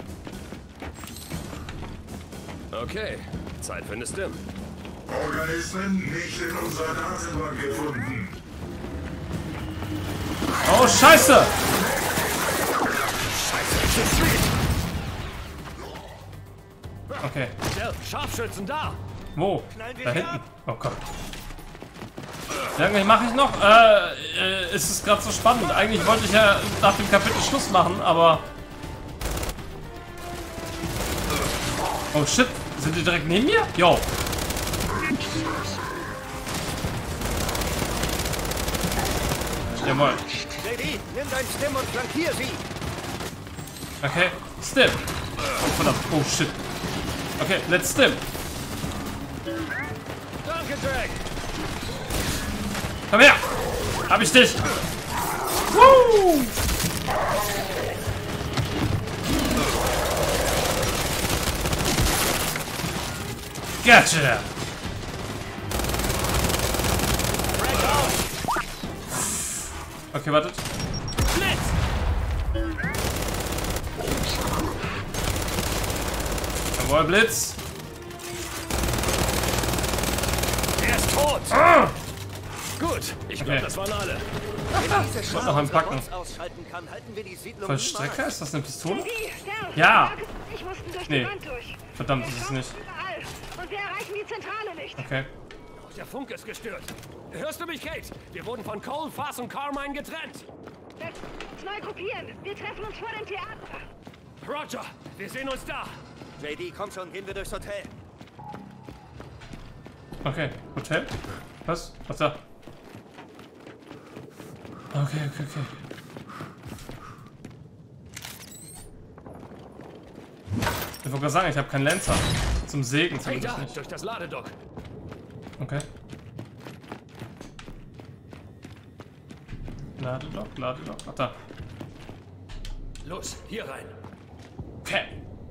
Okay, Zeit für eine Stim. Organismen nicht in unserer Datenbank gefunden. Oh, Scheiße! Okay. Scharfschützen da! Wo? Da hinten. Oh Gott. Wie lange mache ich noch? Äh, äh, ist es gerade so spannend. Eigentlich wollte ich ja nach dem Kapitel Schluss machen, aber... Oh shit, sind die direkt neben mir? Jo. Jawohl. J D, nimm dein Stim und flankier sie! Okay, Stim. Oh, verdammt. Oh shit. Okay, let's Stim. Danke, Drake! Komm her! Hab ich dich! Woo! Gotcha! Okay, wartet. Blitz! Jawohl, Blitz! Er ist tot! Ah! Gut, ich glaube, Okay. das waren alle. Ich wollte noch einen packen. Ausschalten kann, halten wir die Siedlung Vollstrecker? Ist das eine Pistole? Stealth, Ja! Ich musste durch Nee. die Wand durch. Verdammt, ist es nicht. Überall. Und wir erreichen die Zentrale nicht. Okay. Der Funk ist gestört. Hörst du mich, Kate? Wir wurden von Cole, Fass und Carmine getrennt. Let's neu gruppieren. Wir treffen uns vor dem Theater. Roger, wir sehen uns da. J D, komm schon, gehen wir durchs Hotel. Okay. Hotel? Was? Was da? Okay, okay, okay. Ich wollte gerade sagen, ich habe keinen Lancer. Zum Sägen Hey, zumindest da, nicht. durch das Ladedock. Okay. Ladedock, Ladedock. Ach da. Los, hier rein. Okay.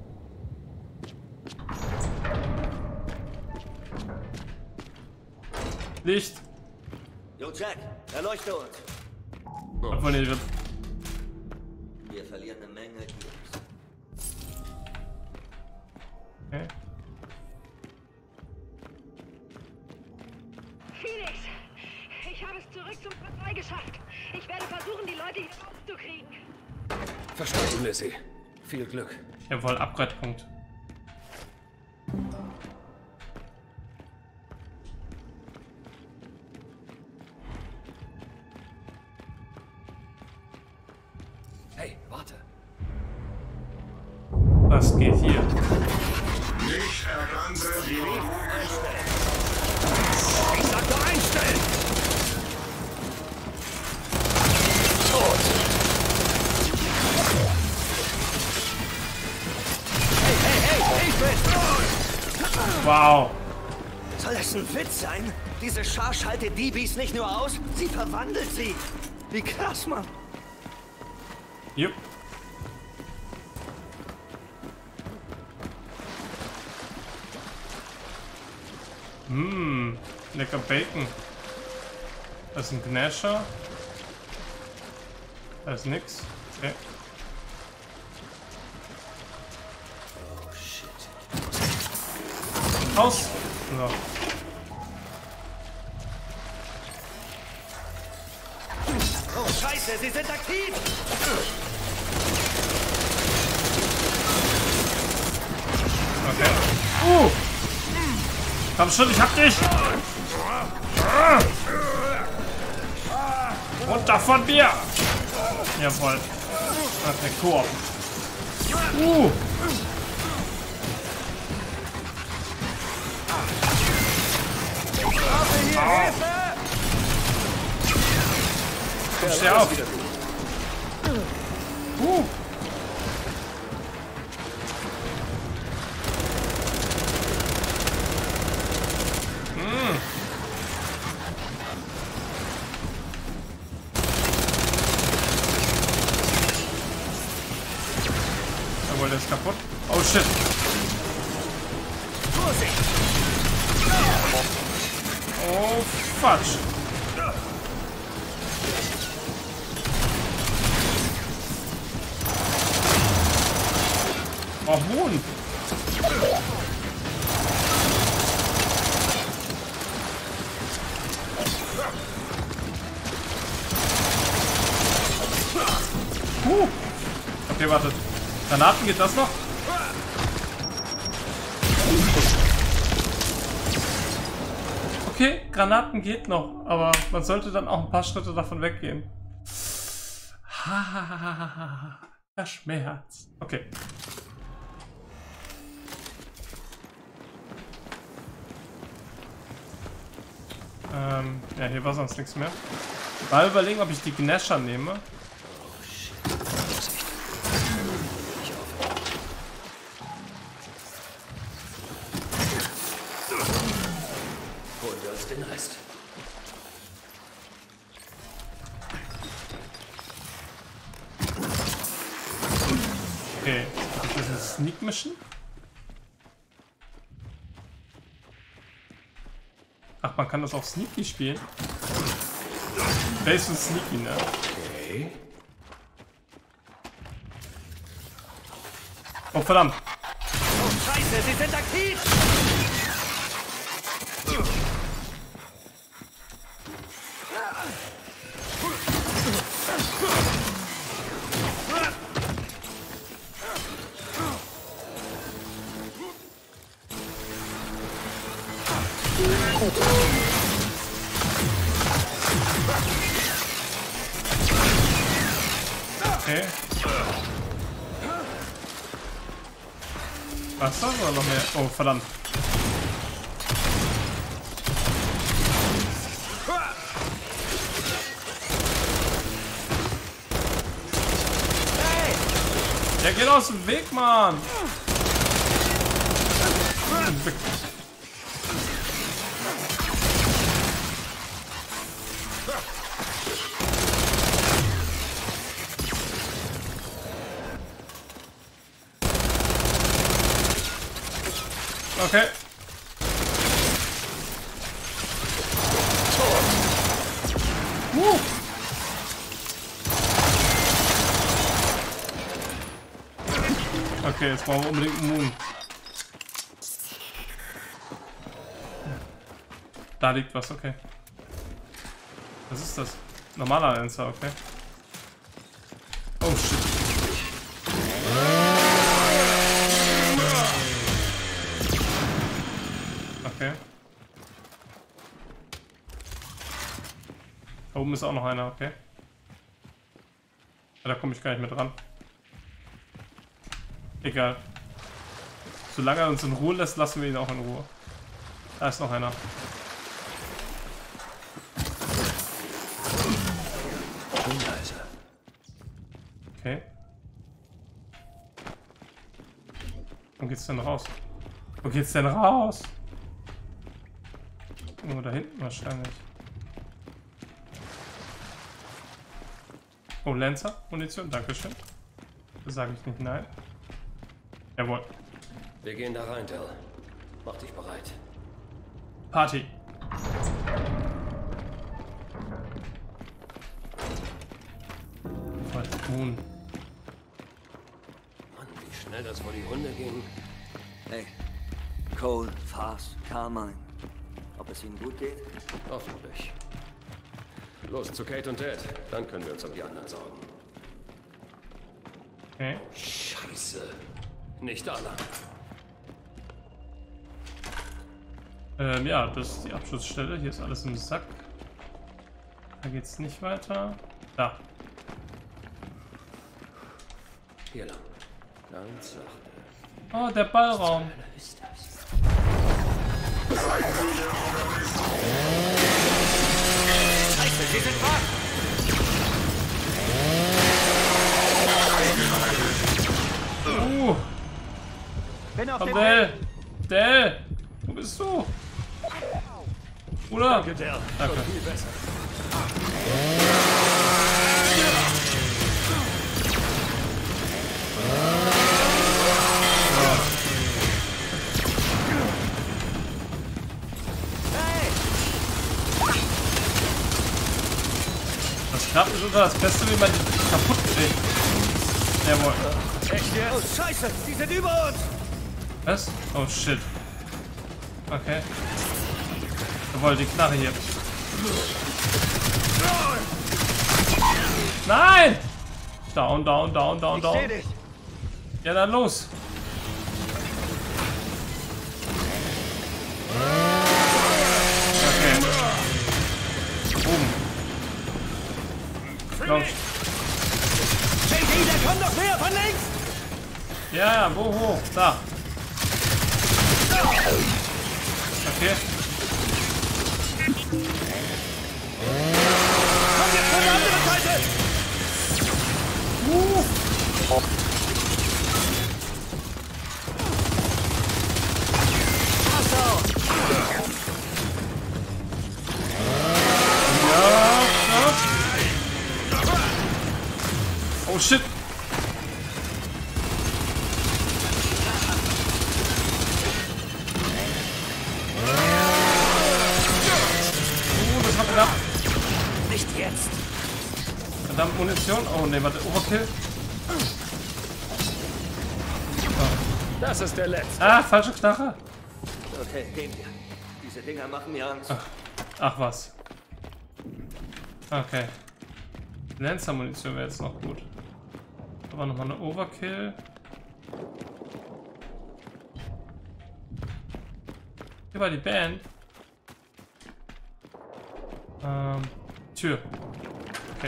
Licht. Jo, Jack, erleuchte uns. Obwohl, nee, wird. Wir verlieren eine Menge Teams. Okay. Phoenix, ich habe es zurück zum Partei geschafft. Ich werde versuchen, die Leute hier rauszukriegen. Verstanden, Lizzie. Viel Glück. Jawohl, Upgrade-Punkt. Hey, warte. Was geht hier? Nicht erkannte Ich sag nur einstellen! Tot! Hey, hey, hey, ich bin... Wow. Soll das ein Witz sein? Diese Schar schaltet D Bs nicht nur aus, sie verwandelt sie. Wie krass, Mann. Jupp. Mmm, lecker Bacon. Das ist ein Gnasher. Da ist nix. Okay. Oh, shit. Aus! So. Oh, Scheiße, sie sind aktiv! Okay. Uh! Komm schon, ich hab dich! Runter von mir! Jawohl. Okay, Koop. Uh! Steh auf! Uh! kaputt. Oh shit. Oh, Quatsch. Oh, Boden. Uh. Okay, wartet. Granaten, geht das noch? Okay, Granaten geht noch, aber man sollte dann auch ein paar Schritte davon weggehen. Hahaha, der Schmerz. Okay. Ähm, ja, hier war sonst nichts mehr. Mal überlegen, ob ich die Gnasher nehme. Holen wir uns den Rest. Okay, das ist eine Sneak Mission. Ach, man kann das auch Sneaky spielen. Base und Sneaky, ne? Okay. Oh, verdammt. Oh, Scheiße, sie sind aktiv! Okay. Was soll oder noch mehr? Oh, verdammt. Der geht aus dem Weg, Mann! Okay. Uh. Okay, jetzt brauchen wir unbedingt einen Moon. Da liegt was, okay. Was ist das? Normaler Lancer, okay. Oh shit. Okay. Da oben ist auch noch einer, okay. Da komme ich gar nicht mehr dran. Egal. Solange er uns in Ruhe lässt, lassen wir ihn auch in Ruhe. Da ist noch einer. Okay. Wo geht's denn raus? Wo geht's denn raus? Irgendwo da hinten wahrscheinlich. Oh, Lancer, Munition, dankeschön. Da sage ich nicht nein. Jawohl. Wir gehen da rein, Del. Mach dich bereit. Party. Moon. Mann, wie schnell das vor die Hunde ging. Hey, Cole, Fast, Carmine. Ob es ihnen gut geht? Hoffentlich. Los zu Kate und Dad. Dann können wir uns um die anderen sorgen. Okay. Scheiße. Nicht alle. Ähm, ja, das ist die Abschussstelle. Hier ist alles im Sack. Da geht's nicht weiter. Da. Hier lang. Ganz sachte. Oh, der Ballraum. Was ist das? Scheiße, sie sind wach! Uh. Komm, Del. Del. Wo bist du? Bruder. Danke, Del. Danke. Schon viel besser. Schnapp ist unter das Beste, wie man die kaputt kriegt. Jawohl. Echt jetzt? Oh, Scheiße, die sind über uns! Was? Oh, shit. Okay. Jawohl, die Knarre hier. Nein! Down, down, down, down, down. Ich seh dich. Ja, dann los. Okay. Boom. Komm. J D, der kommt noch näher von links! Ja, ja, wo hoch? Da. Okay. Komm jetzt von der anderen Seite! Uh. Oh shit! Oh, das war knapp. Nicht jetzt! Verdammt, Munition. Oh ne, warte, Overkill. Das ist der letzte. Ah, falsche Knarre. Okay, gehen wir. Diese Dinger machen mir Angst. Ach, ach was. Okay. Lancer-Munition wäre jetzt noch gut. Aber nochmal eine Overkill. Hier war die Band. Ähm, Tür. Okay.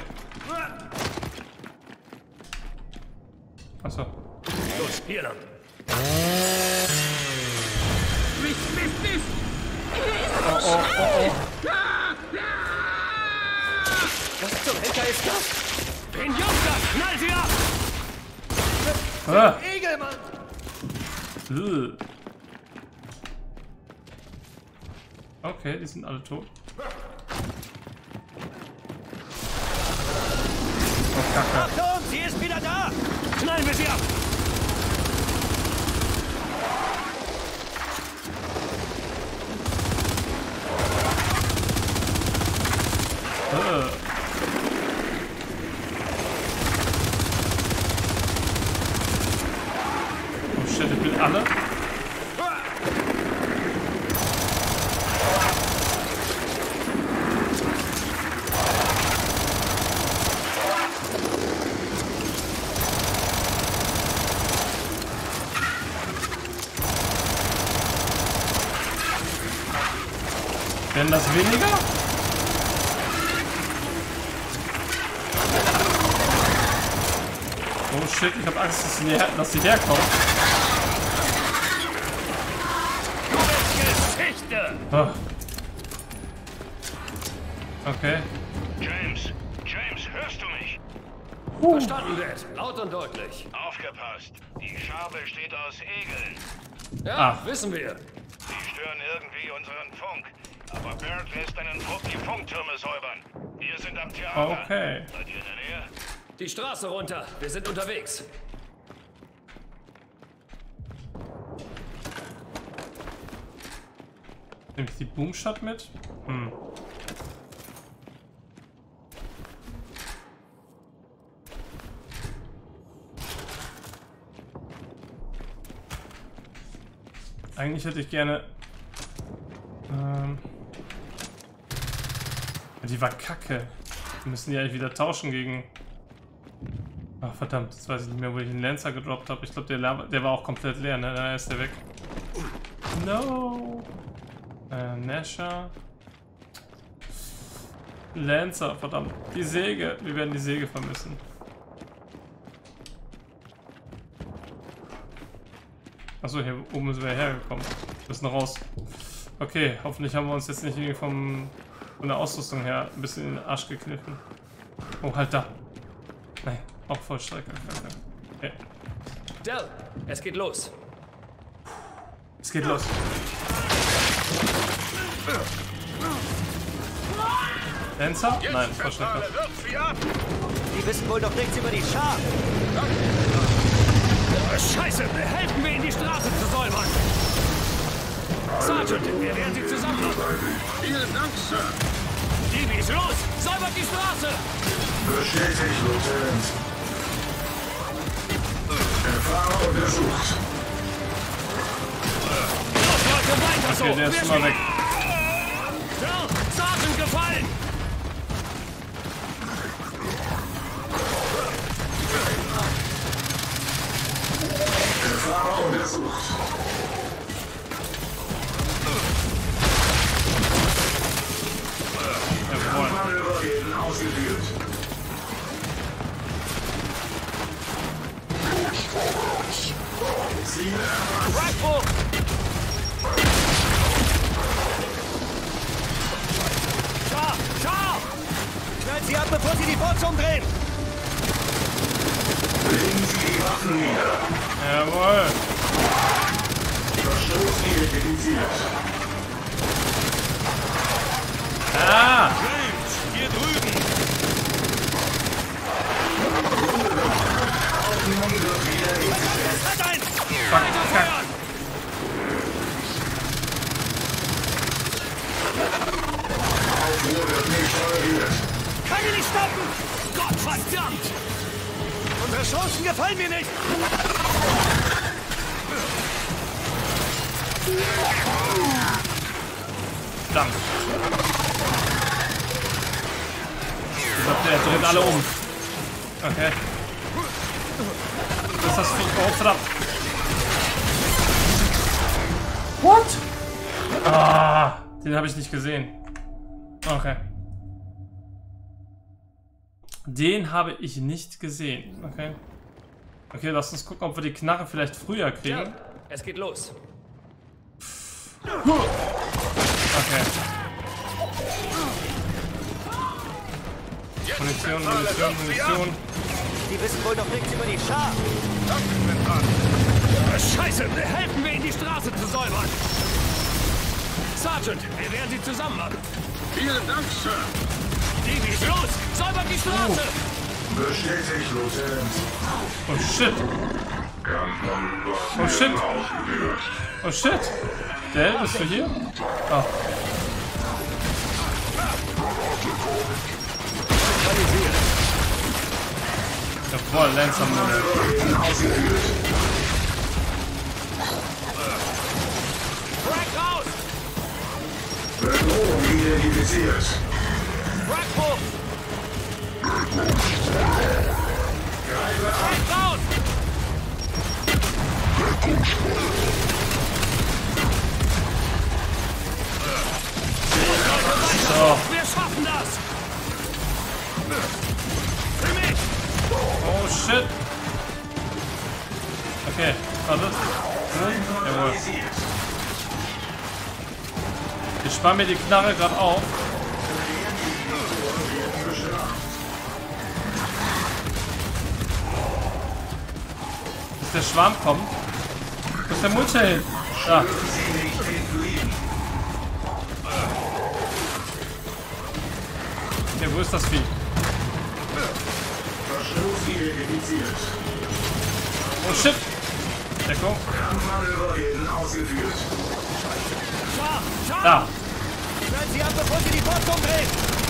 Achso. Los, hier lang. Mist, Mist, Mist! Oh, oh, oh, oh. Was zum Henker ist das? Den Junker, knall sie ab! Ah. Egelmann! Ugh. Okay, die sind alle tot. Oh, Kacke. Achtung, sie ist wieder da! Knallen wir sie ab! Uh. Oh shit, ich bin alle. Werden das weniger? Oh shit, ich hab Angst, dass sie, her dass sie herkommen. Geschichte! Oh. Okay. James, James, hörst du mich? Uh. Verstanden, Dad. Laut und deutlich. Aufgepasst. Die Schar besteht aus Egeln. Ja, Ach. wissen wir. Sie stören irgendwie unseren Funk. Aber Barrett lässt einen Trupp die Funktürme säubern. Wir sind am Theater. Okay. Seid ihr in der Nähe? Die Straße runter. Wir sind unterwegs. Nehme ich die Boomshot mit? Hm. Eigentlich hätte ich gerne... Ähm, die war kacke. Wir müssen die eigentlich wieder tauschen gegen... Ach verdammt, jetzt weiß ich nicht mehr, wo ich den Lancer gedroppt habe. Ich glaube, der, der war auch komplett leer, ne? Da ist der weg. No! Äh, Nasher. Lancer, verdammt. Die Säge. Wir werden die Säge vermissen. Achso, hier oben sind wir hergekommen. Wir müssen raus. Okay, hoffentlich haben wir uns jetzt nicht irgendwie vom, von der Ausrüstung her ein bisschen in den Arsch gekniffen. Oh, halt da. Nein, auch Vollstrecker. Okay. Del, es geht los. Es geht los. Lancer? Nein, Vollstrecker. Die wissen wohl doch nichts über die Schar. Scheiße, helfen wir ihnen, die Straße zu säubern. Sergeant, wir werden sie zusammenhalten. Vielen Dank, Sir. Divis, los, säubert die Straße. Bestätigt, Lieutenant. Erfahrer untersucht. Okay, der ist schon mal weg. Sergeant gefallen! Erfahrer untersucht. Manöver ausgeführt. Ziel erreicht. Schau! Schau! Schnallt sie ab, bevor sie die Bots umdrehen! Legen Sie die Waffen nieder. Jawohl. Verstoß identifiziert. Ah! James, hier drüben! Aufnahme wird wieder hergestellt. Hat ein! Weiterfeuern! Aufruhr wird nicht toleriert. Kann ich nicht stoppen! Gott verdammt! Unsere Chancen gefallen mir nicht! Verdammt. Ich glaube, der dreht alle um. Okay. Das ist das Vieh. Oh, verdammt. What? Ah, den habe ich nicht gesehen. Okay. Den habe ich nicht gesehen. Okay. Okay, lass uns gucken, ob wir die Knarre vielleicht früher kriegen. Ja, es geht los. Okay. Munition, Munition, Munition. Die wissen wohl noch nichts über die Schar. Scheiße, helfen wir ihnen, die Straße zu säubern. Sergeant, wir werden sie zusammen machen. Vielen Dank, Sir. Davy, los, säubert die Straße. Bestätigt, Lieutenant. Oh shit. Oh shit. Oh shit. Dale, bist du hier? Oh. Ja, voll langsam. Frag raus! Bedrohung identifiziert. Frag hoch! Frag raus! So. Wir schaffen das! Für mich! Oh shit. Okay, warte. Hm? Jawohl. Ich spare mir die Knarre gerade auf. Bis der Schwarm kommt. Wo ist der Mulcher hin? Da. Okay, wo ist das Vieh? Oh shit! Deckung. Da! Schnallt sie ab, bevor sie die Bots umdrehen!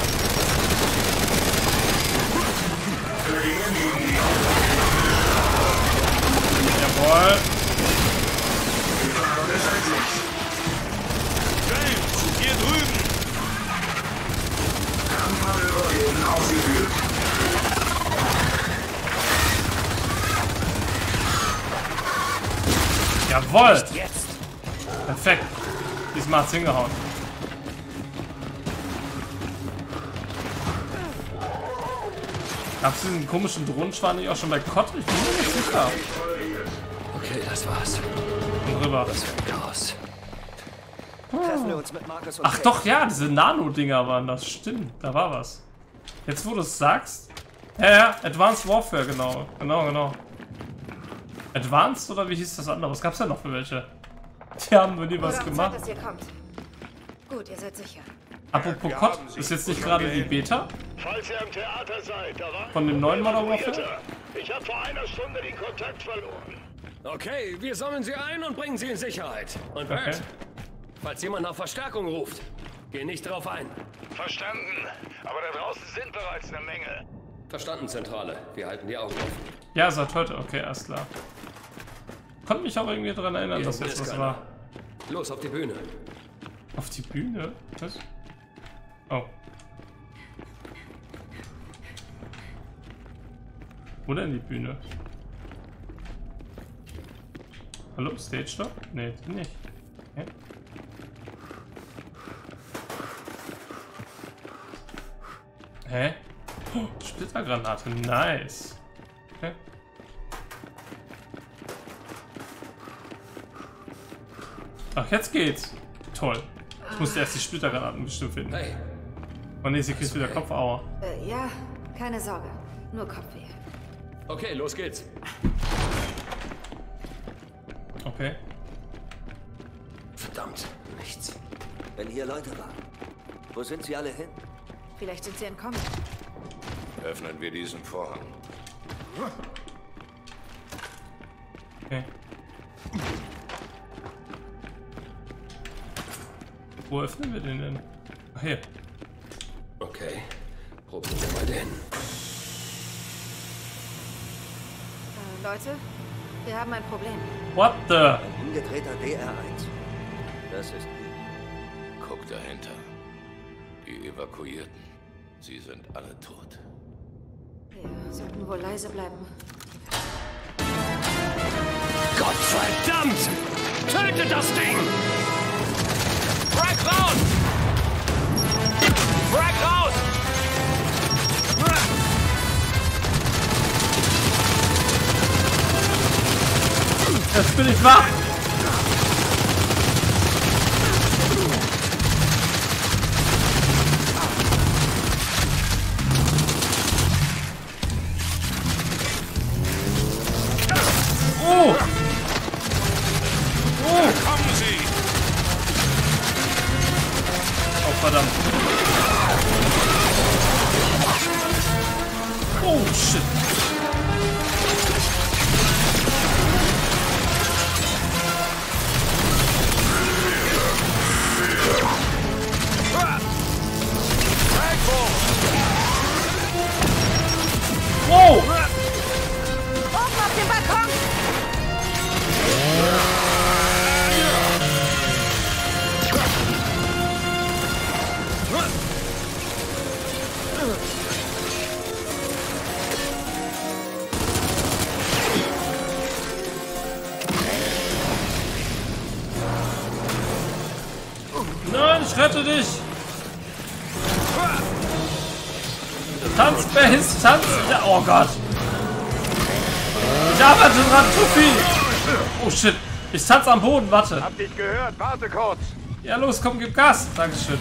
Jawohl! James, hier drüben! Ausgeführt. Jawohl! Perfekt. Diesmal hat's hingehauen. Gab's diesen komischen Drohnenschwan nicht auch schon bei Kott? Ich bin mir nicht sicher. Okay, das war's. Und rüber. Das wird Chaos. Treffen wir uns mit Marcus und Ach doch, ja, diese Nano-Dinger waren das. Stimmt, da war was. Jetzt, wo du es sagst. Ja, ja, Advanced Warfare, genau. Genau, genau. Advanced oder wie hieß das andere? Was gab's ja noch für welche? Die haben nur nie was Oder gemacht. Zeit, dass ihr kommt. Gut, ihr seid sicher. Apropos Kott, ist jetzt nicht gerade die Beta? Falls ihr im Theater seid, da war Von dem neuen Modern Warfare? Ich habe vor einer Stunde den Kontakt verloren. Okay, wir sammeln sie ein und bringen sie in Sicherheit. Und Bert, Okay. falls jemand nach Verstärkung ruft, geh nicht drauf ein. Verstanden. Aber da draußen sind bereits eine Menge. Verstanden, Zentrale. Wir halten die Augen offen. Ja, seit heute. Okay, alles klar. Konnte mich auch irgendwie daran erinnern, Hier dass jetzt was keiner. war. Los, auf die Bühne. Auf die Bühne? Was? Oh. Wo denn die Bühne? Hallo, Stage Stop? Nee, die nicht. Okay. Hä? Oh, Splittergranate, nice. Okay. Ach, jetzt geht's. Toll. Ich musste erst die Splittergranaten bestimmt finden. Hey. Und nee, sie kriegt wieder Kopfauer. Äh, ja, keine Sorge. Nur Kopfweh. Okay, los geht's. Okay. Verdammt, nichts. Wenn hier Leute waren, wo sind sie alle hin? Vielleicht sind sie entkommen. Öffnen wir diesen Vorhang. Okay. Wo öffnen wir den denn? Ach, hier. Okay. Probieren wir mal den. Äh, Leute, wir haben ein Problem. What the? Ein umgedrehter D R eins. Das ist... Guck dahinter. Die Evakuierten. Sie sind alle tot. Wir sollten wohl leise bleiben. Gottverdammt! Tötet das Ding! Frag raus! Frag raus! Jetzt bin ich wach! Oh! Oh! Kommen Sie! Oh, verdammt. Oh, shit. Wow! Oben auf dem Balkon! Nein, ich rette dich! Tanz, Base, tanz! Ja, oh Gott! Ich arbeite dran, Tufi! Oh shit! Ich tanze am Boden, warte! Hab dich gehört, warte kurz! Ja, los, komm, gib Gas! Dankeschön!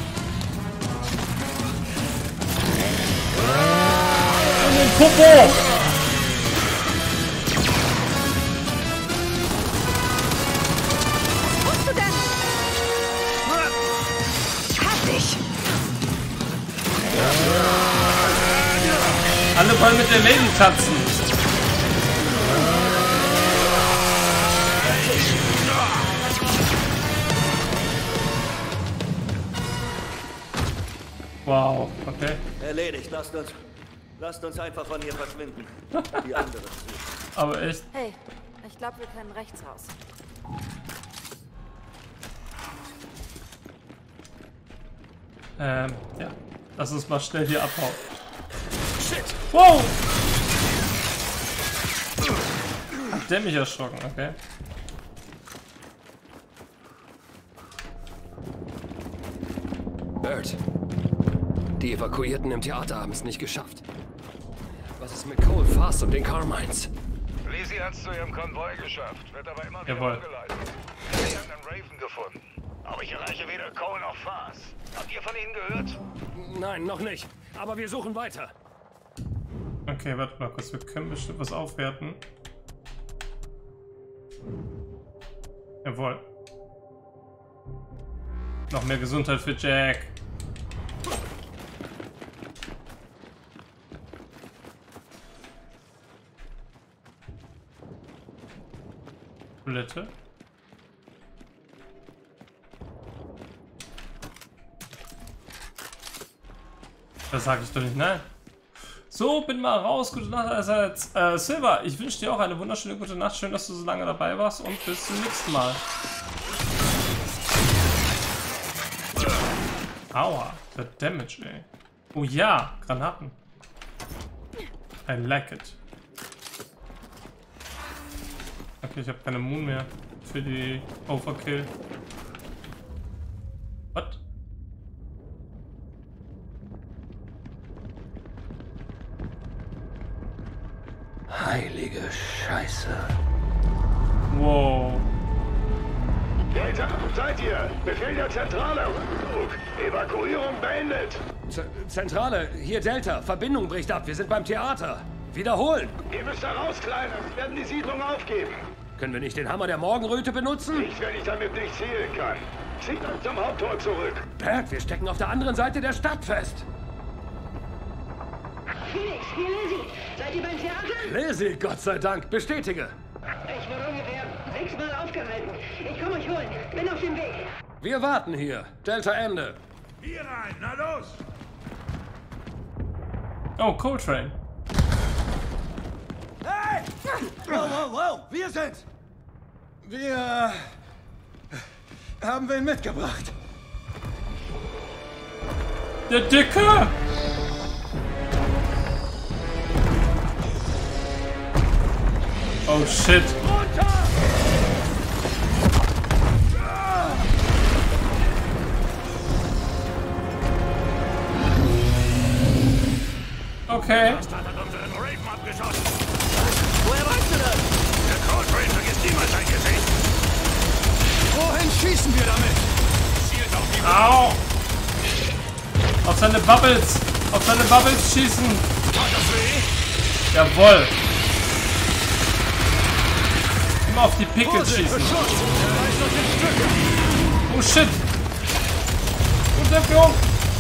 In den Popo! Wo bist du denn? Hab dich! Alle wollen mit der Lady tanzen! Wow, okay. Erledigt, lasst uns... Lasst uns einfach von hier verschwinden. Die anderen suchen. Aber echt. Hey, ich glaube, wir können rechts raus. Ähm, ja. Lass uns mal schnell hier abhauen. Shit! Wow! Hat der mich erschrocken, okay. Bert. Die Evakuierten im Theater haben es nicht geschafft. Was ist mit Cole, Fast und den Carmines? Lizzie hat's zu ihrem Konvoi geschafft, wird aber immer wieder Jawohl. umgeleitet. Sie haben einen Raven gefunden. Aber ich erreiche weder Cole noch Fast. Habt ihr von ihnen gehört? Nein, noch nicht. Aber wir suchen weiter. Okay, warte mal kurz. Wir können bestimmt was aufwerten. Jawohl. Noch mehr Gesundheit für Jack. Toilette. Da sage ich doch nicht nein. So, bin mal raus. Gute Nacht allerseits. Äh, Silver, ich wünsche dir auch eine wunderschöne gute Nacht. Schön, dass du so lange dabei warst und bis zum nächsten Mal. Aua, der Damage, ey. Oh ja, Granaten. I like it. Okay, ich habe keine Moon mehr für die Overkill. What? Heilige Scheiße. Wow. Delta, seid ihr? Befehl der Zentrale. Rückzug. Evakuierung beendet. Z Zentrale, hier Delta. Verbindung bricht ab. Wir sind beim Theater. Wiederholen. Ihr müsst da raus, Kleiner. Wir werden die Siedlung aufgeben. Können wir nicht den Hammer der Morgenröte benutzen? Nicht, wenn ich damit nicht zielen kann. Zieht euch zum Haupttor zurück. Berg, wir stecken auf der anderen Seite der Stadt fest. Phoenix, hier Lizzie. Seid ihr beim Theater? Lizzie, Gott sei Dank. Bestätige. Ich wurde ungefähr sechsmal aufgehalten. Ich komme euch holen. Bin auf dem Weg. Wir warten hier. Delta Ende. Hier rein, na los! Oh, Coltrane. Hey! Wow, wow, wow! Wir sind... Wir... haben wen mitgebracht. Der Dicke! Oh shit. Okay. Das hat unseren Raven abgeschossen. Woher weißt du das? Der Coltrane vergisst niemals sein Gesicht. Wohin schießen wir damit? Zielt auf die... Au! Auf seine Bubbles! Auf seine Bubbles schießen! Hat das weh? Jawohl! Immer auf die Pickets schießen! Oh shit! Und Deckung!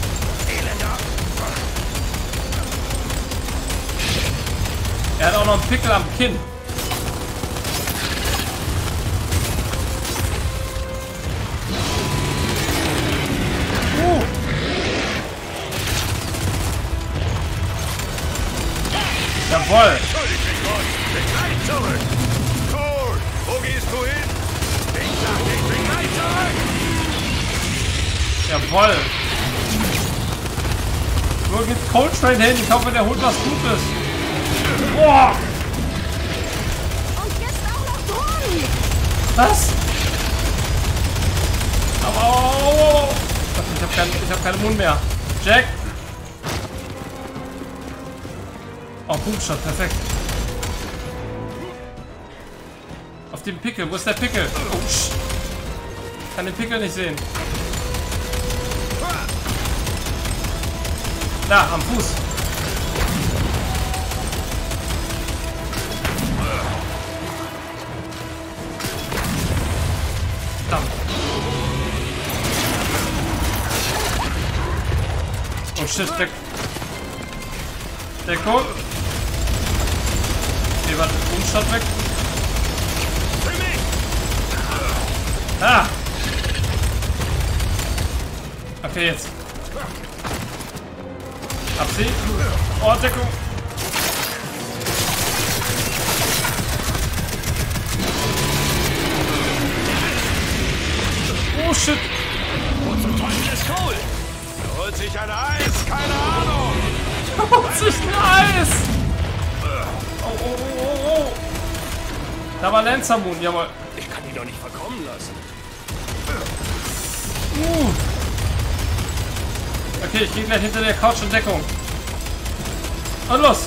Er hat auch noch einen Pickel am Kinn. Uh. Jawohl. Bin gleich zurück. Cole, wo gehst du hin? Ich sag, ich bin gleich zurück. Jawohl. Wo geht Coltrane hin? Ich hoffe, der holt was Gutes. Boah. Und jetzt auch noch Drohnen. Was? Aber oh, oh. Ich habe kein, ich hab keine Mund mehr. Jack. Oh, Boomshot, perfekt. Auf dem Pickel. Wo ist der Pickel? Oh, sch. Ich kann den Pickel nicht sehen. Da, am Fuß. Verdammt. Oh shit, weg. Deckung. Okay, warte, Umstand weg. Ah! Okay, jetzt. Hab sie. Oh, Deckung. Oh shit. Wo zum Teufel ist Cole? Er holt sich ein Eis, keine Ahnung. Er holt sich ein Eis. Oh, oh, oh, oh. Da war Lancer Moon, jawohl. Ich kann ihn doch nicht verkommen lassen. Uh. Okay, ich gehe gleich hinter der Couch in Deckung. Und los.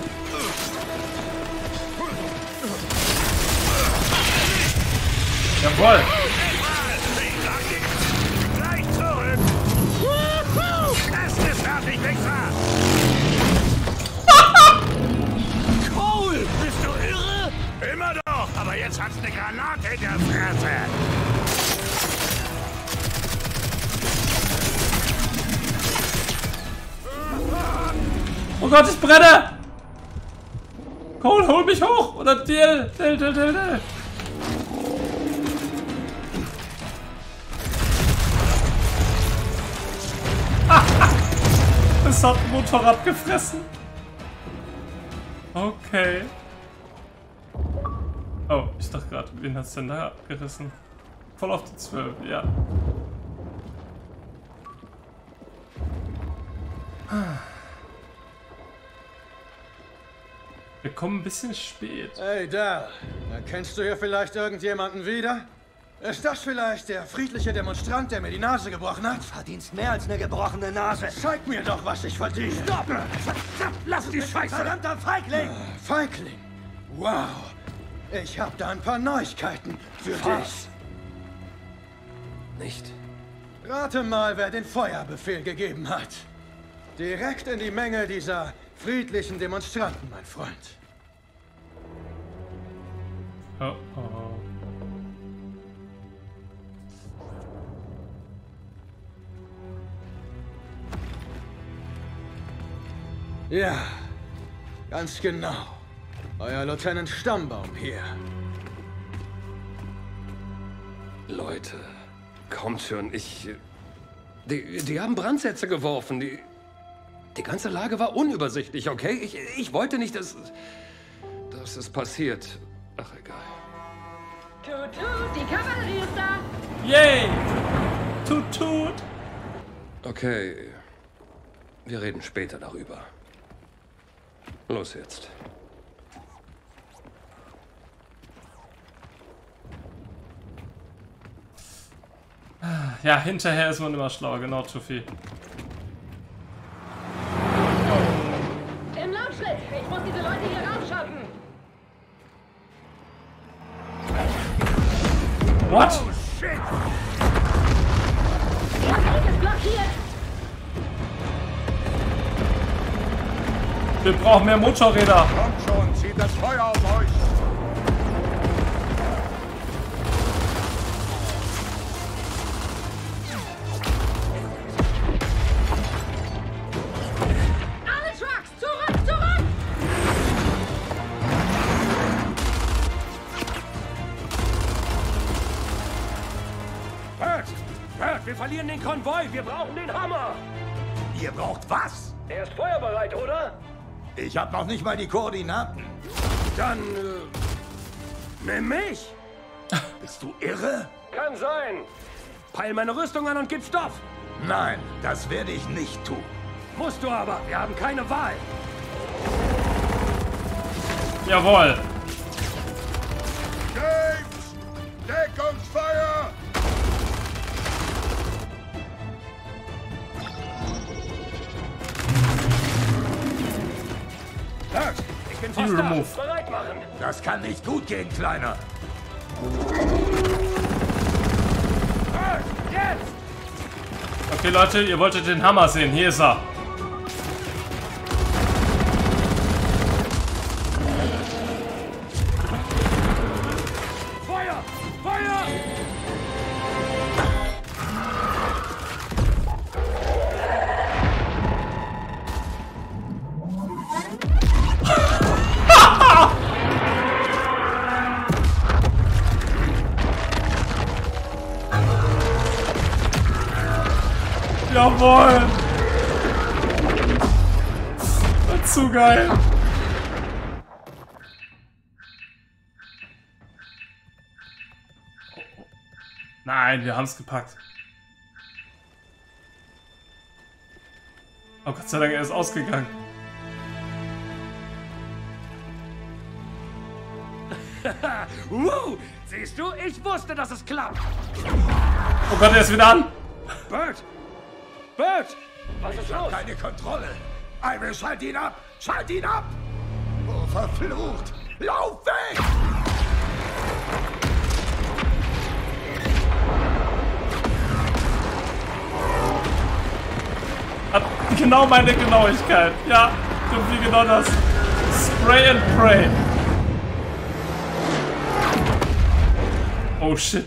Jawohl. Gleich zurück. Das ist fertig, Wichser. Cole, bist du irre? Immer doch, aber jetzt hat's eine Granate in der Fresse. Oh Gott, ich brenne! Cole, hol mich hoch! Oder Dill! Dill, Dill, Dill, Dill! Das hat ein Motorrad gefressen. Okay. Oh, ich dachte gerade, wen hat's denn da gerissen? Voll auf die zwölf, ja. Wir kommen ein bisschen spät. Hey, da. Erkennst du hier vielleicht irgendjemanden wieder? Ist das vielleicht der friedliche Demonstrant, der mir die Nase gebrochen hat? Verdienst mehr als eine gebrochene Nase. Zeig mir doch, was ich verdiene. Stopp! Verdammt, lass die Scheiße! Verdammter Feigling! Feigling? Wow. Ich hab da ein paar Neuigkeiten für Was? dich. Nicht. Rate mal, wer den Feuerbefehl gegeben hat. Direkt in die Menge dieser friedlichen Demonstranten, mein Freund. Oh oh. Ja, ganz genau. Euer Lieutenant Stammbaum hier. Leute, kommt schon, ich... Die, die haben Brandsätze geworfen. Die, die ganze Lage war unübersichtlich, okay? Ich, ich wollte nicht, dass... dass es passiert. Ach, egal. Tut, tut, die Kavallerie ist da. Yay! Tut, tut! Okay, wir reden später darüber. Los jetzt. Ja, hinterher ist man immer schlauer, genau, Tufi. Im Laufschritt. Ich muss diese Leute hier rausschaffen. What? Oh, shit. Der Weg ist blockiert. Wir brauchen mehr Motorräder. Kommt schon, zieht das Feuer auf euch. Alle Trucks, zurück, zurück! Bert! Bert, wir verlieren den Konvoi. Wir brauchen den Hammer. Ihr braucht was? Er ist feuerbereit, oder? Ich hab noch nicht mal die Koordinaten. Dann, äh, nimm mich. Bist du irre? Kann sein. Peil meine Rüstung an und gib Stoff. Nein, das werde ich nicht tun. Musst du aber. Wir haben keine Wahl. Jawohl. James! Deckungsfeuer! Bert, ich bin fast Hero da. Move. Bereit machen. Das kann nicht gut gehen, Kleiner. Bert, jetzt! Okay, Leute, ihr wolltet den Hammer sehen. Hier ist er. Feuer! Feuer! Jawohl! Zu geil! Nein, wir haben es gepackt. Oh Gott sei Dank, er ist ausgegangen. Wow, siehst du? Ich wusste, dass es klappt. Oh Gott, er ist wieder an. Bert! Bert! Was ist Ich hab los? keine Kontrolle. Iris, schalt ihn ab! Schalt ihn ab! Oh, verflucht! Lauf weg! Hat genau meine Genauigkeit. Ja, wie genau das. Spray and pray. Oh shit.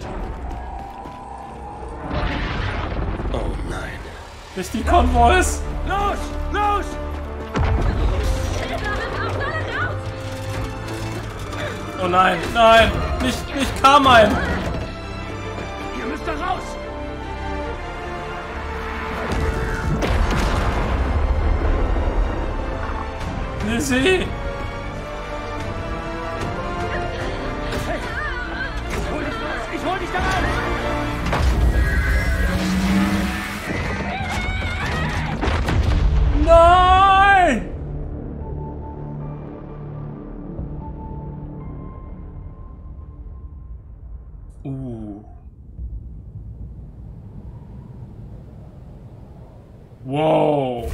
Oh nein. Nicht die Konvois. Los! Los! Oh nein, nein. Nicht, nicht Carmine. Ihr müsst da raus! Lizzie. Wow.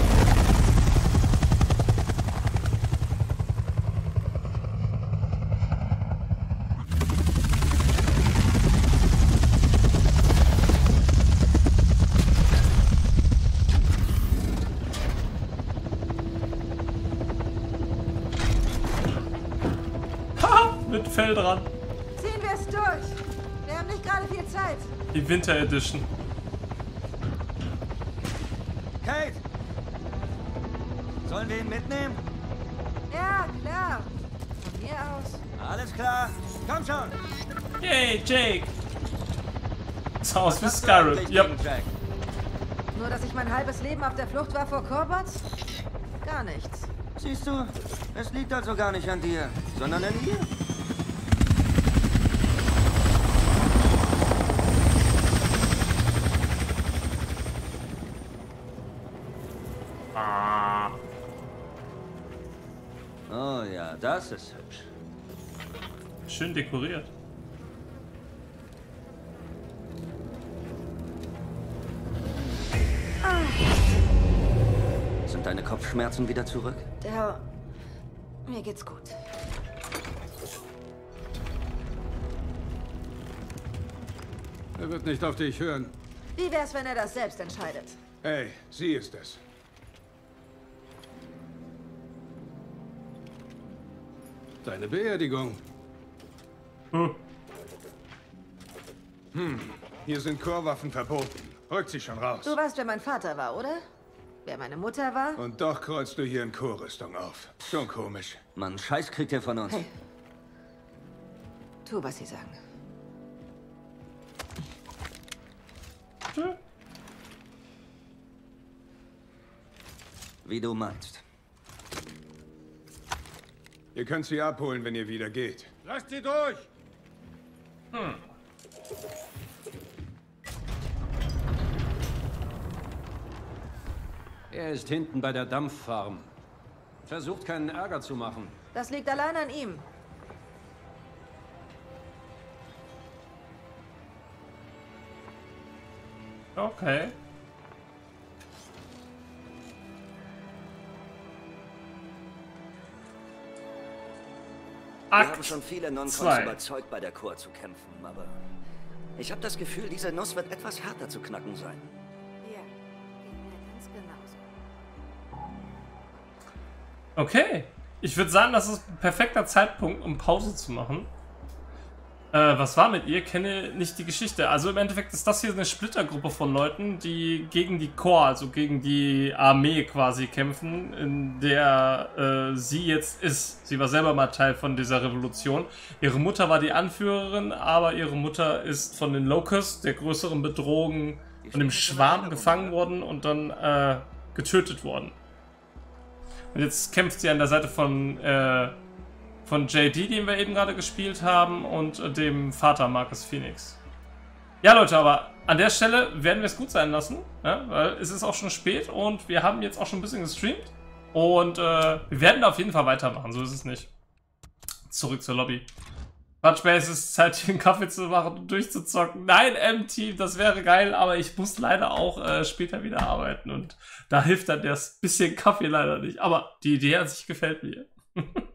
Mit Fell dran. Ziehen wir es durch. Wir haben nicht gerade viel Zeit. Die Winter Edition. Kate! Sollen wir ihn mitnehmen? Ja, klar. Von mir aus. Alles klar. Komm schon. Yay, Jake. Das Haus wie Skyrim. Yep. Nur, dass ich mein halbes Leben auf der Flucht war vor Corbots? Gar nichts. Siehst du, es liegt also gar nicht an dir, sondern an ihr. Ah. Oh ja, das ist hübsch. Schön dekoriert. Ah. Sind deine Kopfschmerzen wieder zurück? Der... Mir geht's gut. Er wird nicht auf dich hören. Wie wär's, wenn er das selbst entscheidet? Hey, sie ist es. Deine Beerdigung. Hm. Hm, hier sind Chorwaffen verboten. Rückt sie schon raus. Du weißt, wer mein Vater war, oder? Wer meine Mutter war? Und doch kreuzt du hier in Chorrüstung auf. Schon komisch. Mann, Scheiß kriegt ihr von uns. Hey. Tu, was sie sagen. Hm. Wie du meinst. Ihr könnt sie abholen, wenn ihr wieder geht. Lasst sie durch! Hm. Er ist hinten bei der Dampffarm. Versucht keinen Ärger zu machen. Das liegt allein an ihm. Okay. Wir haben schon viele Non-Cons überzeugt, bei der Chor zu kämpfen, aber ich habe das Gefühl, diese Nuss wird etwas härter zu knacken sein. Ja, geht mir ganz genauso. Okay. Ich würde sagen, das ist ein perfekter Zeitpunkt, um Pause zu machen. Äh, was war mit ihr? Kenne nicht die Geschichte. Also im Endeffekt ist das hier eine Splittergruppe von Leuten, die gegen die Corps, also gegen die Armee quasi kämpfen, in der äh, sie jetzt ist. Sie war selber mal Teil von dieser Revolution. Ihre Mutter war die Anführerin, aber ihre Mutter ist von den Locusts, der größeren Bedrohung, von dem Schwarm gefangen worden und dann äh, getötet worden. Und jetzt kämpft sie an der Seite von äh, von J D, den wir eben gerade gespielt haben, und äh, dem Vater Marcus Phoenix. Ja, Leute, aber an der Stelle werden wir es gut sein lassen, ja, weil es ist auch schon spät und wir haben jetzt auch schon ein bisschen gestreamt. Und äh, wir werden da auf jeden Fall weitermachen, so ist es nicht. Zurück zur Lobby. Manchmal ist es Zeit, hier einen Kaffee zu machen und durchzuzocken. Nein, M-Team, das wäre geil, aber ich muss leider auch äh, später wieder arbeiten und da hilft dann das bisschen Kaffee leider nicht. Aber die Idee an sich gefällt mir.